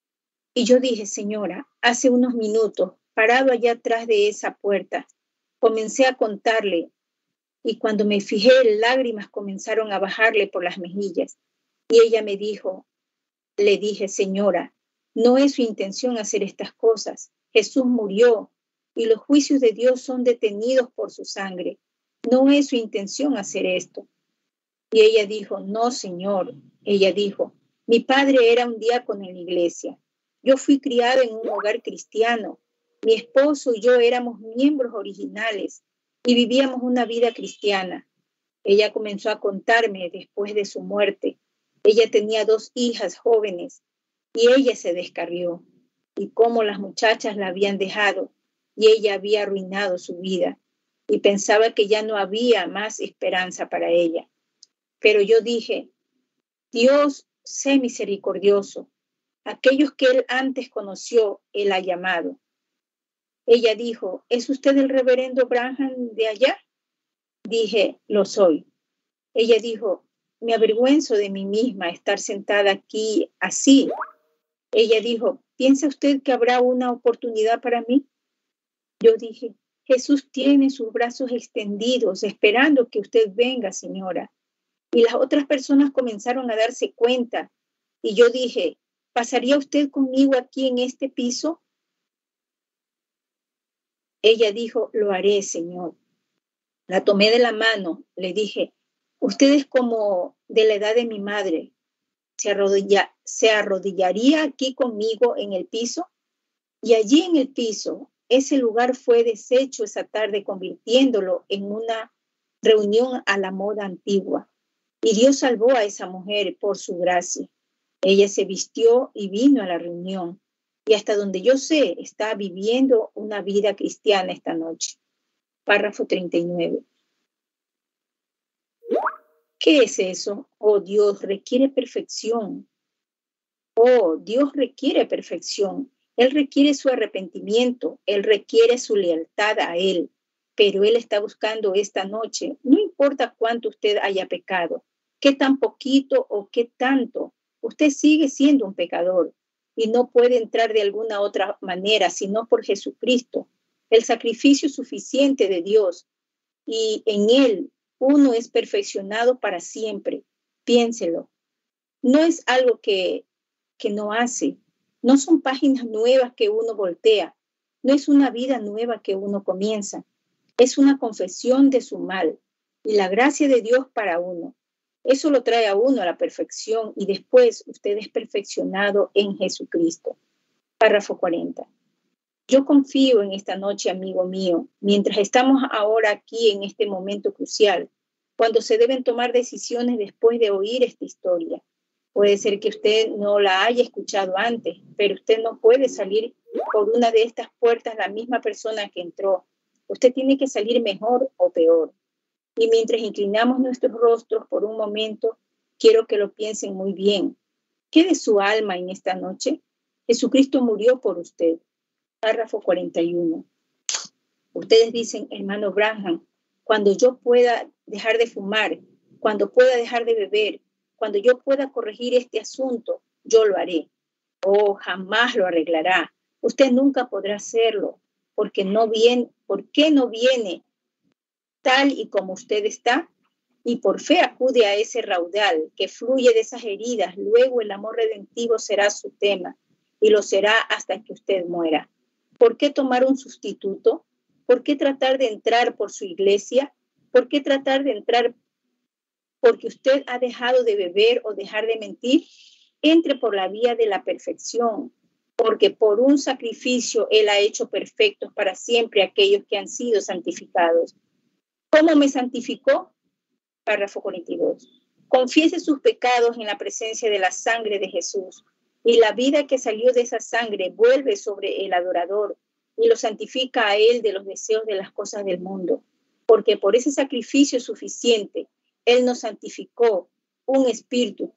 Speaker 6: Y yo dije, señora, hace unos minutos, parado allá atrás de esa puerta, comencé a contarle y cuando me fijé, lágrimas comenzaron a bajarle por las mejillas. Y ella me dijo, le dije, señora, no es su intención hacer estas cosas. Jesús murió y los juicios de Dios son detenidos por su sangre. No es su intención hacer esto. Y ella dijo, no, señor. Ella dijo, mi padre era un diácono en la iglesia. Yo fui criada en un hogar cristiano. Mi esposo y yo éramos miembros originales y vivíamos una vida cristiana. Ella comenzó a contarme después de su muerte. Ella tenía 2 hijas jóvenes y ella se descarrió. Y cómo las muchachas la habían dejado y ella había arruinado su vida. Y pensaba que ya no había más esperanza para ella. Pero yo dije, Dios, sé misericordioso. Aquellos que él antes conoció, él ha llamado. Ella dijo, ¿es usted el reverendo Branham de allá? Dije, lo soy. Ella dijo, me avergüenzo de mí misma estar sentada aquí así. Ella dijo, ¿piensa usted que habrá una oportunidad para mí? Yo dije, Jesús tiene sus brazos extendidos esperando que usted venga, señora. Y las otras personas comenzaron a darse cuenta. Y yo dije, ¿pasaría usted conmigo aquí en este piso? Ella dijo, lo haré, Señor. La tomé de la mano, le dije, usted es como de la edad de mi madre. ¿Se arrodillaría aquí conmigo en el piso? Y allí en el piso, ese lugar fue deshecho esa tarde, convirtiéndolo en una reunión a la moda antigua. Y Dios salvó a esa mujer por su gracia. Ella se vistió y vino a la reunión. Y hasta donde yo sé, está viviendo una vida cristiana esta noche. Párrafo 39. ¿Qué es eso? Oh, Dios requiere perfección. Oh, Dios requiere perfección. Él requiere su arrepentimiento. Él requiere su lealtad a Él. Pero Él está buscando esta noche, no importa cuánto usted haya pecado, qué tan poquito o qué tanto, usted sigue siendo un pecador. Y no puede entrar de alguna otra manera, sino por Jesucristo, el sacrificio suficiente de Dios. Y en Él uno es perfeccionado para siempre. Piénselo. No es algo que no hace. No son páginas nuevas que uno voltea. No es una vida nueva que uno comienza. Es una confesión de su mal y la gracia de Dios para uno. Eso lo trae a uno a la perfección y después usted es perfeccionado en Jesucristo. Párrafo 40. Yo confío en esta noche, amigo mío, mientras estamos ahora aquí en este momento crucial, cuando se deben tomar decisiones después de oír esta historia. Puede ser que usted no la haya escuchado antes, pero usted no puede salir por una de estas puertas la misma persona que entró. Usted tiene que salir mejor o peor. Y mientras inclinamos nuestros rostros por un momento, quiero que lo piensen muy bien. ¿Qué de su alma en esta noche? Jesucristo murió por usted. Párrafo 41. Ustedes dicen, hermano Branham, cuando yo pueda dejar de fumar, cuando pueda dejar de beber, cuando yo pueda corregir este asunto, yo lo haré. Oh, jamás lo arreglará. Usted nunca podrá hacerlo, porque no viene, ¿por qué no viene tal y como usted está? Y por fe acude a ese raudal que fluye de esas heridas. Luego el amor redentivo será su tema y lo será hasta que usted muera. ¿Por qué tomar un sustituto? ¿Por qué tratar de entrar por su iglesia? ¿Por qué tratar de entrar porque usted ha dejado de beber o dejar de mentir? Entre por la vía de la perfección, porque por un sacrificio Él ha hecho perfectos para siempre aquellos que han sido santificados. ¿Cómo me santificó? Párrafo 42. Confiese sus pecados en la presencia de la sangre de Jesús, y la vida que salió de esa sangre vuelve sobre el adorador y lo santifica a él de los deseos de las cosas del mundo, porque por ese sacrificio suficiente Él nos santificó un espíritu.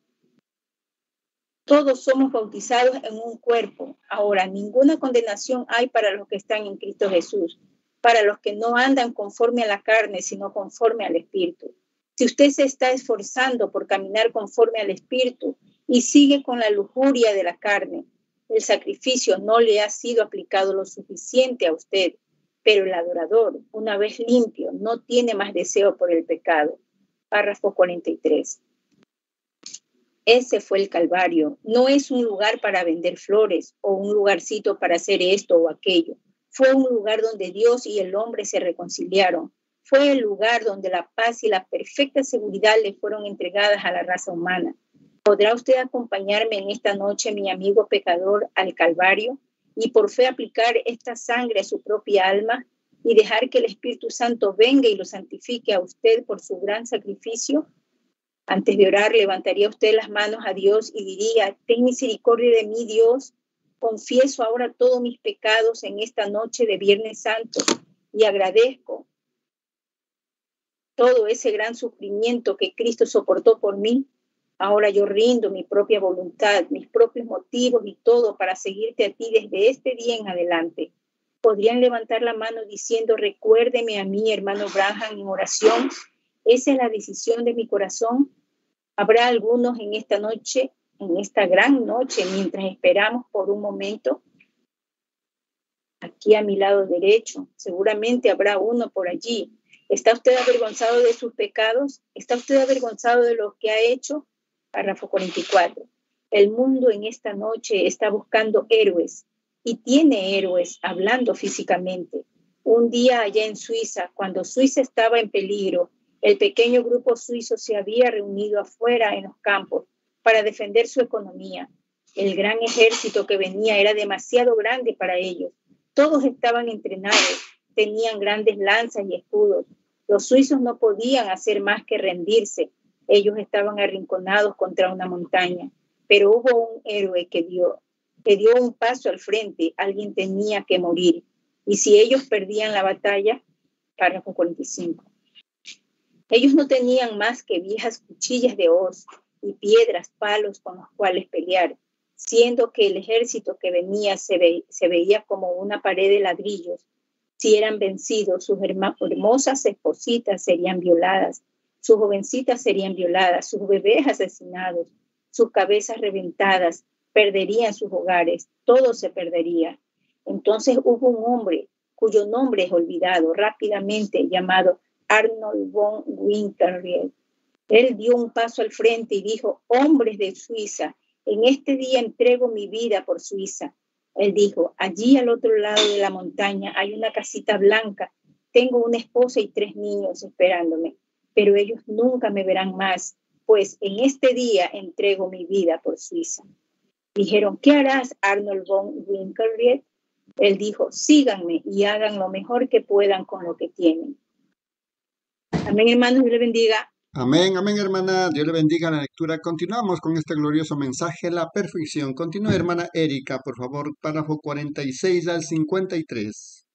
Speaker 6: Todos somos bautizados en un cuerpo. Ahora, ninguna condenación hay para los que están en Cristo Jesús, para los que no andan conforme a la carne, sino conforme al Espíritu. Si usted se está esforzando por caminar conforme al Espíritu y sigue con la lujuria de la carne, el sacrificio no le ha sido aplicado lo suficiente a usted, pero el adorador, una vez limpio, no tiene más deseo por el pecado. Párrafo 43. Ese fue el Calvario. No es un lugar para vender flores o un lugarcito para hacer esto o aquello. Fue un lugar donde Dios y el hombre se reconciliaron. Fue el lugar donde la paz y la perfecta seguridad le fueron entregadas a la raza humana. ¿Podrá usted acompañarme en esta noche, mi amigo pecador, al Calvario? y por fe aplicar esta sangre a su propia alma y dejar que el Espíritu Santo venga y lo santifique a usted por su gran sacrificio? Antes de orar, levantaría usted las manos a Dios y diría: ten misericordia de mí, Dios. Confieso ahora todos mis pecados en esta noche de Viernes Santo y agradezco todo ese gran sufrimiento que Cristo soportó por mí. Ahora yo rindo mi propia voluntad, mis propios motivos y todo para seguirte a ti desde este día en adelante. ¿Podrían levantar la mano diciendo: recuérdeme a mí, hermano Branham, en oración? Esa es la decisión de mi corazón. Habrá algunos en esta noche, en esta gran noche, mientras esperamos por un momento. Aquí a mi lado derecho, seguramente habrá uno por allí. ¿Está usted avergonzado de sus pecados? ¿Está usted avergonzado de lo que ha hecho? Párrafo 44. El mundo en esta noche está buscando héroes y tiene héroes hablando físicamente. Un día allá en Suiza, cuando Suiza estaba en peligro, el pequeño grupo suizo se había reunido afuera en los campos para defender su economía. El gran ejército que venía era demasiado grande para ellos. Todos estaban entrenados, tenían grandes lanzas y escudos. Los suizos no podían hacer más que rendirse. Ellos estaban arrinconados contra una montaña, pero hubo un héroe que dio un paso al frente. Alguien tenía que morir. Y si ellos perdían la batalla, párrafo 45. Ellos no tenían más que viejas cuchillas de hoz y piedras, palos con los cuales pelear, siendo que el ejército que venía se veía como una pared de ladrillos. Si eran vencidos, sus hermosas espositas serían violadas, sus jovencitas serían violadas, sus bebés asesinados, sus cabezas reventadas, perderían sus hogares, todo se perdería. Entonces hubo un hombre cuyo nombre es olvidado rápidamente, llamado Arnold von Winkelried. Él dio un paso al frente y dijo: hombres de Suiza, en este día entrego mi vida por Suiza. Él dijo: allí al otro lado de la montaña hay una casita blanca. Tengo una esposa y 3 niños esperándome, pero ellos nunca me verán más, pues en este día entrego mi vida por Suiza. Dijeron: ¿qué harás, Arnold von Winkelried? Él dijo: síganme y hagan lo mejor que puedan con lo que tienen. Amén, hermanos, Dios le bendiga.
Speaker 4: Amén, amén, hermana. Dios le bendiga la lectura. Continuamos con este glorioso mensaje, la perfección. Continúa, hermana Erika, por favor, párrafo 46 al 53.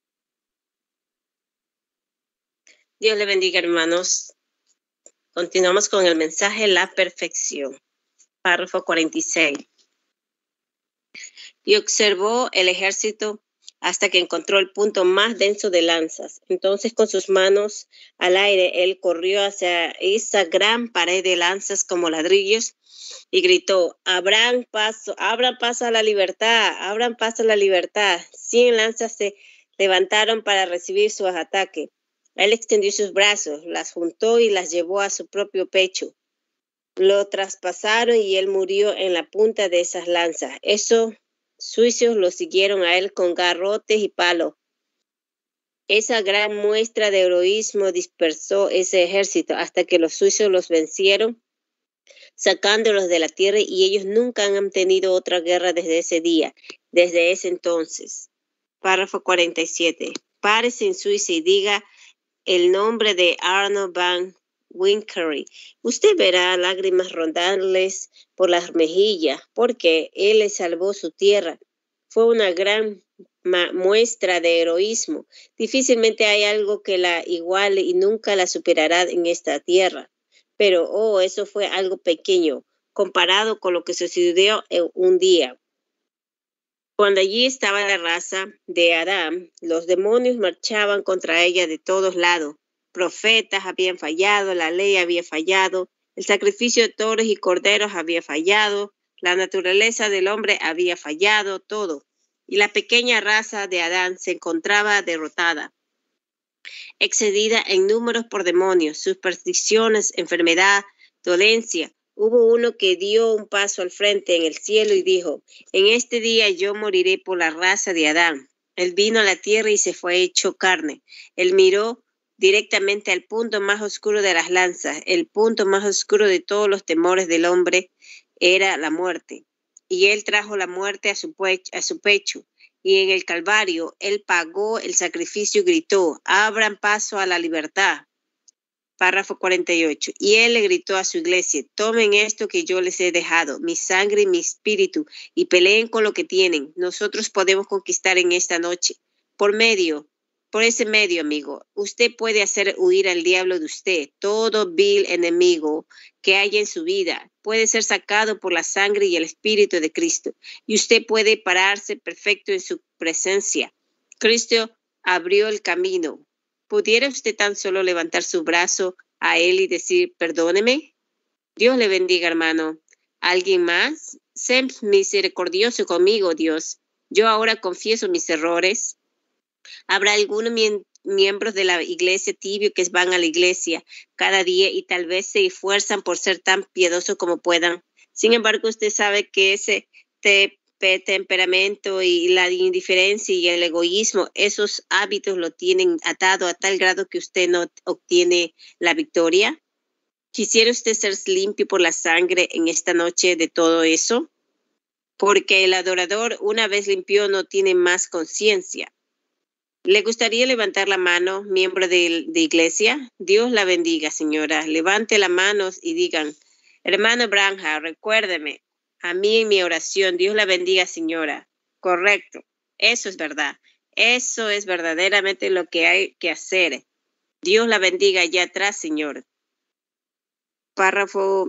Speaker 7: Dios le bendiga, hermanos. Continuamos con el mensaje, la perfección. Párrafo 46. Y observó el ejército hasta que encontró el punto más denso de lanzas. Entonces, con sus manos al aire, él corrió hacia esa gran pared de lanzas como ladrillos y gritó: abran paso a la libertad, abran paso a la libertad. 100 lanzas se levantaron para recibir su ataque. Él extendió sus brazos, las juntó y las llevó a su propio pecho. Lo traspasaron y él murió en la punta de esas lanzas. Esos suizos lo siguieron a él con garrotes y palos. Esa gran muestra de heroísmo dispersó ese ejército hasta que los suizos los vencieron, sacándolos de la tierra, y ellos nunca han tenido otra guerra desde ese día, desde ese entonces. Párrafo 47. Párese en Suiza y diga el nombre de Arnold van Winkelried. Usted verá lágrimas rondarles por las mejillas, porque él le salvó su tierra. Fue una gran muestra de heroísmo. Difícilmente hay algo que la iguale y nunca la superará en esta tierra. Pero, eso fue algo pequeño comparado con lo que sucedió un día. Cuando allí estaba la raza de Adán, los demonios marchaban contra ella de todos lados. Profetas habían fallado, la ley había fallado, el sacrificio de toros y corderos había fallado, la naturaleza del hombre había fallado, todo. Y la pequeña raza de Adán se encontraba derrotada, excedida en números por demonios, supersticiones, enfermedad, dolencia. Hubo uno que dio un paso al frente en el cielo y dijo: en este día yo moriré por la raza de Adán. Él vino a la tierra y se fue hecho carne. Él miró directamente al punto más oscuro de las lanzas. El punto más oscuro de todos los temores del hombre era la muerte. Y él trajo la muerte a su pecho. y en el Calvario Él pagó el sacrificio y gritó, abran paso a la libertad. Párrafo 48. Y Él le gritó a su iglesia, tomen esto que yo les he dejado, mi sangre y mi espíritu, y peleen con lo que tienen. Nosotros podemos conquistar en esta noche. Por ese medio, amigo, usted puede hacer huir al diablo de usted. Todo vil enemigo que haya en su vida puede ser sacado por la sangre y el espíritu de Cristo. Y usted puede pararse perfecto en su presencia. Cristo abrió el camino. ¿Pudiera usted tan solo levantar su brazo a Él y decir, perdóneme? Dios le bendiga, hermano. ¿Alguien más? Sé misericordioso conmigo, Dios. Yo ahora confieso mis errores. Habrá algunos miembros de la iglesia tibio que van a la iglesia cada día y tal vez se esfuerzan por ser tan piadosos como puedan. Sin embargo, usted sabe que ese temperamento y la indiferencia y el egoísmo, esos hábitos lo tienen atado a tal grado que usted no obtiene la victoria. ¿Quisiera usted ser limpio por la sangre en esta noche de todo eso? Porque el adorador, una vez limpio, no tiene más conciencia. ¿Le gustaría levantar la mano, miembro de iglesia? Dios la bendiga, señora. Levante las manos y digan, hermano Branham, recuérdeme a mí en mi oración. Dios la bendiga, señora. Correcto. Eso es verdad. Eso es verdaderamente lo que hay que hacer. Dios la bendiga allá atrás, señor. Párrafo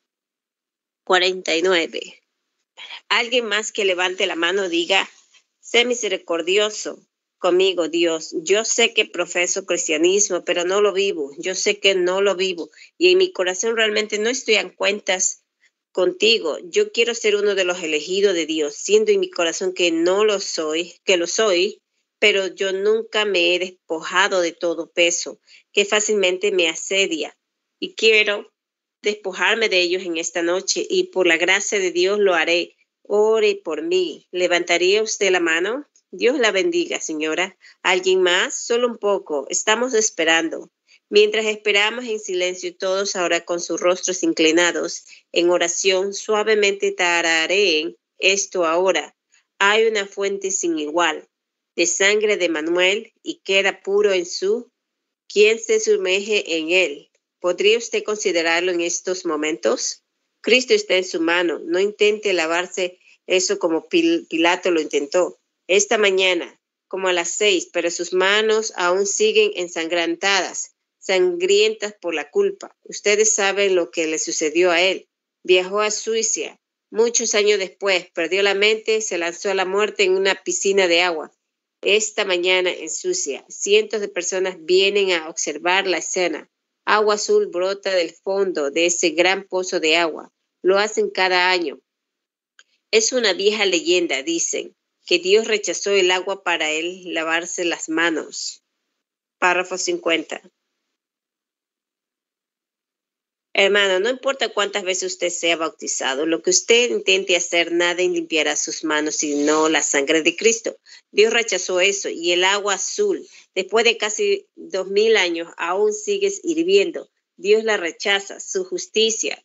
Speaker 7: 49. Alguien más que levante la mano diga, sé misericordioso conmigo, Dios. Yo sé que profeso cristianismo, pero no lo vivo. Yo sé que no lo vivo. Y en mi corazón realmente no estoy en cuentas contigo. Yo quiero ser uno de los elegidos de Dios, siendo en mi corazón que no lo soy, que lo soy, pero yo nunca me he despojado de todo peso que fácilmente me asedia. Y quiero despojarme de ellos en esta noche y por la gracia de Dios lo haré. Ore por mí. ¿Levantaría usted la mano? Dios la bendiga, señora. ¿Alguien más? Solo un poco. Estamos esperando. Mientras esperamos en silencio todos ahora con sus rostros inclinados, en oración, suavemente tarareen esto ahora. Hay una fuente sin igual de sangre de Manuel y queda puro en su. ¿Quién se sumerge en él? ¿Podría usted considerarlo en estos momentos? Cristo está en su mano. No intente lavarse eso como Pilato lo intentó. Esta mañana, como a las 6, pero sus manos aún siguen ensangrantadas, sangrientas por la culpa. Ustedes saben lo que le sucedió a él. Viajó a Suiza. Muchos años después, perdió la mente, se lanzó a la muerte en una piscina de agua. Esta mañana en Suiza, cientos de personas vienen a observar la escena. Agua azul brota del fondo de ese gran pozo de agua. Lo hacen cada año. Es una vieja leyenda, dicen, que Dios rechazó el agua para él lavarse las manos. Párrafo 50. Hermano, no importa cuántas veces usted sea bautizado, lo que usted intente hacer, nada limpiará sus manos, sino la sangre de Cristo. Dios rechazó eso y el agua azul, después de casi 2000 años, aún sigue hirviendo. Dios la rechaza. Su justicia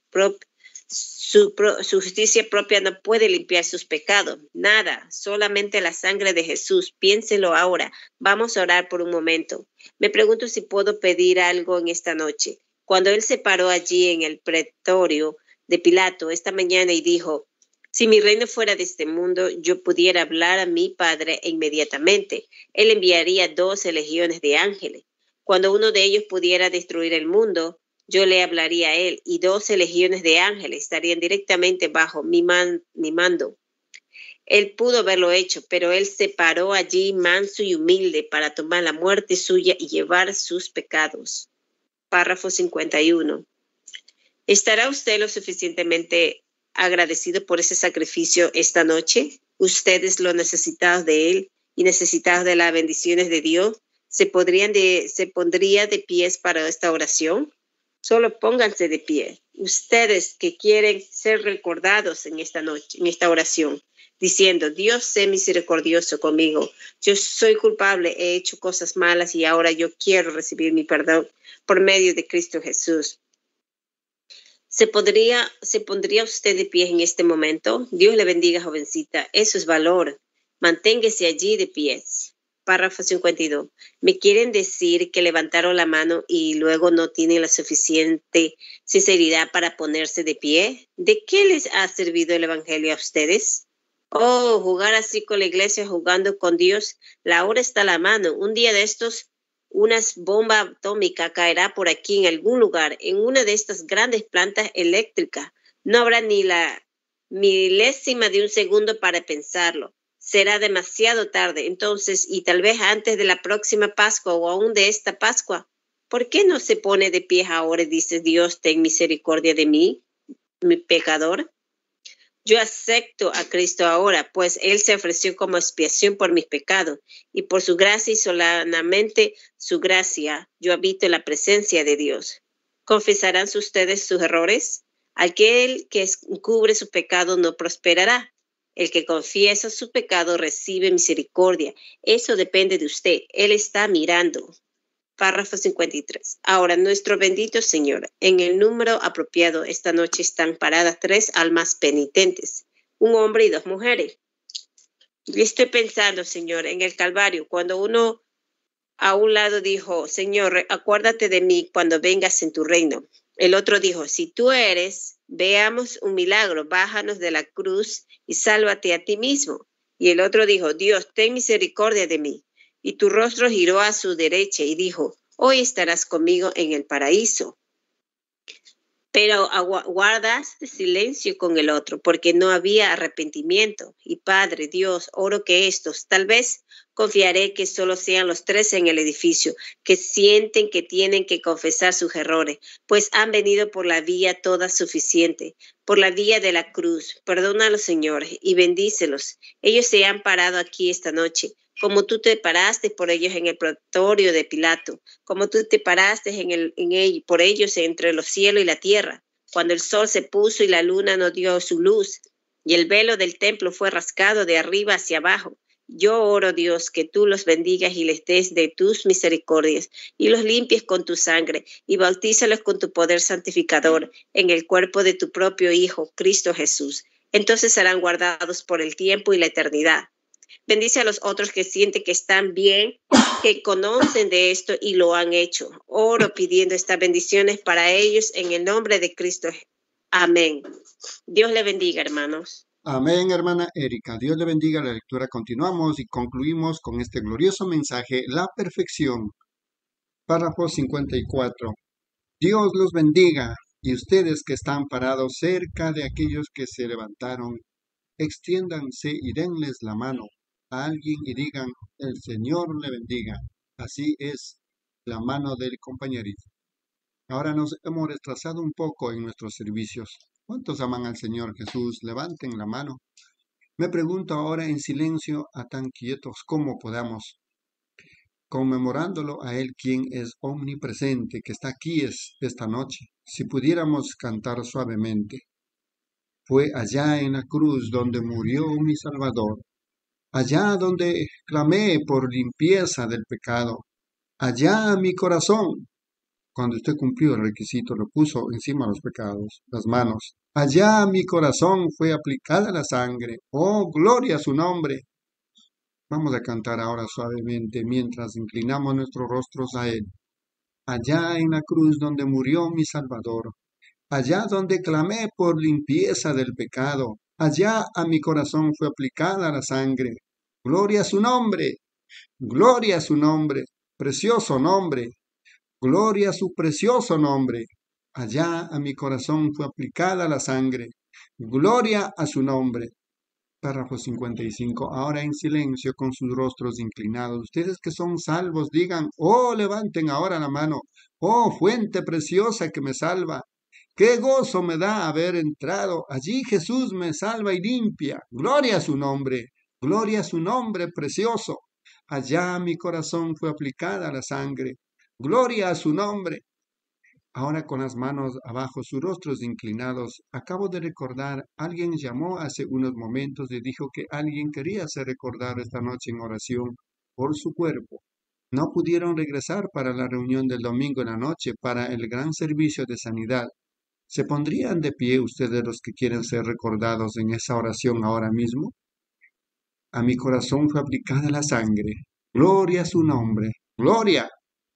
Speaker 7: propia no puede limpiar sus pecados. Nada, solamente la sangre de Jesús. Piénselo ahora. Vamos a orar por un momento. Me pregunto si puedo pedir algo en esta noche. Cuando él se paró allí en el pretorio de Pilato esta mañana y dijo, si mi reino fuera de este mundo, yo pudiera hablar a mi Padre inmediatamente. Él enviaría 12 legiones de ángeles. Cuando uno de ellos pudiera destruir el mundo, yo le hablaría a él y 12 legiones de ángeles estarían directamente bajo mi mando. Él pudo haberlo hecho, pero él se paró allí manso y humilde para tomar la muerte suya y llevar sus pecados. Párrafo 51. ¿Estará usted lo suficientemente agradecido por ese sacrificio esta noche? ¿Ustedes lo necesitados de él y necesitados de las bendiciones de Dios? ¿Se pondría de pies para esta oración? Solo pónganse de pie. Ustedes que quieren ser recordados en esta noche, en esta oración, diciendo, Dios, sé misericordioso conmigo. Yo soy culpable, he hecho cosas malas y ahora yo quiero recibir mi perdón por medio de Cristo Jesús. ¿Se pondría usted de pie en este momento? Dios le bendiga, jovencita. Eso es valor. Manténgase allí de pies. Párrafo 52. ¿Me quieren decir que levantaron la mano y luego no tienen la suficiente sinceridad para ponerse de pie? ¿De qué les ha servido el Evangelio a ustedes? Oh, jugar así con la iglesia, jugando con Dios. La hora está a la mano. Un día de estos, una bomba atómica caerá por aquí en algún lugar, en una de estas grandes plantas eléctricas. No habrá ni la milésima de un segundo para pensarlo. Será demasiado tarde, entonces, y tal vez antes de la próxima Pascua o aún de esta Pascua. ¿Por qué no se pone de pie ahora y dice, Dios, ten misericordia de mí, mi pecador? Yo acepto a Cristo ahora, pues Él se ofreció como expiación por mis pecados, y por su gracia y solanamente su gracia, yo habito en la presencia de Dios. ¿Confesarán ustedes sus errores? Aquel que encubre su pecado no prosperará. El que confiesa su pecado recibe misericordia. Eso depende de usted. Él está mirando. Párrafo 53. Ahora, nuestro bendito Señor, en el número apropiado, esta noche están paradas 3 almas penitentes, un hombre y 2 mujeres. Yo estoy pensando, Señor, en el Calvario, cuando uno a un lado dijo, Señor, acuérdate de mí cuando vengas en tu reino. El otro dijo, si tú eres, veamos un milagro, bájanos de la cruz y sálvate a ti mismo. Y el otro dijo, Dios, ten misericordia de mí. Y tu rostro giró a su derecha y dijo, hoy estarás conmigo en el paraíso. Pero guardaste silencio con el otro, porque no había arrepentimiento. Y Padre, Dios, oro que estos, tal vez confiaré que solo sean los 3 en el edificio, que sienten que tienen que confesar sus errores, pues han venido por la vía toda suficiente, por la vía de la cruz. Perdónalos, Señor, y bendícelos. Ellos se han parado aquí esta noche, como tú te paraste por ellos en el pretorio de Pilato, como tú te paraste por ellos entre los cielos y la tierra, cuando el sol se puso y la luna no dio su luz, y el velo del templo fue rasgado de arriba hacia abajo. Yo oro, Dios, que tú los bendigas y les des de tus misericordias, y los limpies con tu sangre, y bautízalos con tu poder santificador, en el cuerpo de tu propio Hijo, Cristo Jesús. Entonces serán guardados por el tiempo y la eternidad. Bendice a los otros que sienten que están bien, que conocen de esto y lo han hecho. Oro pidiendo estas bendiciones para ellos en el nombre de Cristo. Amén. Dios le bendiga, hermanos.
Speaker 4: Amén, hermana Erika. Dios le bendiga la lectura. Continuamos y concluimos con este glorioso mensaje, la perfección. Párrafo 54. Dios los bendiga, y ustedes que están parados cerca de aquellos que se levantaron, extiéndanse y denles la mano a alguien y digan, el Señor le bendiga. Así es la mano del compañerismo. Ahora nos hemos retrasado un poco en nuestros servicios. ¿Cuántos aman al Señor Jesús? Levanten la mano. Me pregunto ahora en silencio, a tan quietos como podamos, conmemorándolo a Él, quien es omnipresente, que está aquí esta noche. Si pudiéramos cantar suavemente. Fue allá en la cruz donde murió mi Salvador, allá donde clamé por limpieza del pecado, allá mi corazón. Cuando usted cumplió el requisito, lo puso encima de los pecados, las manos. Allá mi corazón fue aplicada la sangre. Oh, gloria a su nombre. Vamos a cantar ahora suavemente mientras inclinamos nuestros rostros a Él. Allá en la cruz donde murió mi Salvador, allá donde clamé por limpieza del pecado, allá a mi corazón fue aplicada la sangre. Gloria a su nombre, gloria a su nombre, precioso nombre. Gloria a su precioso nombre. Allá a mi corazón fue aplicada la sangre. Gloria a su nombre. Párrafo 55. Ahora en silencio con sus rostros inclinados. Ustedes que son salvos digan, oh, levanten ahora la mano. Oh, fuente preciosa que me salva. Qué gozo me da haber entrado. Allí Jesús me salva y limpia. Gloria a su nombre. Gloria a su nombre precioso. Allá a mi corazón fue aplicada la sangre. Gloria a su nombre. Ahora con las manos abajo, sus rostros inclinados, acabo de recordar, alguien llamó hace unos momentos y dijo que alguien quería ser recordado esta noche en oración por su cuerpo. No pudieron regresar para la reunión del domingo en la noche para el gran servicio de sanidad. ¿Se pondrían de pie ustedes los que quieren ser recordados en esa oración ahora mismo? A mi corazón fue aplicada la sangre. Gloria a su nombre. Gloria.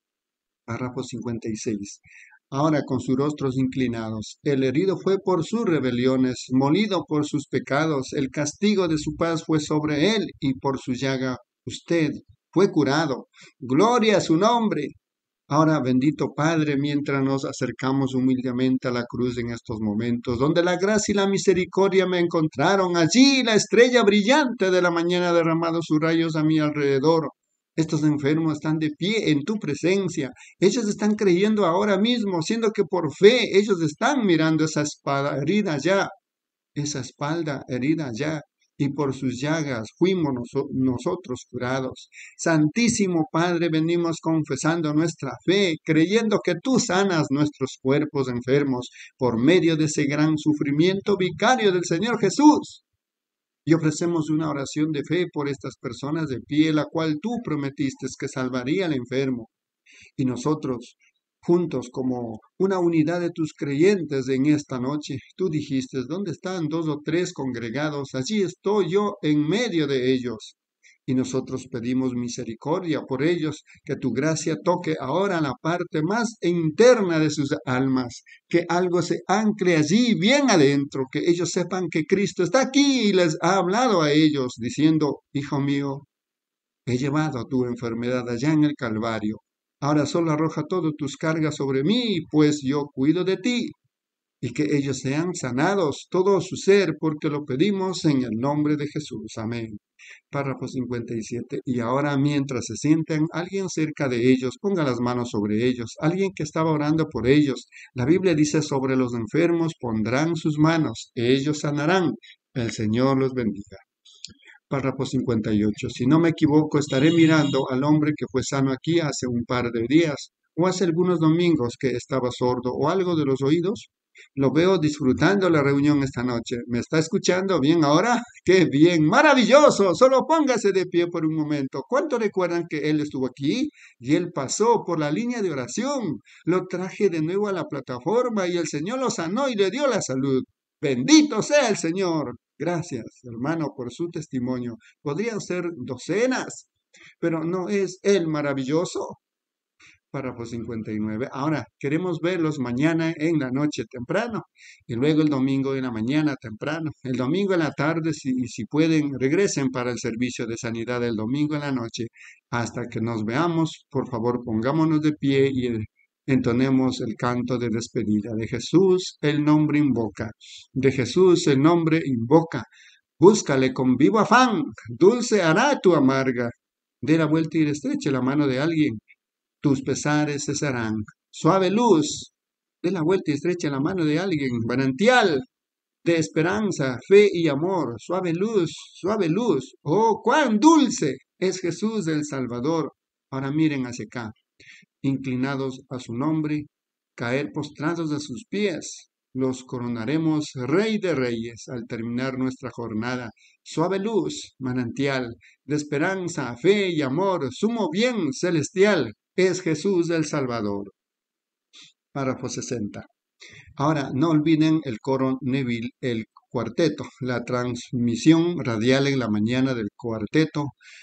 Speaker 4: Párrafo 56. Ahora con sus rostros inclinados, el herido fue por sus rebeliones, molido por sus pecados, el castigo de su paz fue sobre él, y por su llaga usted fue curado. Gloria a su nombre. Ahora, bendito Padre, mientras nos acercamos humildemente a la cruz en estos momentos, donde la gracia y la misericordia me encontraron, allí la estrella brillante de la mañana derramado sus rayos a mi alrededor. Estos enfermos están de pie en tu presencia. Ellos están creyendo ahora mismo, siendo que por fe ellos están mirando esa espada herida ya, esa espalda herida ya. Y por sus llagas fuimos nosotros curados. Santísimo Padre, venimos confesando nuestra fe, creyendo que tú sanas nuestros cuerpos enfermos por medio de ese gran sufrimiento vicario del Señor Jesús. Y ofrecemos una oración de fe por estas personas de pie, la cual tú prometiste que salvaría al enfermo. Y nosotros, juntos como una unidad de tus creyentes en esta noche, tú dijiste, ¿dónde están 2 o 3 congregados? Allí estoy yo en medio de ellos. Y nosotros pedimos misericordia por ellos, que tu gracia toque ahora la parte más interna de sus almas, que algo se ancle allí bien adentro, que ellos sepan que Cristo está aquí y les ha hablado a ellos, diciendo, hijo mío, he llevado tu enfermedad allá en el Calvario. Ahora solo arroja todas tus cargas sobre mí, pues yo cuido de ti. Y que ellos sean sanados, todo su ser, porque lo pedimos en el nombre de Jesús. Amén. Párrafo 57. Y ahora mientras se sienten, alguien cerca de ellos, ponga las manos sobre ellos. Alguien que estaba orando por ellos. La Biblia dice, sobre los enfermos pondrán sus manos, ellos sanarán. El Señor los bendiga. Párrafo 58. Si no me equivoco, estaré mirando al hombre que fue sano aquí hace un par de días, o hace algunos domingos que estaba sordo, o algo de los oídos. Lo veo disfrutando la reunión esta noche. ¿Me está escuchando bien ahora? ¡Qué bien! ¡Maravilloso! Solo póngase de pie por un momento. ¿Cuánto recuerdan que él estuvo aquí? Y él pasó por la línea de oración. Lo traje de nuevo a la plataforma y el Señor lo sanó y le dio la salud. ¡Bendito sea el Señor! Gracias, hermano, por su testimonio. Podrían ser docenas, pero ¿no es él maravilloso? Párrafo 59. Ahora, queremos verlos mañana en la noche temprano y luego el domingo en la mañana temprano. El domingo en la tarde, si pueden, regresen para el servicio de sanidad el domingo en la noche. Hasta que nos veamos, por favor, pongámonos de pie y entonemos el canto de despedida. De Jesús el nombre invoca, de Jesús el nombre invoca. Búscale con vivo afán, dulce hará tu amarga. Dé la vuelta y estreche la mano de alguien. Tus pesares cesarán. Suave luz, dé la vuelta y estrecha la mano de alguien. Manantial de esperanza, fe y amor. Suave luz, suave luz. Oh, cuán dulce es Jesús el Salvador. Ahora miren hacia acá, inclinados a su nombre, caer postrados a sus pies. Los coronaremos Rey de Reyes al terminar nuestra jornada. Suave luz, manantial de esperanza, fe y amor. Sumo bien celestial es Jesús el Salvador. Párrafo 60. Ahora, no olviden el coro Neville, el cuarteto, la transmisión radial en la mañana del cuarteto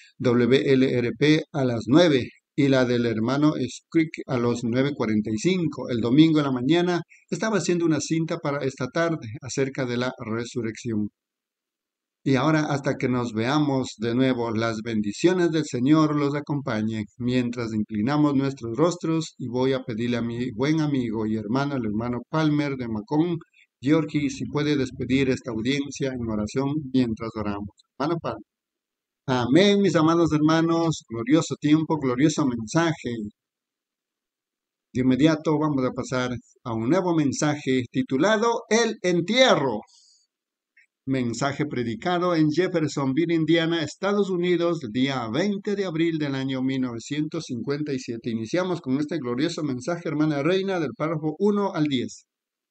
Speaker 4: WLRP a las 9 y la del hermano Scrick a las 9:45. El domingo en la mañana estaba haciendo una cinta para esta tarde acerca de la resurrección. Y ahora, hasta que nos veamos de nuevo, las bendiciones del Señor los acompañen mientras inclinamos nuestros rostros, y voy a pedirle a mi buen amigo y hermano, el hermano Palmer de Macón, Georgie, si puede despedir esta audiencia en oración mientras oramos. Hermano Palmer. Amén, mis amados hermanos, glorioso tiempo, glorioso mensaje. De inmediato vamos a pasar a un nuevo mensaje titulado El Entierro. Mensaje predicado en Jeffersonville, Indiana, Estados Unidos, día 20 de abril del año 1957. Iniciamos con este glorioso mensaje, hermana Reina, del párrafo 1 al 10.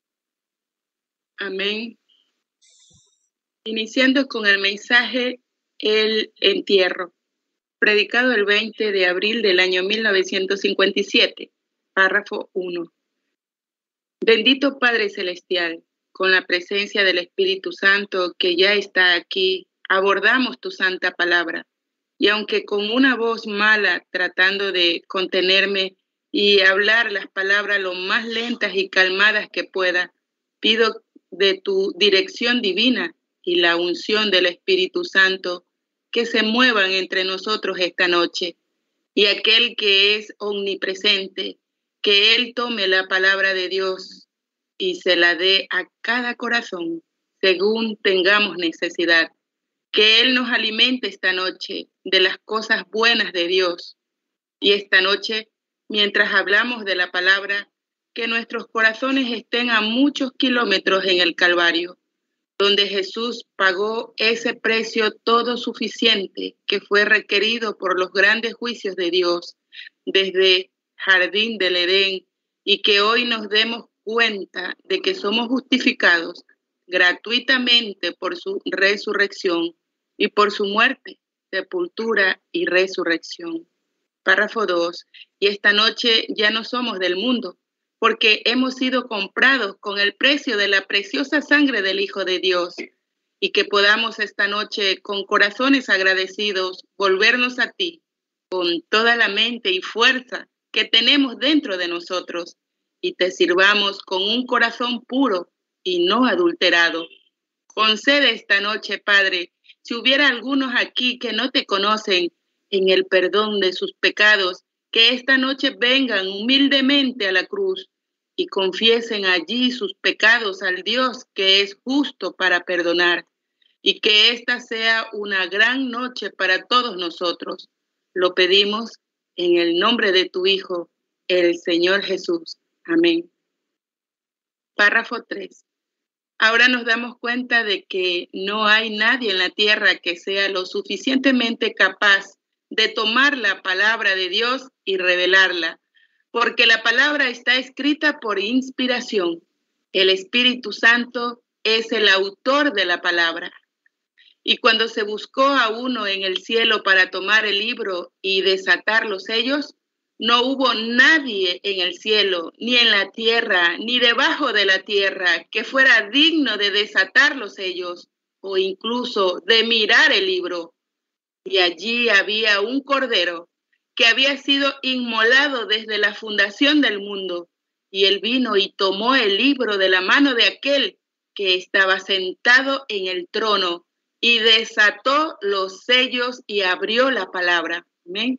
Speaker 5: Amén. Iniciando con el mensaje El Entierro, predicado el 20 de abril del año 1957, párrafo 1. Bendito Padre Celestial, con la presencia del Espíritu Santo que ya está aquí, abordamos tu santa palabra. Y aunque con una voz mala, tratando de contenerme y hablar las palabras lo más lentas y calmadas que pueda, pido de tu dirección divina y la unción del Espíritu Santo que se muevan entre nosotros esta noche. Y aquel que es omnipresente, que Él tome la palabra de Dios y se la dé a cada corazón según tengamos necesidad. Que Él nos alimente esta noche de las cosas buenas de Dios. Y esta noche, mientras hablamos de la palabra, que nuestros corazones estén a muchos kilómetros en el Calvario, donde Jesús pagó ese precio todo suficiente que fue requerido por los grandes juicios de Dios desde Jardín del Edén, y que hoy nos demos cuenta de que somos justificados gratuitamente por su resurrección y por su muerte, sepultura y resurrección. Párrafo 2. Y esta noche ya no somos del mundo, porque hemos sido comprados con el precio de la preciosa sangre del Hijo de Dios, y que podamos esta noche con corazones agradecidos volvernos a ti con toda la mente y fuerza que tenemos dentro de nosotros, y te sirvamos con un corazón puro y no adulterado. Concede esta noche, Padre, si hubiera algunos aquí que no te conocen, en el perdón de sus pecados, que esta noche vengan humildemente a la cruz y confiesen allí sus pecados al Dios que es justo para perdonar, y que esta sea una gran noche para todos nosotros. Lo pedimos en el nombre de tu Hijo, el Señor Jesús. Amén. Párrafo 3. Ahora nos damos cuenta de que no hay nadie en la tierra que sea lo suficientemente capaz de tomar la palabra de Dios y revelarla, porque la palabra está escrita por inspiración. El Espíritu Santo es el autor de la palabra. Y cuando se buscó a uno en el cielo para tomar el libro y desatar los sellos, no hubo nadie en el cielo, ni en la tierra, ni debajo de la tierra, que fuera digno de desatar los sellos o incluso de mirar el libro. Y allí había un cordero que había sido inmolado desde la fundación del mundo. Y él vino y tomó el libro de la mano de aquel que estaba sentado en el trono y desató los sellos y abrió la palabra. Amén.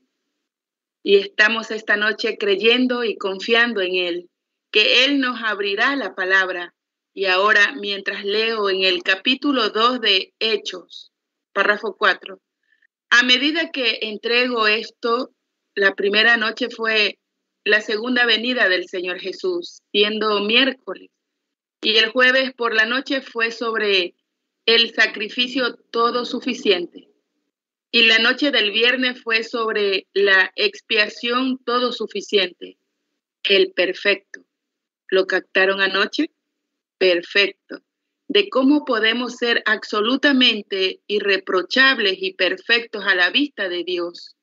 Speaker 5: Y estamos esta noche creyendo y confiando en Él, que Él nos abrirá la palabra. Y ahora, mientras leo en el capítulo 2 de Hechos, párrafo 4, a medida que entrego esto, la primera noche fue la segunda venida del Señor Jesús, siendo miércoles. Y el jueves por la noche fue sobre el sacrificio todo suficiente. Y la noche del viernes fue sobre la expiación todo suficiente, el perfecto. ¿Lo captaron anoche? Perfecto. De cómo podemos ser absolutamente irreprochables y perfectos a la vista de Dios.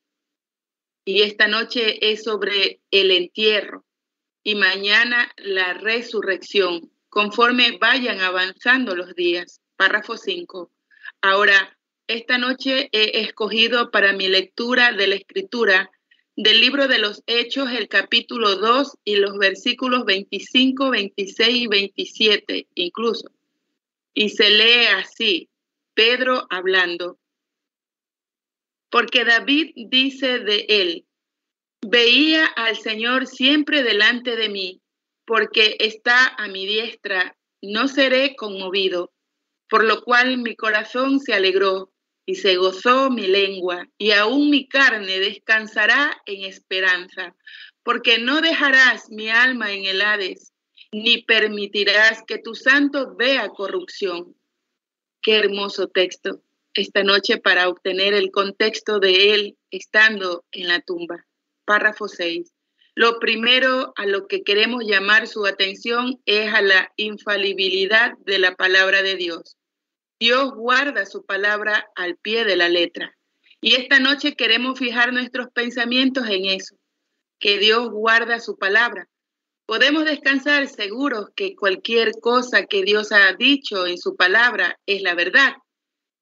Speaker 5: Y esta noche es sobre el entierro y mañana la resurrección, conforme vayan avanzando los días. Párrafo 5. Ahora, esta noche he escogido para mi lectura de la Escritura del libro de los Hechos, el capítulo 2 y los versículos 25, 26 y 27 incluso. Y se lee así, Pedro hablando. Porque David dice de él, veía al Señor siempre delante de mí, porque está a mi diestra, no seré conmovido. Por lo cual mi corazón se alegró y se gozó mi lengua, y aún mi carne descansará en esperanza, porque no dejarás mi alma en el Hades, ni permitirás que tu santo vea corrupción. Qué hermoso texto esta noche para obtener el contexto de él estando en la tumba. Párrafo 6. Lo primero a lo que queremos llamar su atención es a la infalibilidad de la palabra de Dios. Dios guarda su palabra al pie de la letra. Y esta noche queremos fijar nuestros pensamientos en eso, que Dios guarda su palabra. Podemos descansar seguros que cualquier cosa que Dios ha dicho en su palabra es la verdad.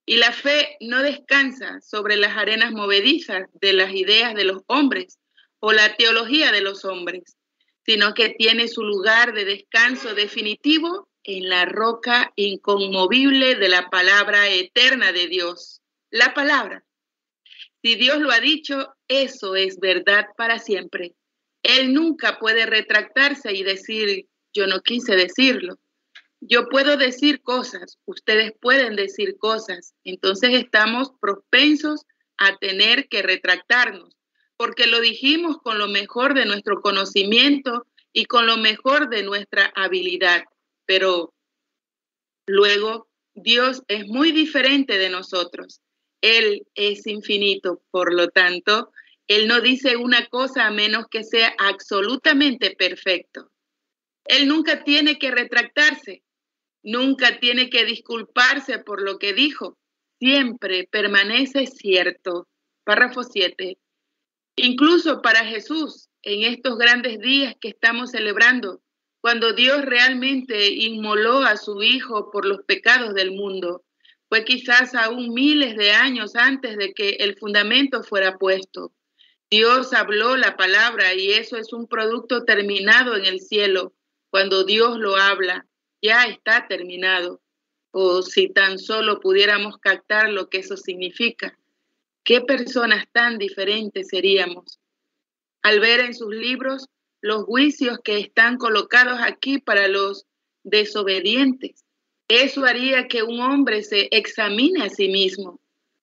Speaker 5: Y la fe no descansa sobre las arenas movedizas de las ideas de los hombres o la teología de los hombres, sino que tiene su lugar de descanso definitivo en la roca inconmovible de la palabra eterna de Dios. La palabra. Si Dios lo ha dicho, eso es verdad para siempre. Él nunca puede retractarse y decir, yo no quise decirlo. Yo puedo decir cosas, ustedes pueden decir cosas, entonces estamos propensos a tener que retractarnos, porque lo dijimos con lo mejor de nuestro conocimiento y con lo mejor de nuestra habilidad. Pero luego, Dios es muy diferente de nosotros. Él es infinito, por lo tanto, Él no dice una cosa a menos que sea absolutamente perfecto. Él nunca tiene que retractarse. Nunca tiene que disculparse por lo que dijo. Siempre permanece cierto. Párrafo 7. Incluso para Jesús, en estos grandes días que estamos celebrando, cuando Dios realmente inmoló a su Hijo por los pecados del mundo, fue quizás aún miles de años antes de que el fundamento fuera puesto. Dios habló la palabra y eso es un producto terminado en el cielo. Cuando Dios lo habla, ya está terminado. O si tan solo pudiéramos captar lo que eso significa, ¿qué personas tan diferentes seríamos? Al ver en sus libros los juicios que están colocados aquí para los desobedientes, eso haría que un hombre se examine a sí mismo,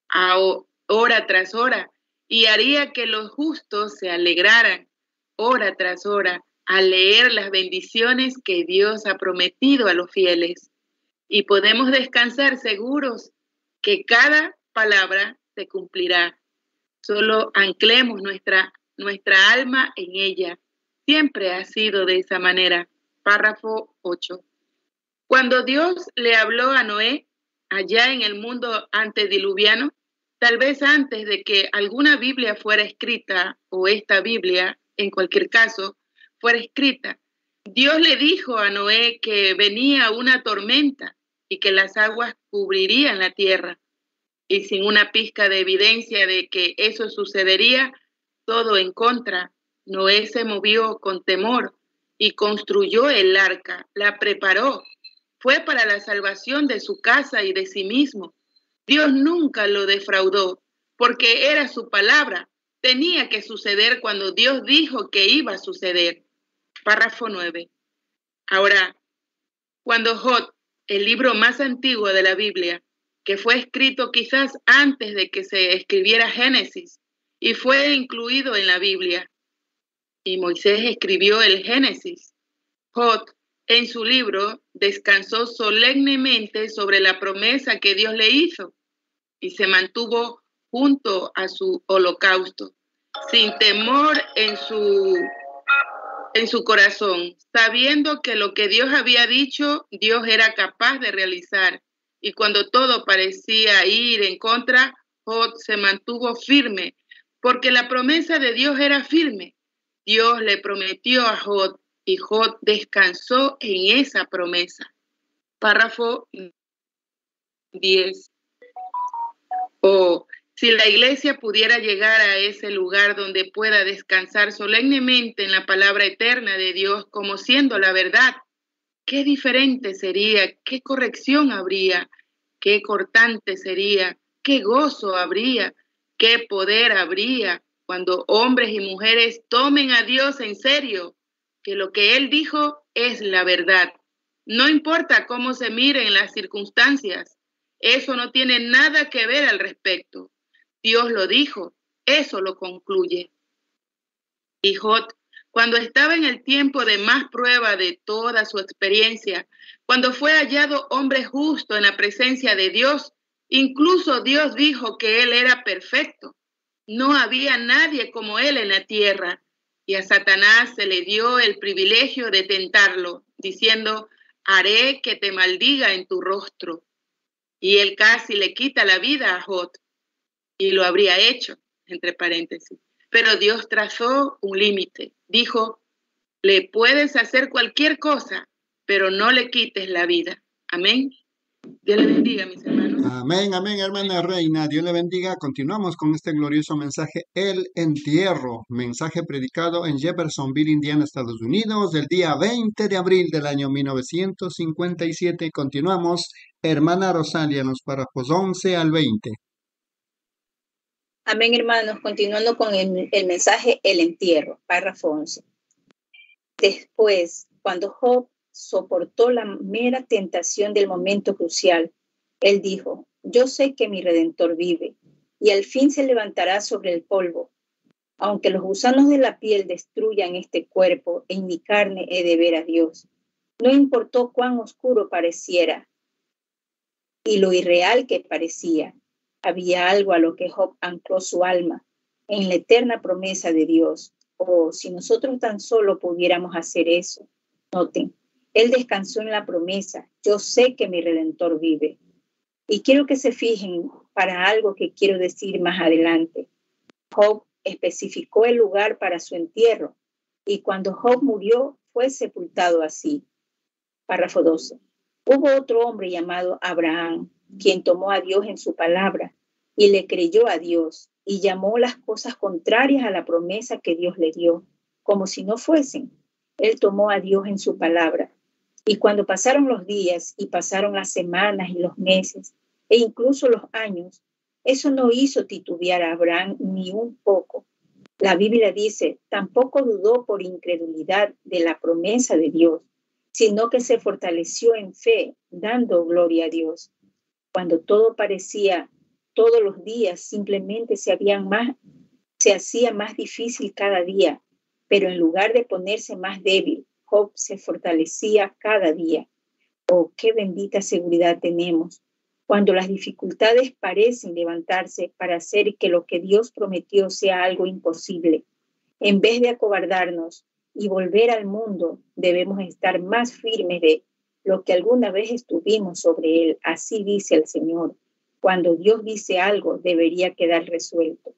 Speaker 5: hora tras hora, y haría que los justos se alegraran, hora tras hora, al leer las bendiciones que Dios ha prometido a los fieles. Y podemos descansar seguros que cada palabra se cumplirá. Solo anclemos nuestra alma en ella. Siempre ha sido de esa manera. Párrafo 8. Cuando Dios le habló a Noé, allá en el mundo antediluviano, tal vez antes de que alguna Biblia fuera escrita, o esta Biblia, en cualquier caso, fuera escrita, Dios le dijo a Noé que venía una tormenta y que las aguas cubrirían la tierra. Y sin una pizca de evidencia de que eso sucedería, todo en contra, Noé se movió con temor y construyó el arca, la preparó. Fue para la salvación de su casa y de sí mismo. Dios nunca lo defraudó, porque era su palabra. Tenía que suceder cuando Dios dijo que iba a suceder. Párrafo 9. Ahora, cuando Job, el libro más antiguo de la Biblia, que fue escrito quizás antes de que se escribiera Génesis, y fue incluido en la Biblia, y Moisés escribió el Génesis, Job, en su libro, descansó solemnemente sobre la promesa que Dios le hizo, y se mantuvo junto a su holocausto, sin temor en su corazón, sabiendo que lo que Dios había dicho, Dios era capaz de realizar. Y cuando todo parecía ir en contra, Job se mantuvo firme, porque la promesa de Dios era firme. Dios le prometió a Job, y Job descansó en esa promesa. Párrafo 10. Si la iglesia pudiera llegar a ese lugar donde pueda descansar solemnemente en la palabra eterna de Dios como siendo la verdad, qué diferente sería, qué corrección habría, qué cortante sería, qué gozo habría, qué poder habría cuando hombres y mujeres tomen a Dios en serio, que lo que Él dijo es la verdad. No importa cómo se miren las circunstancias, eso no tiene nada que ver al respecto. Dios lo dijo, eso lo concluye. Y Job, cuando estaba en el tiempo de más prueba de toda su experiencia, cuando fue hallado hombre justo en la presencia de Dios, incluso Dios dijo que él era perfecto. No había nadie como él en la tierra, y a Satanás se le dio el privilegio de tentarlo, diciendo, haré que te maldiga en tu rostro. Y él casi le quita la vida a Job. Y lo habría hecho, entre paréntesis. Pero Dios trazó un límite. Dijo, le puedes hacer cualquier cosa, pero no le quites la vida. Amén. Dios le bendiga, mis hermanos.
Speaker 4: Amén, amén, hermana Reina. Dios le bendiga. Continuamos con este glorioso mensaje, el entierro. Mensaje predicado en Jeffersonville, Indiana, Estados Unidos, el día 20 de abril del año 1957. Continuamos, hermana Rosalia, en los párrafos 11 al 20.
Speaker 6: Amén, hermanos. Continuando con el mensaje, el entierro, párrafo 11. Después, cuando Job soportó la mera tentación del momento crucial, él dijo: yo sé que mi Redentor vive y al fin se levantará sobre el polvo. Aunque los gusanos de la piel destruyan este cuerpo, en mi carne he de ver a Dios. No importó cuán oscuro pareciera y lo irreal que parecía. Había algo a lo que Job ancló su alma, en la eterna promesa de Dios. Oh, si nosotros tan solo pudiéramos hacer eso. Noten, él descansó en la promesa: yo sé que mi Redentor vive. Y quiero que se fijen para algo que quiero decir más adelante. Job especificó el lugar para su entierro, y cuando Job murió, fue sepultado así. Párrafo 12. Hubo otro hombre llamado Abraham, quien tomó a Dios en su palabra y le creyó a Dios y llamó las cosas contrarias a la promesa que Dios le dio, como si no fuesen. Él tomó a Dios en su palabra. Y cuando pasaron los días y pasaron las semanas y los meses e incluso los años, eso no hizo titubear a Abraham ni un poco. La Biblia dice: tampoco dudó por incredulidad de la promesa de Dios, sino que se fortaleció en fe, dando gloria a Dios. Cuando todo parecía, todos los días simplemente se hacía más difícil cada día, pero en lugar de ponerse más débil, Job se fortalecía cada día. Oh, qué bendita seguridad tenemos cuando las dificultades parecen levantarse para hacer que lo que Dios prometió sea algo imposible. En vez de acobardarnos y volver al mundo, debemos estar más firmes de lo que alguna vez estuvimos sobre él. Así dice el Señor. Cuando Dios dice algo, debería quedar resuelto.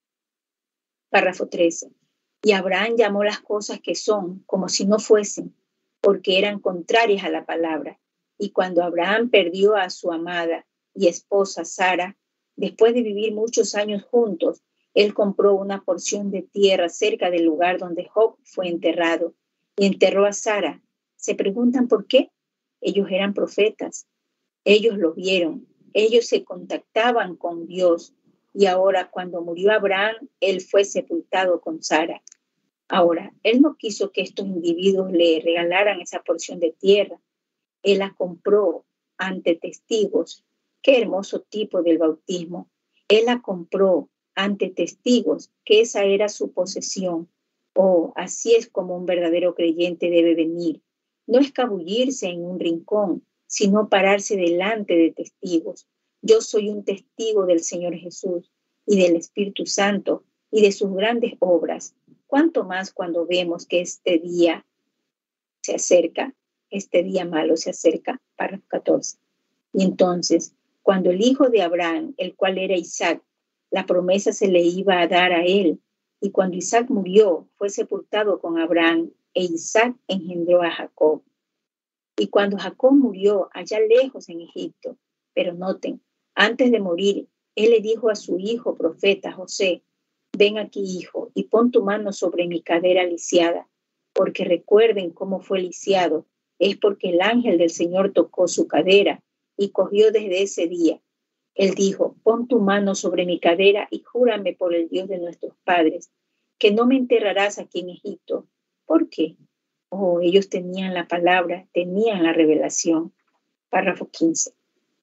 Speaker 6: Párrafo 13. Y Abraham llamó las cosas que son como si no fuesen, porque eran contrarias a la palabra. Y cuando Abraham perdió a su amada y esposa Sara, después de vivir muchos años juntos, él compró una porción de tierra cerca del lugar donde Job fue enterrado y enterró a Sara. ¿Se preguntan por qué? Ellos eran profetas. Ellos lo vieron. Ellos se contactaban con Dios. Y ahora, cuando murió Abraham, él fue sepultado con Sara. Ahora, él no quiso que estos individuos le regalaran esa porción de tierra. Él la compró ante testigos. Qué hermoso tipo del bautismo. Él la compró ante testigos que esa era su posesión. Oh, así es como un verdadero creyente debe venir. No escabullirse en un rincón, sino pararse delante de testigos. Yo soy un testigo del Señor Jesús y del Espíritu Santo y de sus grandes obras. Cuánto más cuando vemos que este día se acerca, este día malo se acerca. Párrafo 14. Y entonces, cuando el hijo de Abraham, el cual era Isaac, la promesa se le iba a dar a él, y cuando Isaac murió, fue sepultado con Abraham, e Isaac engendró a Jacob. Y cuando Jacob murió allá lejos en Egipto, pero noten, antes de morir, él le dijo a su hijo profeta José: ven aquí, hijo, y pon tu mano sobre mi cadera lisiada, porque recuerden cómo fue lisiado, es porque el ángel del Señor tocó su cadera y cogió desde ese día. Él dijo: pon tu mano sobre mi cadera y júrame por el Dios de nuestros padres, que no me enterrarás aquí en Egipto. ¿Por qué? Oh, ellos tenían la palabra, tenían la revelación. Párrafo 15.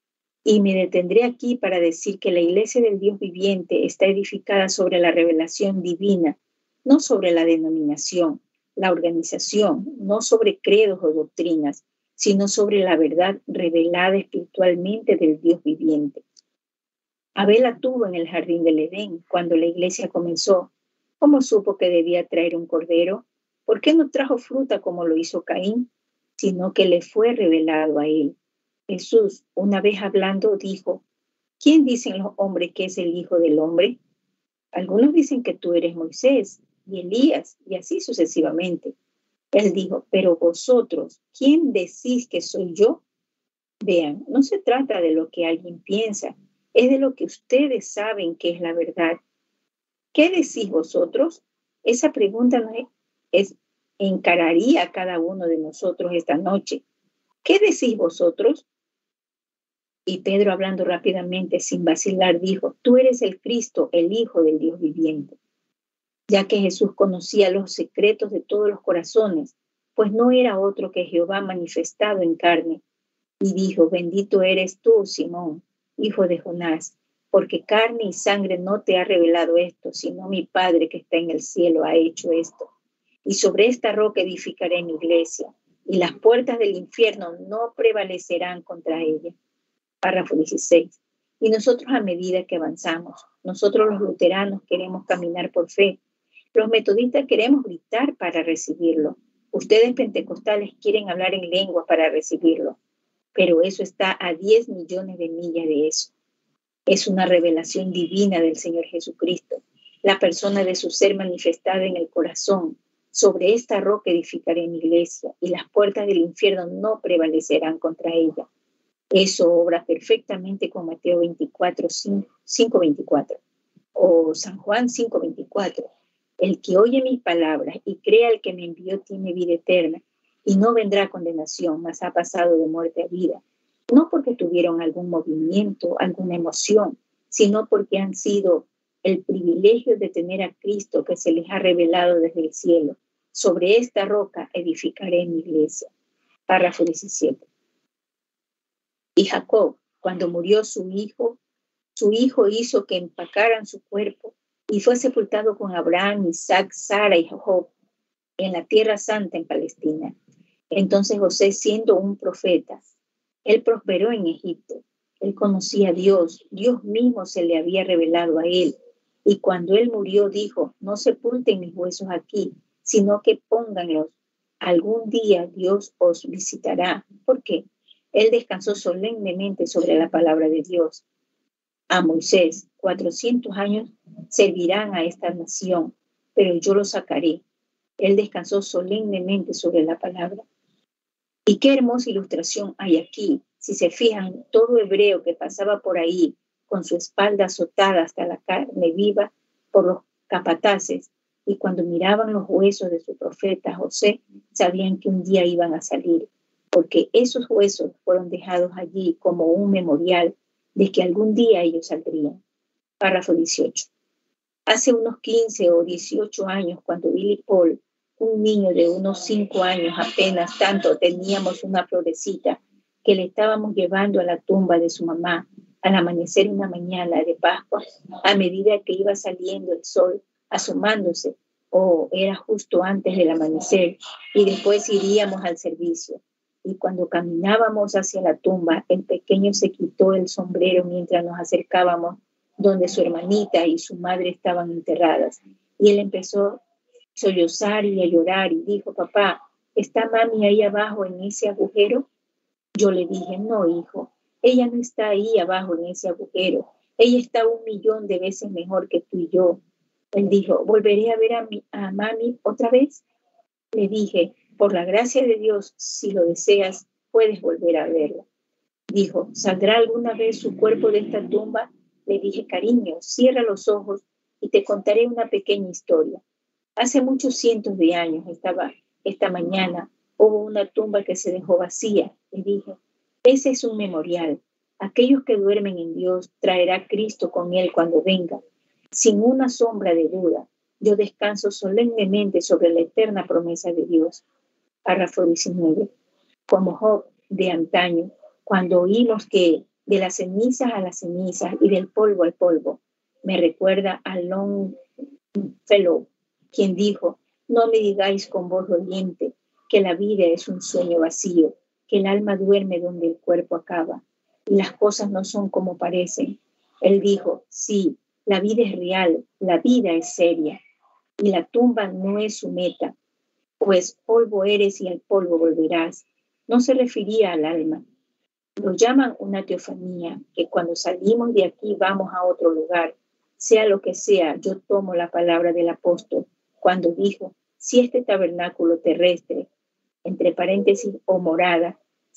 Speaker 6: Y me detendré aquí para decir que la iglesia del Dios viviente está edificada sobre la revelación divina, no sobre la denominación, la organización, no sobre credos o doctrinas, sino sobre la verdad revelada espiritualmente del Dios viviente. Abel la tuvo en el jardín del Edén cuando la iglesia comenzó. ¿Cómo supo que debía traer un cordero? ¿Por qué no trajo fruta como lo hizo Caín? Sino que le fue revelado a él. Jesús, una vez hablando, dijo: ¿quién dicen los hombres que es el Hijo del Hombre? Algunos dicen que tú eres Moisés y Elías, y así sucesivamente. Él dijo: pero vosotros, ¿quién decís que soy yo? Vean, no se trata de lo que alguien piensa, es de lo que ustedes saben que es la verdad. ¿Qué decís vosotros? Esa pregunta encararía a cada uno de nosotros esta noche. ¿Qué decís vosotros? Y Pedro, hablando rápidamente, sin vacilar, dijo: tú eres el Cristo, el Hijo del Dios viviente. Ya que Jesús conocía los secretos de todos los corazones, pues no era otro que Jehová manifestado en carne. Y dijo: bendito eres tú, Simón, hijo de Jonás, porque carne y sangre no te ha revelado esto, sino mi Padre que está en el cielo ha hecho esto. Y sobre esta roca edificaré mi iglesia, y las puertas del infierno no prevalecerán contra ella. Párrafo 16. Y nosotros, a medida que avanzamos, nosotros los luteranos queremos caminar por fe. Los metodistas queremos gritar para recibirlo. Ustedes pentecostales quieren hablar en lenguas para recibirlo. Pero eso está a 10 millones de millas de eso. Es una revelación divina del Señor Jesucristo, la persona de su ser manifestada en el corazón. Sobre esta roca edificaré mi iglesia, y las puertas del infierno no prevalecerán contra ella. Eso obra perfectamente con Mateo 5:24 o San Juan 5:24. El que oye mis palabras y crea al que me envió tiene vida eterna, y no vendrá a condenación, mas ha pasado de muerte a vida. No porque tuvieron algún movimiento, alguna emoción, sino porque han sido el privilegio de tener a Cristo que se les ha revelado desde el cielo. Sobre esta roca edificaré mi iglesia. Párrafo 17. Y Jacob, cuando murió su hijo hizo que empacaran su cuerpo y fue sepultado con Abraham, Isaac, Sara y Jacob en la tierra santa en Palestina. Entonces José, siendo un profeta, él prosperó en Egipto. Él conocía a Dios. Dios mismo se le había revelado a él. Y cuando él murió, dijo: no sepulten mis huesos aquí, sino que pónganlos. Algún día Dios os visitará. ¿Por qué? Él descansó solemnemente sobre la palabra de Dios. A Moisés, 400 años servirán a esta nación, pero yo lo sacaré. Él descansó solemnemente sobre la palabra. Y qué hermosa ilustración hay aquí. Si se fijan, todo hebreo que pasaba por ahí con su espalda azotada hasta la carne viva por los capataces, y cuando miraban los huesos de su profeta José, sabían que un día iban a salir, porque esos huesos fueron dejados allí como un memorial de que algún día ellos saldrían. Párrafo 18. Hace unos 15 o 18 años, cuando Billy Paul, un niño de unos 5 años apenas, tanto teníamos una florecita que le estábamos llevando a la tumba de su mamá al amanecer una mañana de Pascua, a medida que iba saliendo el sol, asomándose, o era justo antes del amanecer, y después iríamos al servicio. Y cuando caminábamos hacia la tumba, el pequeño se quitó el sombrero mientras nos acercábamos donde su hermanita y su madre estaban enterradas. Y él empezó a sollozar y a llorar y dijo: papá, ¿está mami ahí abajo en ese agujero? Yo le dije: no, hijo, ella no está ahí abajo en ese agujero. Ella está 1.000.000 de veces mejor que tú y yo. Él dijo: ¿volveré a ver a mami otra vez? Le dije: por la gracia de Dios, si lo deseas, puedes volver a verla. Dijo: ¿saldrá alguna vez su cuerpo de esta tumba? Le dije: cariño, cierra los ojos y te contaré una pequeña historia. Hace muchos cientos de años, esta mañana, hubo una tumba que se dejó vacía. Le dije: ese es un memorial. Aquellos que duermen en Dios traerá Cristo con él cuando venga. Sin una sombra de duda, yo descanso solemnemente sobre la eterna promesa de Dios. Párrafo 19. Como Job de antaño, cuando oímos que de las cenizas a las cenizas y del polvo al polvo, me recuerda a Longfellow, quien dijo: no me digáis con voz doliente que la vida es un sueño vacío, que el alma duerme donde el cuerpo acaba y las cosas no son como parecen. Él dijo: sí, la vida es real, la vida es seria y la tumba no es su meta, pues polvo eres y al polvo volverás. No se refería al alma. Lo llaman una teofanía, que cuando salimos de aquí vamos a otro lugar. Sea lo que sea, yo tomo la palabra del apóstol cuando dijo: si este tabernáculo terrestre, entre paréntesis, o morada,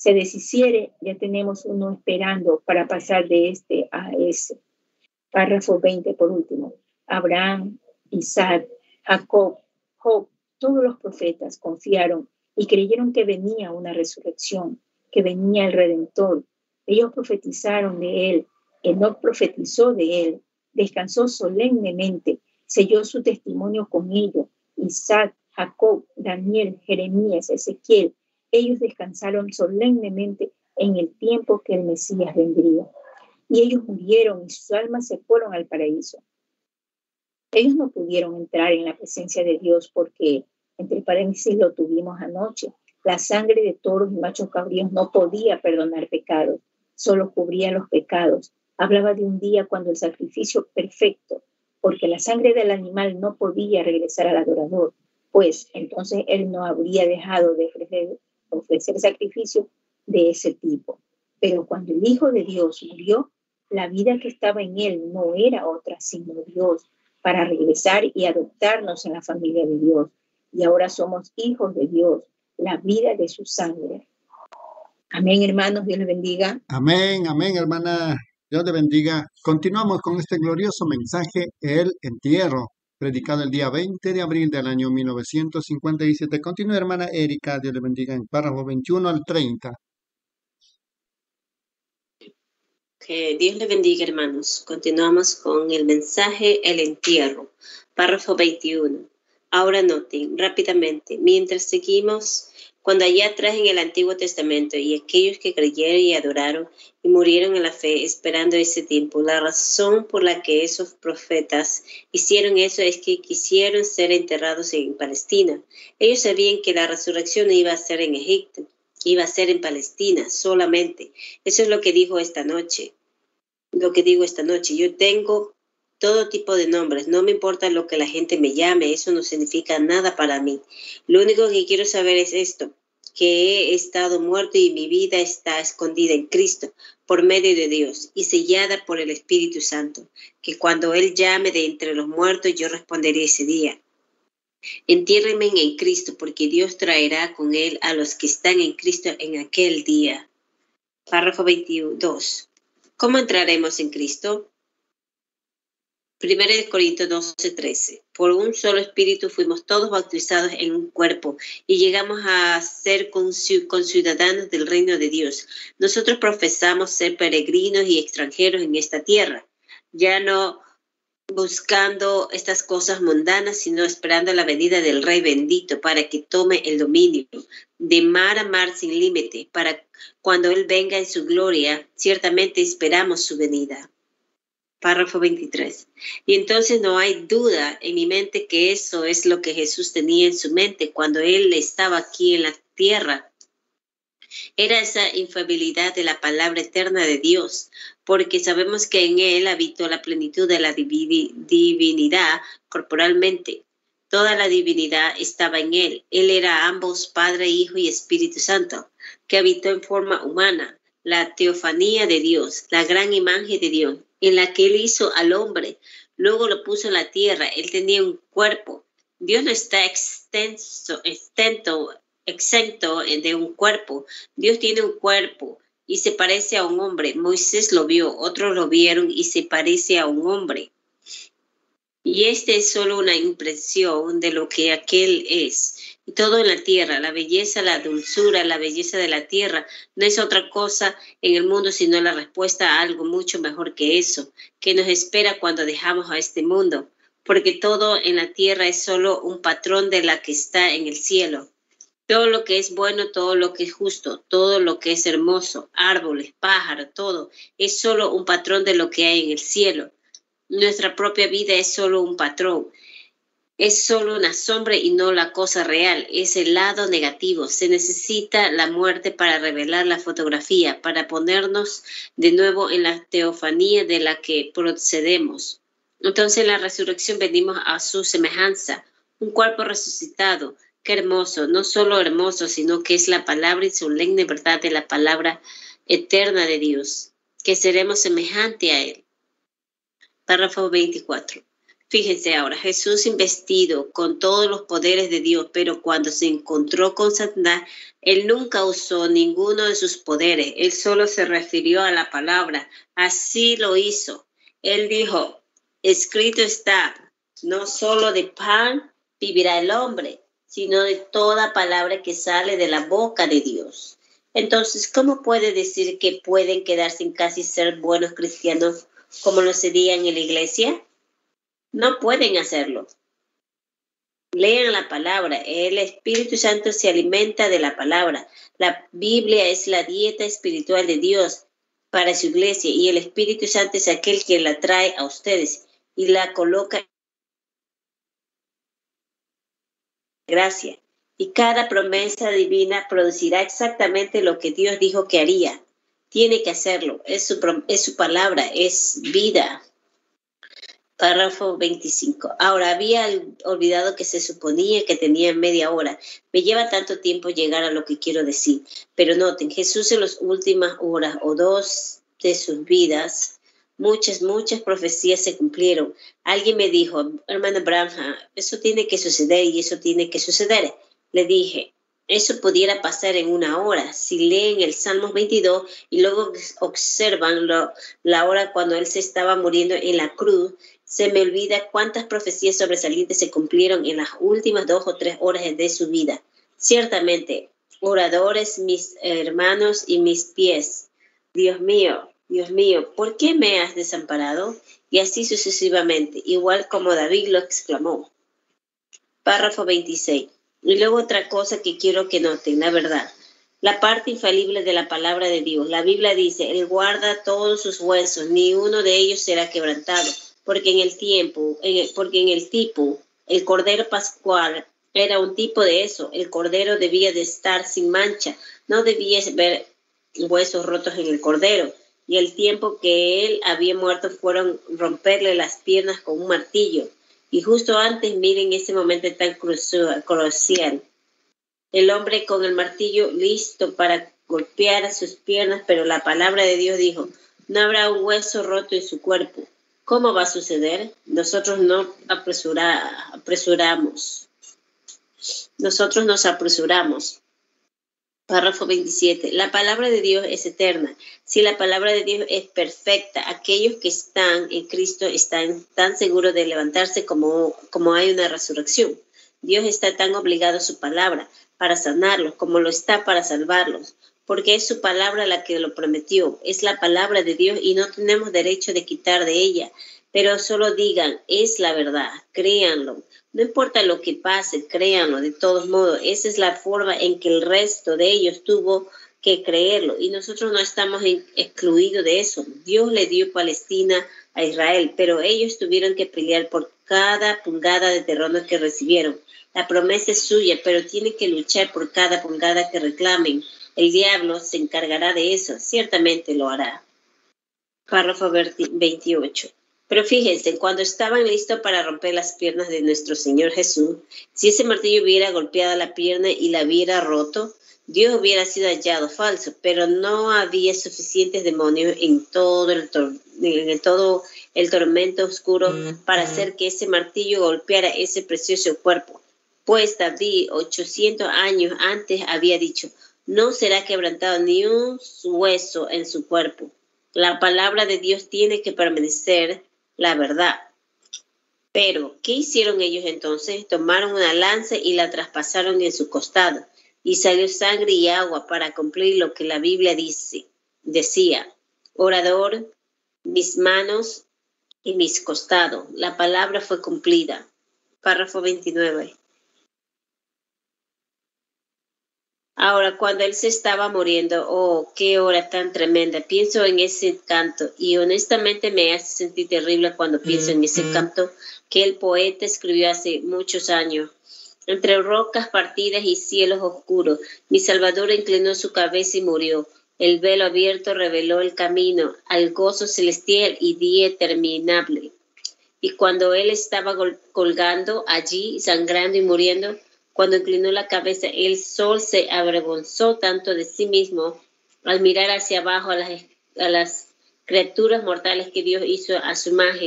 Speaker 6: se deshiciere, ya tenemos uno esperando para pasar de este a ese. Párrafo 20 por último. Abraham, Isaac, Jacob, Job, todos los profetas confiaron y creyeron que venía una resurrección, que venía el Redentor. Ellos profetizaron de él, Enoc profetizó de él, descansó solemnemente, selló su testimonio con ellos. Isaac, Jacob, Daniel, Jeremías, Ezequiel, ellos descansaron solemnemente en el tiempo que el Mesías vendría. Y ellos murieron y sus almas se fueron al paraíso. Ellos no pudieron entrar en la presencia de Dios porque, entre paréntesis, lo tuvimos anoche. La sangre de toros y machos cabríos no podía perdonar pecados, solo cubría los pecados. Hablaba de un día cuando el sacrificio perfecto, porque la sangre del animal no podía regresar al adorador, pues entonces él no habría dejado de ofrecer sacrificio de ese tipo. Pero cuando el Hijo de Dios murió, la vida que estaba en él no era otra sino Dios, para regresar y adoptarnos en la familia de Dios. Y ahora somos hijos de Dios, la vida de su sangre. Amén, hermanos, Dios les bendiga.
Speaker 4: Amén, amén, hermana. Dios le bendiga. Continuamos con este glorioso mensaje, el entierro, predicado el día 20 de abril del año 1957. Continúa, hermana Erika, Dios le bendiga, en párrafo 21 al 30.
Speaker 7: Que Dios le bendiga, hermanos. Continuamos con el mensaje, el entierro, párrafo 21. Ahora noten rápidamente, mientras seguimos, cuando allá atrás en el Antiguo Testamento y aquellos que creyeron y adoraron y murieron en la fe esperando ese tiempo, la razón por la que esos profetas hicieron eso es que quisieron ser enterrados en Palestina. Ellos sabían que la resurrección no iba a ser en Egipto, iba a ser en Palestina solamente. Eso es lo que dijo esta noche. Yo tengo todo tipo de nombres, no me importa lo que la gente me llame, eso no significa nada para mí. Lo único que quiero saber es esto, que he estado muerto y mi vida está escondida en Cristo por medio de Dios y sellada por el Espíritu Santo, que cuando Él llame de entre los muertos yo responderé ese día. Entiérrenme en Cristo, porque Dios traerá con Él a los que están en Cristo en aquel día. Párrafo 22. ¿Cómo entraremos en Cristo? 1 Corintios 12:13. Por un solo espíritu fuimos todos bautizados en un cuerpo y llegamos a ser conciudadanos del reino de Dios. Nosotros profesamos ser peregrinos y extranjeros en esta tierra, ya no buscando estas cosas mundanas, sino esperando la venida del Rey bendito para que tome el dominio de mar a mar sin límite, para cuando Él venga en su gloria, ciertamente esperamos su venida. Párrafo 23. Y entonces no hay duda en mi mente que eso es lo que Jesús tenía en su mente cuando Él estaba aquí en la tierra. Era esa infalibilidad de la palabra eterna de Dios, porque sabemos que en Él habitó la plenitud de la divinidad corporalmente. Toda la divinidad estaba en Él. Él era ambos Padre, Hijo y Espíritu Santo, que habitó en forma humana. La teofanía de Dios, la gran imagen de Dios, en la que Él hizo al hombre, luego lo puso en la tierra. Él tenía un cuerpo. Dios no está exento de un cuerpo. Dios tiene un cuerpo y se parece a un hombre. Moisés lo vio, otros lo vieron y se parece a un hombre. Y este es solo una impresión de lo que aquel es. Y todo en la tierra, la belleza, la dulzura, la belleza de la tierra, no es otra cosa en el mundo sino la respuesta a algo mucho mejor que eso, que nos espera cuando dejamos a este mundo. Porque todo en la tierra es solo un patrón de la que está en el cielo. Todo lo que es bueno, todo lo que es justo, todo lo que es hermoso, árboles, pájaros, todo, es solo un patrón de lo que hay en el cielo. Nuestra propia vida es solo un patrón. Es solo una sombra y no la cosa real. Es el lado negativo. Se necesita la muerte para revelar la fotografía, para ponernos de nuevo en la teofanía de la que procedemos. Entonces en la resurrección venimos a su semejanza, un cuerpo resucitado. Qué hermoso, no solo hermoso, sino que es la palabra y solemne verdad de la palabra eterna de Dios, que seremos semejante a Él. Párrafo 24. Fíjense ahora, Jesús investido con todos los poderes de Dios, pero cuando se encontró con Satanás, él nunca usó ninguno de sus poderes. Él solo se refirió a la palabra. Así lo hizo. Él dijo, escrito está, no solo de pan vivirá el hombre, sino de toda palabra que sale de la boca de Dios. Entonces, ¿cómo puede decir que pueden quedarse sin casi ser buenos cristianos como lo serían en la iglesia? No pueden hacerlo. Lean la palabra. El Espíritu Santo se alimenta de la palabra. La Biblia es la dieta espiritual de Dios para su iglesia y el Espíritu Santo es aquel que la trae a ustedes y la coloca en gracia. Y cada promesa divina producirá exactamente lo que Dios dijo que haría. Tiene que hacerlo. Es su palabra, es vida. Párrafo 25. Ahora, había olvidado que se suponía que tenía media hora. Me lleva tanto tiempo llegar a lo que quiero decir. Pero noten, Jesús en las últimas horas o 2 de sus vidas, muchas profecías se cumplieron. Alguien me dijo, hermana Branham, eso tiene que suceder y eso tiene que suceder. Le dije, eso pudiera pasar en 1 hora. Si leen el Salmos 22 y luego observan la hora cuando él se estaba muriendo en la cruz, se me olvida cuántas profecías sobresalientes se cumplieron en las últimas 2 o 3 horas de su vida. Ciertamente, oradores, mis hermanos y mis pies. Dios mío, ¿por qué me has desamparado? Y así sucesivamente, igual como David lo exclamó. Párrafo 26. Y luego otra cosa que quiero que noten, la verdad. La parte infalible de la palabra de Dios. La Biblia dice, Él guarda todos sus huesos, ni uno de ellos será quebrantado. Porque en el tipo, el Cordero Pascual era un tipo de eso. El Cordero debía de estar sin mancha. No debía ver huesos rotos en el Cordero. Y el tiempo que él había muerto fueron romperle las piernas con un martillo. Y justo antes, miren ese momento tan crucial. El hombre con el martillo listo para golpear sus piernas, pero la palabra de Dios dijo, no habrá un hueso roto en su cuerpo. ¿Cómo va a suceder? Nosotros nos apresuramos. Párrafo 27. La palabra de Dios es eterna. Si la palabra de Dios es perfecta, aquellos que están en Cristo están tan seguros de levantarse como hay una resurrección. Dios está tan obligado a su palabra para sanarlos como lo está para salvarlos. Porque es su palabra la que lo prometió. Es la palabra de Dios y no tenemos derecho de quitar de ella. Pero solo digan, es la verdad, créanlo. No importa lo que pase, créanlo. De todos modos, esa es la forma en que el resto de ellos tuvo que creerlo. Y nosotros no estamos excluidos de eso. Dios le dio Palestina a Israel, pero ellos tuvieron que pelear por cada pulgada de terreno que recibieron. La promesa es suya, pero tienen que luchar por cada pulgada que reclamen. El diablo se encargará de eso, ciertamente lo hará. Párrafo 28. Pero fíjense, cuando estaban listos para romper las piernas de nuestro Señor Jesús, si ese martillo hubiera golpeado la pierna y la hubiera roto, Dios hubiera sido hallado falso, pero no había suficientes demonios en todo el tormento oscuro para hacer que ese martillo golpeara ese precioso cuerpo. Pues David, 800 años antes, había dicho, no será quebrantado ni un hueso en su cuerpo. La palabra de Dios tiene que permanecer la verdad. Pero, ¿qué hicieron ellos entonces? Tomaron una lanza y la traspasaron en su costado. Y salió sangre y agua para cumplir lo que la Biblia decía. Orador, mis manos y mis costados. La palabra fue cumplida. Párrafo 29. Ahora, cuando él se estaba muriendo, oh, qué hora tan tremenda. Pienso en ese canto y honestamente me hace sentir terrible cuando pienso en ese canto que el poeta escribió hace muchos años. Entre rocas partidas y cielos oscuros, mi Salvador inclinó su cabeza y murió. El velo abierto reveló el camino al gozo celestial y día interminable. Y cuando él estaba colgando allí, sangrando y muriendo, cuando inclinó la cabeza, el sol se avergonzó tanto de sí mismo al mirar hacia abajo a las criaturas mortales que Dios hizo a su imagen,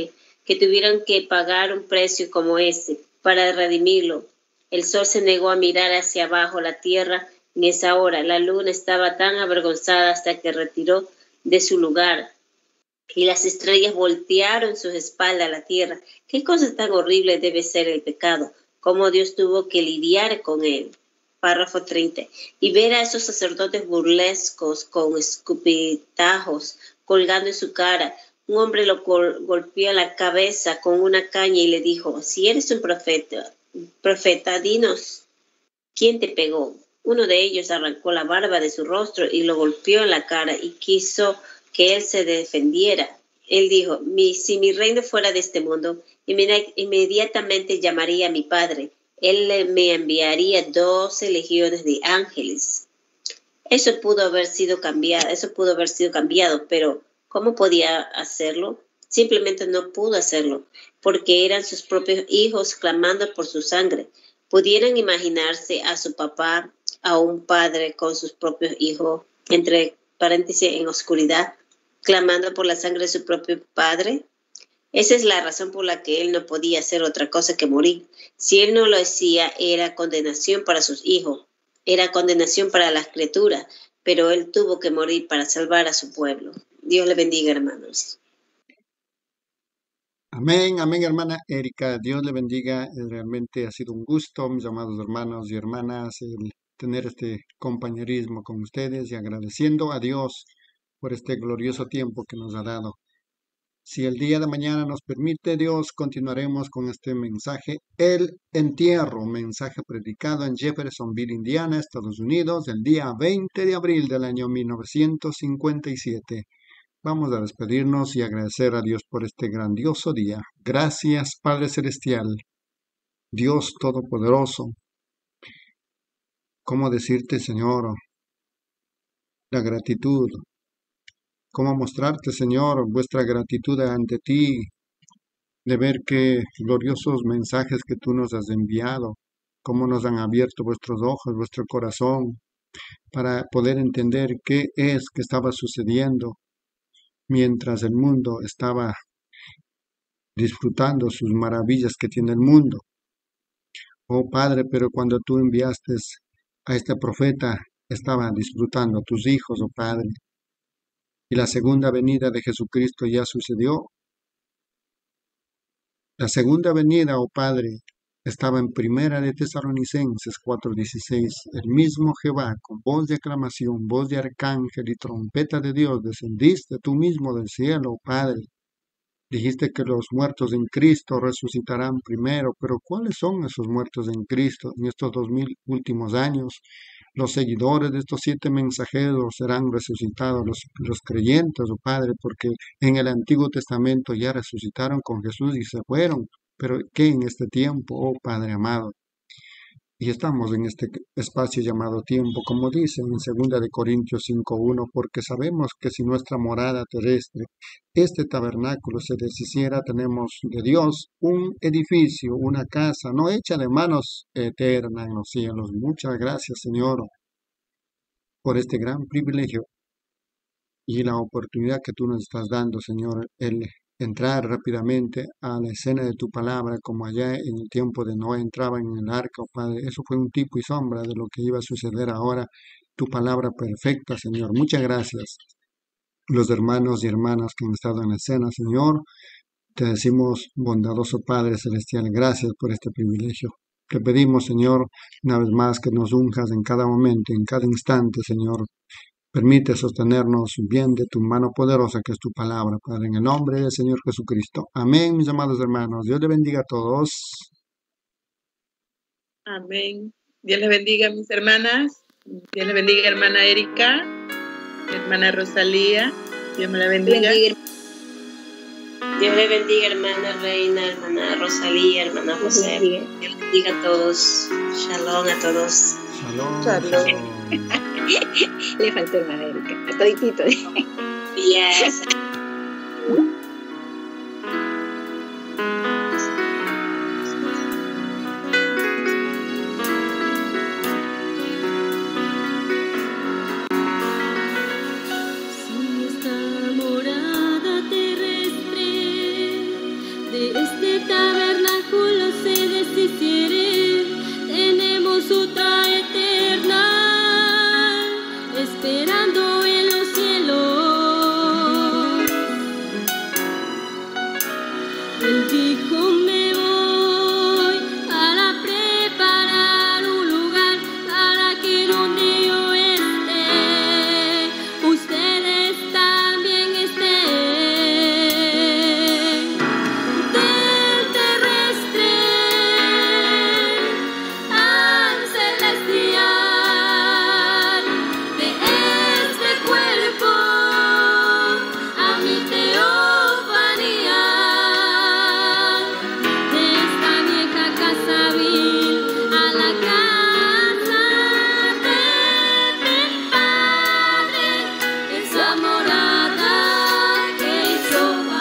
Speaker 7: que tuvieron que pagar un precio como este para redimirlo. El sol se negó a mirar hacia abajo la tierra. En esa hora la luna estaba tan avergonzada hasta que retiró de su lugar, y las estrellas voltearon sus espaldas a la tierra. Qué cosa tan horrible debe ser el pecado, cómo Dios tuvo que lidiar con él. Párrafo 30. Y ver a esos sacerdotes burlescos con escupitajos colgando en su cara. Un hombre lo golpeó la cabeza con una caña y le dijo: si eres un profeta, dinos, ¿quién te pegó? Uno de ellos arrancó la barba de su rostro y lo golpeó en la cara y quiso que él se defendiera. Él dijo: si mi reino fuera de este mundo, inmediatamente llamaría a mi padre. Él me enviaría 12 legiones de ángeles. Eso pudo haber sido cambiado, pero ¿cómo podía hacerlo? Simplemente no pudo hacerlo, porque eran sus propios hijos clamando por su sangre. ¿Pudieran imaginarse a su papá, a un padre con sus propios hijos, entre paréntesis, en oscuridad, clamando por la sangre de su propio padre? Esa es la razón por la que él no podía hacer otra cosa que morir. Si él no lo hacía, era condenación para sus hijos, era condenación para las criaturas, pero él tuvo que morir para salvar a su pueblo. Dios le bendiga, hermanos.
Speaker 4: Amén, amén, hermana Erika. Dios le bendiga. Realmente ha sido un gusto, mis amados hermanos y hermanas, el tener este compañerismo con ustedes y agradeciendo a Dios por este glorioso tiempo que nos ha dado. Si el día de mañana nos permite Dios, continuaremos con este mensaje, el entierro, mensaje predicado en Jeffersonville, Indiana, Estados Unidos, el día 20 de abril del año 1957. Vamos a despedirnos y agradecer a Dios por este grandioso día. Gracias, Padre Celestial, Dios Todopoderoso. ¿Cómo decirte, Señor, la gratitud? ¿Cómo mostrarte, Señor, vuestra gratitud ante ti, de ver qué gloriosos mensajes que tú nos has enviado, cómo nos han abierto vuestros ojos, vuestro corazón, para poder entender qué es que estaba sucediendo mientras el mundo estaba disfrutando sus maravillas que tiene el mundo. Oh Padre, pero cuando tú enviaste a este profeta, estaban disfrutando tus hijos, oh Padre. Y la segunda venida de Jesucristo ya sucedió. La segunda venida, oh Padre, estaba en Primera de Tesalonicenses 4:16. El mismo Jehová, con voz de aclamación, voz de arcángel y trompeta de Dios, descendiste tú mismo del cielo, oh Padre. Dijiste que los muertos en Cristo resucitarán primero, pero ¿cuáles son esos muertos en Cristo en estos 2000 últimos años? Los seguidores de estos 7 mensajeros serán resucitados, los creyentes, oh Padre, porque en el Antiguo Testamento ya resucitaron con Jesús y se fueron. Pero ¿qué en este tiempo, oh Padre amado? Y estamos en este espacio llamado tiempo, como dice en 2 de Corintios 5:1, porque sabemos que si nuestra morada terrestre, este tabernáculo, se deshiciera, tenemos de Dios un edificio, una casa, no hecha de manos, eterna en los cielos. Muchas gracias, Señor, por este gran privilegio y la oportunidad que tú nos estás dando, Señor, el entrar rápidamente a la escena de tu palabra, como allá en el tiempo de Noé entraba en el arca, oh Padre. Eso fue un tipo y sombra de lo que iba a suceder ahora. Tu palabra perfecta, Señor. Muchas gracias. Los hermanos y hermanas que han estado en la escena, Señor, te decimos, bondadoso Padre Celestial, gracias por este privilegio. Te pedimos, Señor, una vez más que nos unjas en cada momento, en cada instante, Señor. Permite sostenernos bien de tu mano poderosa, que es tu palabra, Padre, en el nombre del Señor Jesucristo. Amén, mis amados hermanos. Dios les bendiga a todos.
Speaker 5: Amén. Dios les bendiga, mis hermanas. Dios les bendiga, hermana Erika, hermana Rosalía. Dios me la bendiga.
Speaker 7: Dios le bendiga, hermana Reina, hermana Rosalía, hermana José. Dios les bendiga a todos. Shalom a todos.
Speaker 4: Shalom.
Speaker 6: Shalom. Le faltó hermana Erika. Toditito.
Speaker 7: Yes.
Speaker 1: Si esta morada terrestre de Él dijo, me voy para preparar un lugar para que donde yo esté, ustedes también estén. Del terrestre al celestial, de este cuerpo a mi teofanía, de esta vieja casa vil a la casa de mi Padre, esa morada que hizo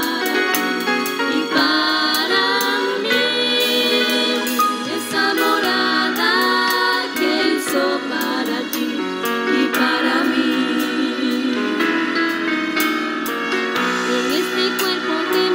Speaker 1: para mí, esa morada que hizo para ti y para mí. En este cuerpo que